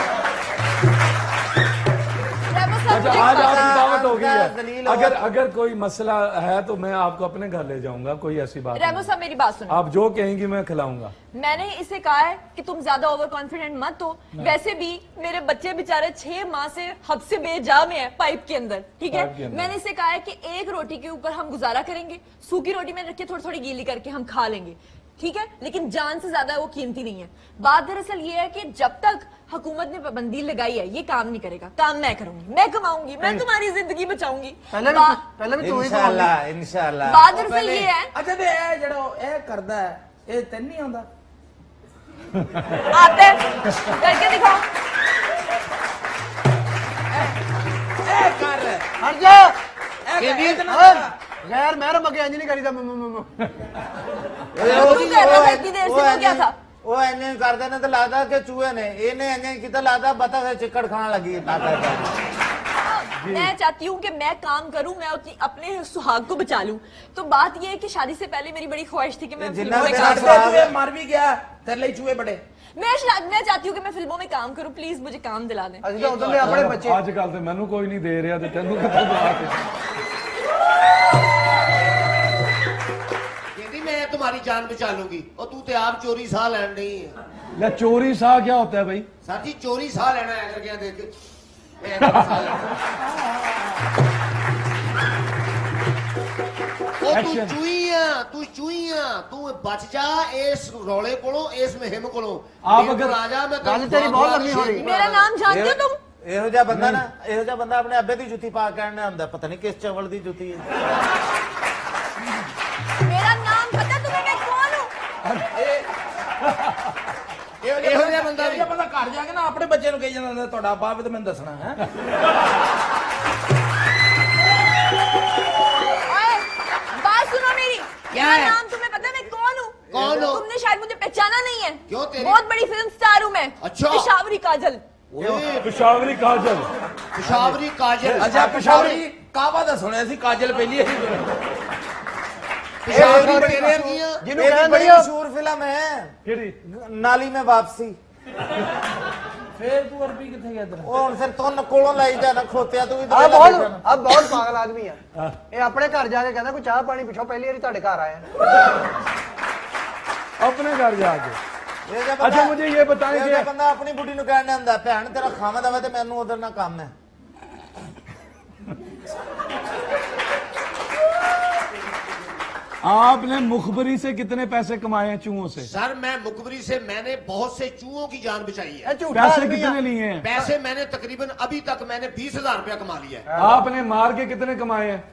रैमो साहब अच्छा मुझे आज एक बात- आपकी दावत हो गई दलील है। होगा। अगर अगर कोई मसला है तो मैं आपको अपने घर ले जाऊंगा, कोई ऐसी बात रैमो नहीं। साहब मेरी बात सुनो। आप जो कहेंगी मैं खिलाऊंगा। मैंने इसे कहा है कि तुम ज्यादा ओवर कॉन्फिडेंट मत हो। वैसे भी मेरे बच्चे बेचारे छह माह से हद से बेजा में है पाइप के अंदर, ठीक पाइप के है। अंदर। मैंने इसे कहा है कि एक रोटी के ऊपर हम गुजारा करेंगे, सूखी रोटी में रख के थोड़ी थोड़ी गीली करके हम खा लेंगे, ठीक है, लेकिन जान से ज्यादा वो कीमती नहीं है। बात दरअसल ये है कि जब तक हुकूमत ने पाबंदी लगाई है ये काम नहीं करेगा, काम मैं करूंगी, मैं कमाऊंगी, मैं तुम्हारी जिंदगी बचाऊंगी। ਪਹਿਲੇ ਵੀ बा- ਪਹਿਲੇ ਵੀ ਤੂੰ ਹੀ इंशाल्लाह इंशाल्लाह बात दरअसल ये है, अच्छा ते ए जड़ा ए करदा है ए तैन नहीं आंदा आते हैं, करके दिखाओ। ए कर ਹਟ ਜਾ ए ਵੀ इतना ਗੈਰ ਮਹਿਰਮ ਅੱਗੇ ਇੰਜ ਨਹੀਂ ਕਰੀਦਾ ਮੁ- ਮੁ- ਮੁ- तू कह रहा था इतनी देर से वो क्या था? ਉਹ ਐਨੇ ਕਰਦੇ ਨੇ ਤੇ ਲੱਗਦਾ ਕਿ ਚੂਹੇ ਨੇ ਇਹਨੇ ਐਨੇ ਕੀਤਾ ਲੱਗਦਾ ਬਤਾ ਸੇ ਚਿੱਕੜ ਖਾਣ ਲੱਗੀ ਤਾਂ ਕਰਕੇ मैं चाहती हूँ कि मैं काम करूँ, मैं अपनी- अपने सुहाग को बचा लूँ। तो बात ये है कि शादी से पहले मेरी बड़ी ख्वाहिश थी कि मैं जिन्ना फिल्मों में तेरा काम सुहाग करूँ। चूहे मर भी गया तेरे लिए चूहे बड़े मैं शा- मैं चाहती हूँ कि मैं फिल्मों में काम करूँ, प्लीज मुझे काम दिला दें। ਅਸੀਂ ਤਾਂ ਉਦੋਂ ਦੇ ਆਪਣੇ ਬੱਚੇ ਅੱਜ ਕੱਲ ਤੇ ਮੈਨੂੰ ਕੋਈ ਨਹੀਂ ਦੇ ਰਿਹਾ ਤੇ ਤੈਨੂੰ ਕਿੱਥੋਂ ਦਵਾ ਕੇ कहती मैं तुम्हारी जान बचा लूंगी और तू तो आप चोरी साह लैन नहीं है। ਲੈ ਚੋਰੀ ਸਾਹ क्या होता है भाई? सर जी चोरी साह लेना है करके देख के मैं ऐसा साह लेना। ओ तू Action. चूईया तू चूईया तू बच जा इस रौले कोलों इस मुहिम कोलों आप मेरे अगर- कोल आ जा मैं ਗੱਲ ਤੇਰੀ ਬਹੁਤ ਲੰਮੀ ਹੋ ਰਹੀ। मेरा नाम जानते हो तुम? ਇਹੋ ਜਿਹਾ ਬੰਦਾ ਨਾ ਇਹੋ ਜਿਹਾ ਬੰਦਾ ਆਪਣੇ ਅੱਬੇ ਦੀ ਜੁੱਤੀ ਪਾ ਕੇ ਆਣਾ ਹੁੰਦਾ ਪਤਾ ਨਹੀਂ ਕਿਸ ਚਵਲ ਦੀ ਜੁੱਤੀ ਹੈ मेरा नाम पता तुम्हें, मैं कौन हूँ? ਇਹੋ ਇਹੋ ਜਿਹਾ ਬੰਦਾ ਇਹੋ ਜਿਹਾ ਬੰਦਾ ਘਰ ਜਾ ਕੇ ਨਾ ਆਪਣੇ ਬੱਚੇ ਨੂੰ ਕਹੀ ਜਾਂਦਾ ਹੁੰਦਾ, ਤੁਹਾਡਾ ਬਾਪ ਵੀ ਤੇ ਮੈਨੂੰ ਦੱਸਣਾ ਹੈ ओए, बात सुनो मेरी। क्या मेरा है? नाम तुम्हें पता है मैं कौन हूँ? कौन हो? तुमने शायद मुझे पहचाना नहीं है। क्यों तेरी- बहुत बड़ी फिल्म स्टार हूँ मैं। अच्छा। पेशावरी काजल। ਪਿਸ਼ਾਵਰੀ ਕਾਜਲ पिशावरी काजल ਅੱਛਾ ਪਿਸ਼ਾਵਰੀ ਕਾਵਾ ਦਾ ਸੁਣਿਆ ਸੀ ਕਾਜਲ ਪਹਿਲੀ ਹੀ पिशावरी तेरे वर्गियां ਜਿਹਨੂੰ ਇਹ ਵੀ ਕਹਿਣ ਬੜੀ ਬੜੀ ਮਸ਼ਹੂਰ ਫਿਲਮ ਹੈ ਕਿਹੜੀ? ਨਾਲੀ ਮੈਂ ਵਾਪਸੀ ਫੇਰ ਤੂੰ ਅਰਬੀ ਕਿੱਥੇ ਗਿਆ ਤੇਰਾ ਉਹ ਹੁਣ ਫਿਰ ਤੋਂ ਕੋਲੋਂ ਲਾਈ ਜਾਣਾ ਖੋਤਿਆ ਤੂੰ ਵੀ ਆ ਦਵਾਈ ਬਹੁਤ ਲਾਈ ਜਾਣਾ। ਆ ਬਹੁਤ ਪਾਗਲ ਆਦਮੀ ਆ ਇਹ ਆਪਣੇ ਘਰ ਜਾ ਕੇ ਕਹਿੰਦਾ ਕੋਈ ਚਾਹ ਪਾਣੀ ਪਿੱਛੋਂ ਪਹਿਲੀ ਵਾਰੀ ਤੁਹਾਡੇ ਘਰ ਆਇਆ अपने घर जाके ਇਹ ਜਿਹਾ अच्छा ਬੰਦਾ- मुझे ये बताएं ਇਹ ਜਿਹਾ कि ਬੰਦਾ ਆਪਣੀ ਬੁੱਢੀ ਨੂੰ ਕਹਿਣ ਹੁੰਦਾ ਭੈਣ ਤੇਰਾ ਖਾਵਾ ਦਵਾ ਤੇ ਮੈਨੂੰ ਉਧਰ ਨਾ ਕੰਮ ਹੈ आपने मुखबरी से कितने पैसे कमाए हैं चूहों से? सर मैं मुखबरी से मैंने बहुत से चूहों की जान बचाई है ਇਹ ਝੂਠਾ पैसे आदमी आ। कितने लिए हैं? पैसे मैंने तकरीबन अभी तक मैंने बीस हजार रुपया कमा लिया है आपने मार के कितने कमाए हैं?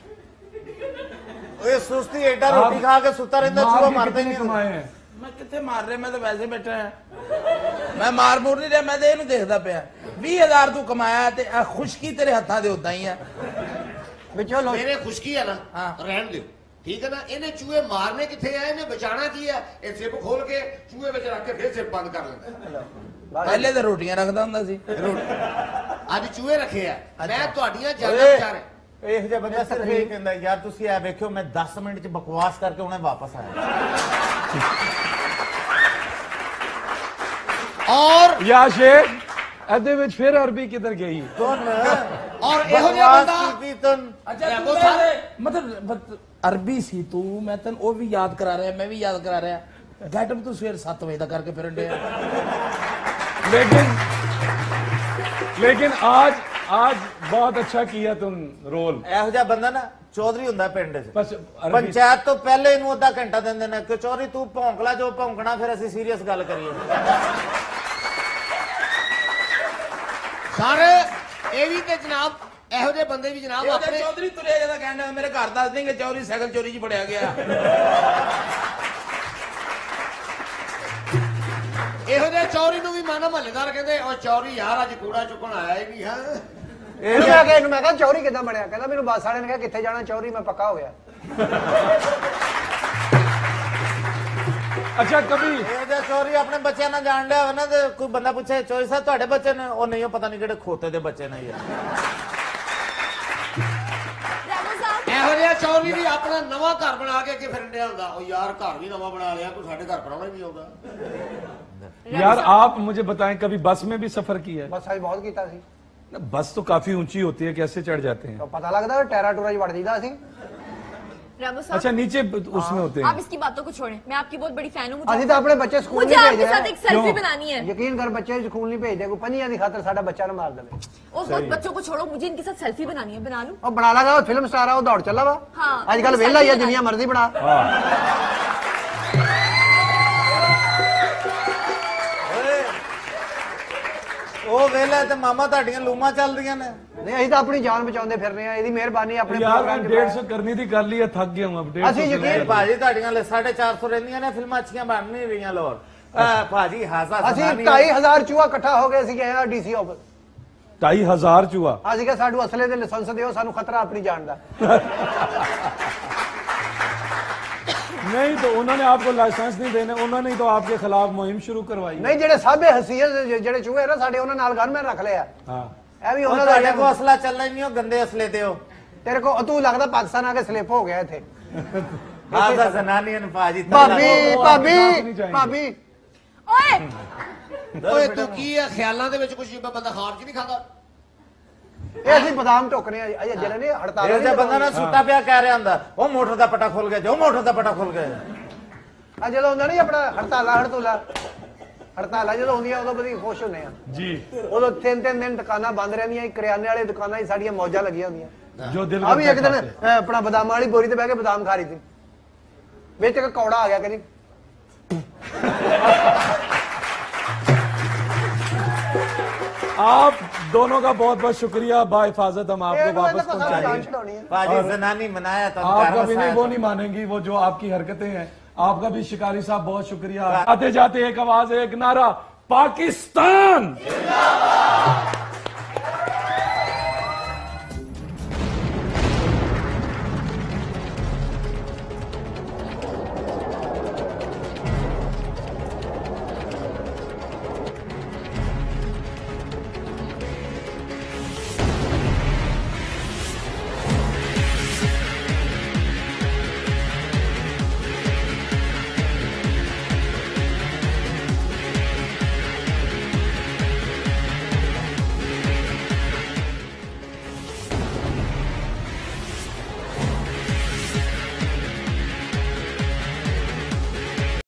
ਇਹ ਸੁਸਤੀ ਐਡਾ ਰੋਟੀ ਖਾ ਕੇ ਸੁੱਤਾ ਰਹਿੰਦਾ मार ਚੂਹਾ के ਮਰਦਾ ਹੀ कितने ਨਹੀਂ कमाए हैं? ਮੈਂ ਕਿੱਥੇ ਮਾਰ ਰਿਹਾ, ਮੈਂ ਤਾਂ ਵੈਸੇ ਬੈਠਾ ਹਾਂ ਮੈਂ ਮਾਰ ਮੂਰ ਨਹੀਂ ਰਿਹਾ, ਮੈਂ ਤਾਂ ਇਹਨੂੰ ਦੇਖਦਾ ਪਿਆ ਵੀਹ ਹਜ਼ਾਰ ਤੂੰ ਕਮਾਇਆ ਤੇ ਆ ਖੁਸ਼ਕੀ ਤੇਰੇ ਹੱਥਾਂ ਦੇ ਉਦਾਂ ਹੀ ਆ ਵਿੱਚੋਂ ਲੋ मेरे खुशकी है ना हाँ। रहन दो ठीक है ना इन्हें चूहे मारने किथे है इन्हें बचाना की है ये सिप खोल के चूहे में रख के फिर सिप बंद कर लेंदा ਪਹਿਲੇ ਤਾਂ ਰੋਟੀਆਂ ਰੱਖਦਾ ਹੁੰਦਾ ਸੀ ਅੱਜ ਚੂਹੇ ਰੱਖੇ ਆ ਮੈਂ ਤੁਹਾਡੀਆਂ ਜਾਨਾਂ ਬਚਾ ਰਿਹਾ ਇਹ ਜਿਹਾ ਬੰਦਾ ਸਿਰਫ ਇਹ ਕਹਿੰਦਾ ਯਾਰ ਤੁਸੀਂ ਇਹ ਵੇਖਿਓ ਮੈਂ ਦਸ ਮਿੰਟ ਚ ਬਕਵਾਸ ਕਰਕੇ ਉਹਨੇ ਵਾਪਸ ਆਇਆ और या शेख ਇਹਦੇ ਵਿੱਚ ਫਿਰ ਅਰਬੀ ਕਿੱਧਰ ਗਈ? ਤੁਨ और ਇਹੋ ਜਿਹਾ ਬੰਦਾ ਕੀ ਤੁਨ ਅੱਛਾ ਇਹ ਤੂੰ ਬਹੁਤ ਮੇਰੇ- ਮਤਲਬ ਮਤ- ਅਰਬੀ ਸੀ ਤੂੰ, ਮੈਂ ਤੈਨੂੰ ਉਹ ਵੀ ਯਾਦ ਕਰਾ ਰਿਹਾ, ਮੈਂ ਵੀ ਯਾਦ ਕਰਾ ਰਿਹਾ ਗੈਟਅਪ ਤੂੰ ਸਵੇਰ ਸੱਤ ਵਜੇ ਦਾ ਕਰਕੇ ਫਿਰਨ ਡਿਆ लेकिन लेकिन आज आज बहुत अच्छा किया तुम रोल। ਇਹੋ ਜਿਹਾ ਬੰਦਾ ਨਾ ਚੌਧਰੀ ਹੁੰਦਾ ਪਿੰਡ 'ਚ बस अरबी ਪੰਚਾਇਤ ਤੋਂ ਪਹਿਲੇ ਇਹਨੂੰ ਅੱਧਾ ਘੰਟਾ ਦਿੰਦੇ ਨੇ ਕਿ ਚੌਧਰੀ ਤੂੰ ਭੌਂਕ ਲੈ ਜੋ ਭੌਂਕਣਾ ਫਿਰ ਅਸੀਂ ਸੀਰੀਅਸ ਗੱਲ ਕਰੀਏ ਸਾਰੇ ਇਹ ਵੀ ਤੇ ਜਨਾਬ ਇਹੋ ਜਿਹੇ ਬੰਦੇ ਵੀ ਜਨਾਬ ਉਹਦੇ ਆਪਣੇ ਚੌਧਰੀ ਤੁਰਿਆ ਜਾਂਦਾ ਕਹਿੰਦਾ ਮੇਰੇ ਘਰ ਦੱਸ ਦੇਂਗੇ ਚੌਧਰੀ ਸਾਈਕਲ ਚੋਰੀ 'ਚ ਫੜਿਆ ਗਿਆ ਇਹੋ ਜਿਹੇ ਚੌਰੀ ਨੂੰ ਵੀ ਮਾਨਾ ਮਹੱਲੇਦਾਰ ਕਹਿੰਦੇ ਉਹ ਚੌਰੀ ਯਾਰ ਅੱਜ ਕੂੜਾ ਚੁੱਕਣ ਆਇਆ ਹੀ ਨਹੀਂ ਹਾਂ ਇਹਨੂੰ ਮੈਂ ਕਿਹਾ ਇਹਨੂੰ ਮੈਂ ਕਿਹਾ ਚੌਰੀ ਕਿੱਦਾਂ ਬਣਿਆ ਕਹਿੰਦਾ ਮੈਨੂੰ ਬੱਸ ਵਾਲੇ ਨੇ ਕਿਹਾ ਕਿੱਥੇ ਜਾਣਾ ਚੌਰੀ ਮੈਂ ਪੱਕਾ ਹੋ ਗਿਆ अच्छा कभी ਇਹ ਜਿਹਾ ਚੌਰੀ ਆਪਣੇ ਬੱਚਿਆਂ ਨਾਲ ਜਾਣ ਲਿਆ ਹੋਵੇ ਨਾ ਤੇ ਕੋਈ ਬੰਦਾ ਪੁੱਛੇ ਚੌਧਰੀ ਸਾਹਿਬ ਤੁਹਾਡੇ ਬੱਚੇ ਨੇ ਉਹ ਨਹੀਂ ਉਹ ਪਤਾ ਨਹੀਂ ਕਿਹੜੇ ਖੋਤੇ ਦੇ ਬੱਚੇ ਨੇ ਯਾਰ रामू साहब, ਇਹੋ ਜਿਹਾ ਚੌਰੀ ਵੀ ਆਪਣਾ ਨਵਾਂ ਘਰ ਬਣਾ ਕੇ ਕਿ ਫਿਰਨ ਡਿਆ ਹੁੰਦਾ ਉਹ ਯਾਰ ਘਰ ਵੀ ਨਵਾਂ ਬਣਾ ਲਿਆ ਕੋਈ ਸਾਡੇ ਘਰ ਪਰਾਉਣਾ ਹੀ ਨਹੀਂ ਆਉਂਦਾ यार आप मुझे बताएं कभी बस में भी सफर किया है? ਬੱਸ ਅੱਜ ਬਹੁਤ ਕੀਤਾ ਸੀ ना, बस तो काफी ऊंची होती है, कैसे चढ़ जाते हैं? ਤਾਂ ਪਤਾ ਲੱਗਦਾ ਟੈਰਾ ਟੂਰਾ 'ਚ ਵੜ ਜੀਦਾ ਸੀ रामू साहब, अच्छा नीचे उसमें होते आप हैं। इसकी बातों को छोड़ें, मैं आपकी बहुत बड़ी फैन हूँ। ਅਸੀਂ मुझे ਤਾਂ ਆਪਣੇ ਬੱਚੇ ਸਕੂਲ मुझे ਨਹੀਂ आपके ਭੇਜਦੇ साथ एक सेल्फी क्यों? बनानी है। ਯਕੀਨ ਕਰ ਬੱਚੇ ਸਕੂਲ ਨਹੀਂ ਭੇਜਦੇ ਕੋਈ ਪੰਜੀਆਂ ਦੀ ਖਾਤਰ ਸਾਡਾ ਬੱਚਾ ਨਾ ਮਾਰ ਦੇਵੇ उस वक्त बच्चों को छोड़ो, मुझे इनके साथ सेल्फी बनानी है, बना लूं? ਉਹ ਬਣਾ ਲਾਗਾ ਉਹ ਫਿਲਮ ਸਟਾਰ ਆ ਉਹ ਦੌੜ ਚੱਲਾ ਵਾ ਹਾਂ। ਅੱਜ ਕੱਲ ਵਿਹਲਾ ਹੀ ਆ ਜਿੰਨੀਆਂ ਮਰਜ਼ੀ ਬਣਾ ਉਹ ਵੇਲੇ ਤੇ ਮਾਮਾ ਤੁਹਾਡੀਆਂ ਲੂਮਾਂ ਚੱਲਦੀਆਂ ਨੇ ਨਹੀਂ ਅਸੀਂ ਤਾਂ ਆਪਣੀ ਜਾਨ ਬਚਾਉਂਦੇ ਫਿਰ ਰਹੇ ਆ ਇਹਦੀ ਮਿਹਰਬਾਨੀ ਆਪਣੇ यार ਪ੍ਰੋਗਰਾਮ मैं 'ਚ डेढ़ ਪਾਇਆ। सौ करनी थी कर ली है, थक गया हूँ अब डेढ़ ਅਸੀਂ सौ से यकीन- ले- ਭਾਜੀ ਤੁਹਾਡੀਆਂ ਲਈ ਸਾਢੇ ਚਾਰ ਸੌ ਰਹਿੰਦੀਆਂ ਨੇ ਫਿਲਮਾਂ ਅੱਛੀਆਂ ਬਣ ਨਹੀਂ ਰਹੀਆਂ ਲੋਰ ਭਾਜੀ ਹਾਸਾ ਅਸੀਂ ਢਾਈ ਹਜ਼ਾਰ ਚੂਹਾ ਇਕੱਠਾ ਹੋ ਗਏ ਅਸੀਂ ਗਏ ਆ ਡੀਸੀ ਆਫਿਸ ढाई हजार चूहा। ਅਸੀਂ ਕਿਹਾ ਸਾਨੂੰ ਅਸਲੇ ਦੇ ਲਾਇਸੈਂਸ ਦਿਓ ਸਾਨੂੰ ਖਤਰਾ ਆਪਣੀ ਜਾਨ ਦਾ नहीं तो उन्होंने आपको लाइसेंस नहीं देने, उन्होंने ही तो आपके खिलाफ मुहिम शुरू करवाई है। ਨਹੀਂ ਜਿਹੜੇ ਸਾਬੇ ਹਸੀਅਤ ਜਿਹੜੇ ਚੂਹੇ ਨਾ ਸਾਡੇ ਉਹਨਾਂ ਨਾਲ ਗਨਮੈਨ ਰੱਖ ਲਿਆ हाँ ਇਹ ਵੀ ਉਹ ਉਹਨਾਂ ਦਾ ਤੁਹਾਡੇ ਕੋਲ ਅਸਲਾ ਚੱਲਣਾ ਹੀ ਨਹੀਂ, ਉਹ ਗੰਦੇ ਅਸਲੇ ਤੇ ਹੋ। ਤੇਰੇ ਕੋ ਤੂੰ ਲੱਗਦਾ ਪਾਕਿਸਤਾਨ ਆ ਕੇ ਸਲਿਪ ਹੋ ਗਿਆ ਇੱਥੇ। ਆਹ ਤਾਂ ਜ਼ਨਾਨੀਆਂ ਨੂੰ ਭਾਜੀ ਭਾਬੀ ਉਹ ਭਾਬੀ ਸਾਥ ਨਹੀਂ ਜਾਏਂਗੇ। ਭਾਬੀ ओए ਓਏ ਤੂੰ ਕੀ ਆ ਖਿਆਲਾਂ ਦੇ ਵਿੱਚ ਕੁਝ ਬੰਦਾ ਖਾਣ ਚ ਨਹੀਂ ਖਾਂਦਾ। ਇਹ ਅਸੀਂ ਬਦਾਮ ਟੋਕਨੇ ਆ ਅਜੇ ਜਿਹੜੇ ਨੇ ਹੜਤਾਲ ਇਹ ਜਿਹਾ ਬੰਦਾ ਨਾ ਸੁੱਤਾ ਪਿਆ ਕਹਿ ਰਿਹਾ ਹੁੰਦਾ ਉਹ ਮੋਟਰ ਦਾ ਪਟਾ ਖੁੱਲ ਗਿਆ, ਜੋ ਮੋਟਰ ਦਾ ਪਟਾ ਖੁੱਲ ਗਿਆ। ਆ ਜਦੋਂ ਹੁੰਦਾ ਨਹੀਂ ਆਪਣਾ ਹੜਤਾਲਾਂ ਹੜਤੂਲਾ ਹੜਤਾਲਾਂ ਜਦੋਂ ਹੁੰਦੀਆਂ ਉਦੋਂ ਬੜੀ ਖੁਸ਼ ਹੁੰਦੇ ਆ जी ਉਦੋਂ ਤਿੰਨ ਤਿੰਨ ਦਿਨ ਦੁਕਾਨਾਂ ਬੰਦ ਰਹਿੰਦੀਆਂ ਸੀ, ਕਰਿਆਨੇ ਵਾਲੇ ਦੁਕਾਨਾਂ ਹੀ ਸਾਡੀਆਂ ਮੌਜਾਂ ਲੱਗੀਆਂ ਹੁੰਦੀਆਂ। जो दिल ਆ ਵੀ ਇੱਕ करता ਦਿਨ है खाते। ਅਹ, ਆਪਣਾ ਬਦਾਮਾਂ ਵਾਲੀ ਬੋਰੀ ਤੇ ਬਹਿ ਕੇ ਬਦਾਮ ਖਾ ਰਹੀ ਸੀ, ਵਿੱਚ ਇੱਕ ਕੌੜਾ ਆ ਗਿਆ ਕਹਿੰਦੀ आप दोनों का बहुत बहुत शुक्रिया, बाहिफाजत हम आपको ਇਹਨੂੰ वापस ਇਹਨਾਂ ਕੋਲ पहुंचाएंगे। ਜਾਨ छुड़ानी है। भाजी जनानी बनाया तो आप घर कभी नहीं बसाया वो तो। नहीं मानेंगी, वो जो आपकी हरकतें हैं। आपका भी शिकारी साहब बहुत शुक्रिया। आते जाते एक आवाज है, एक नारा, पाकिस्तान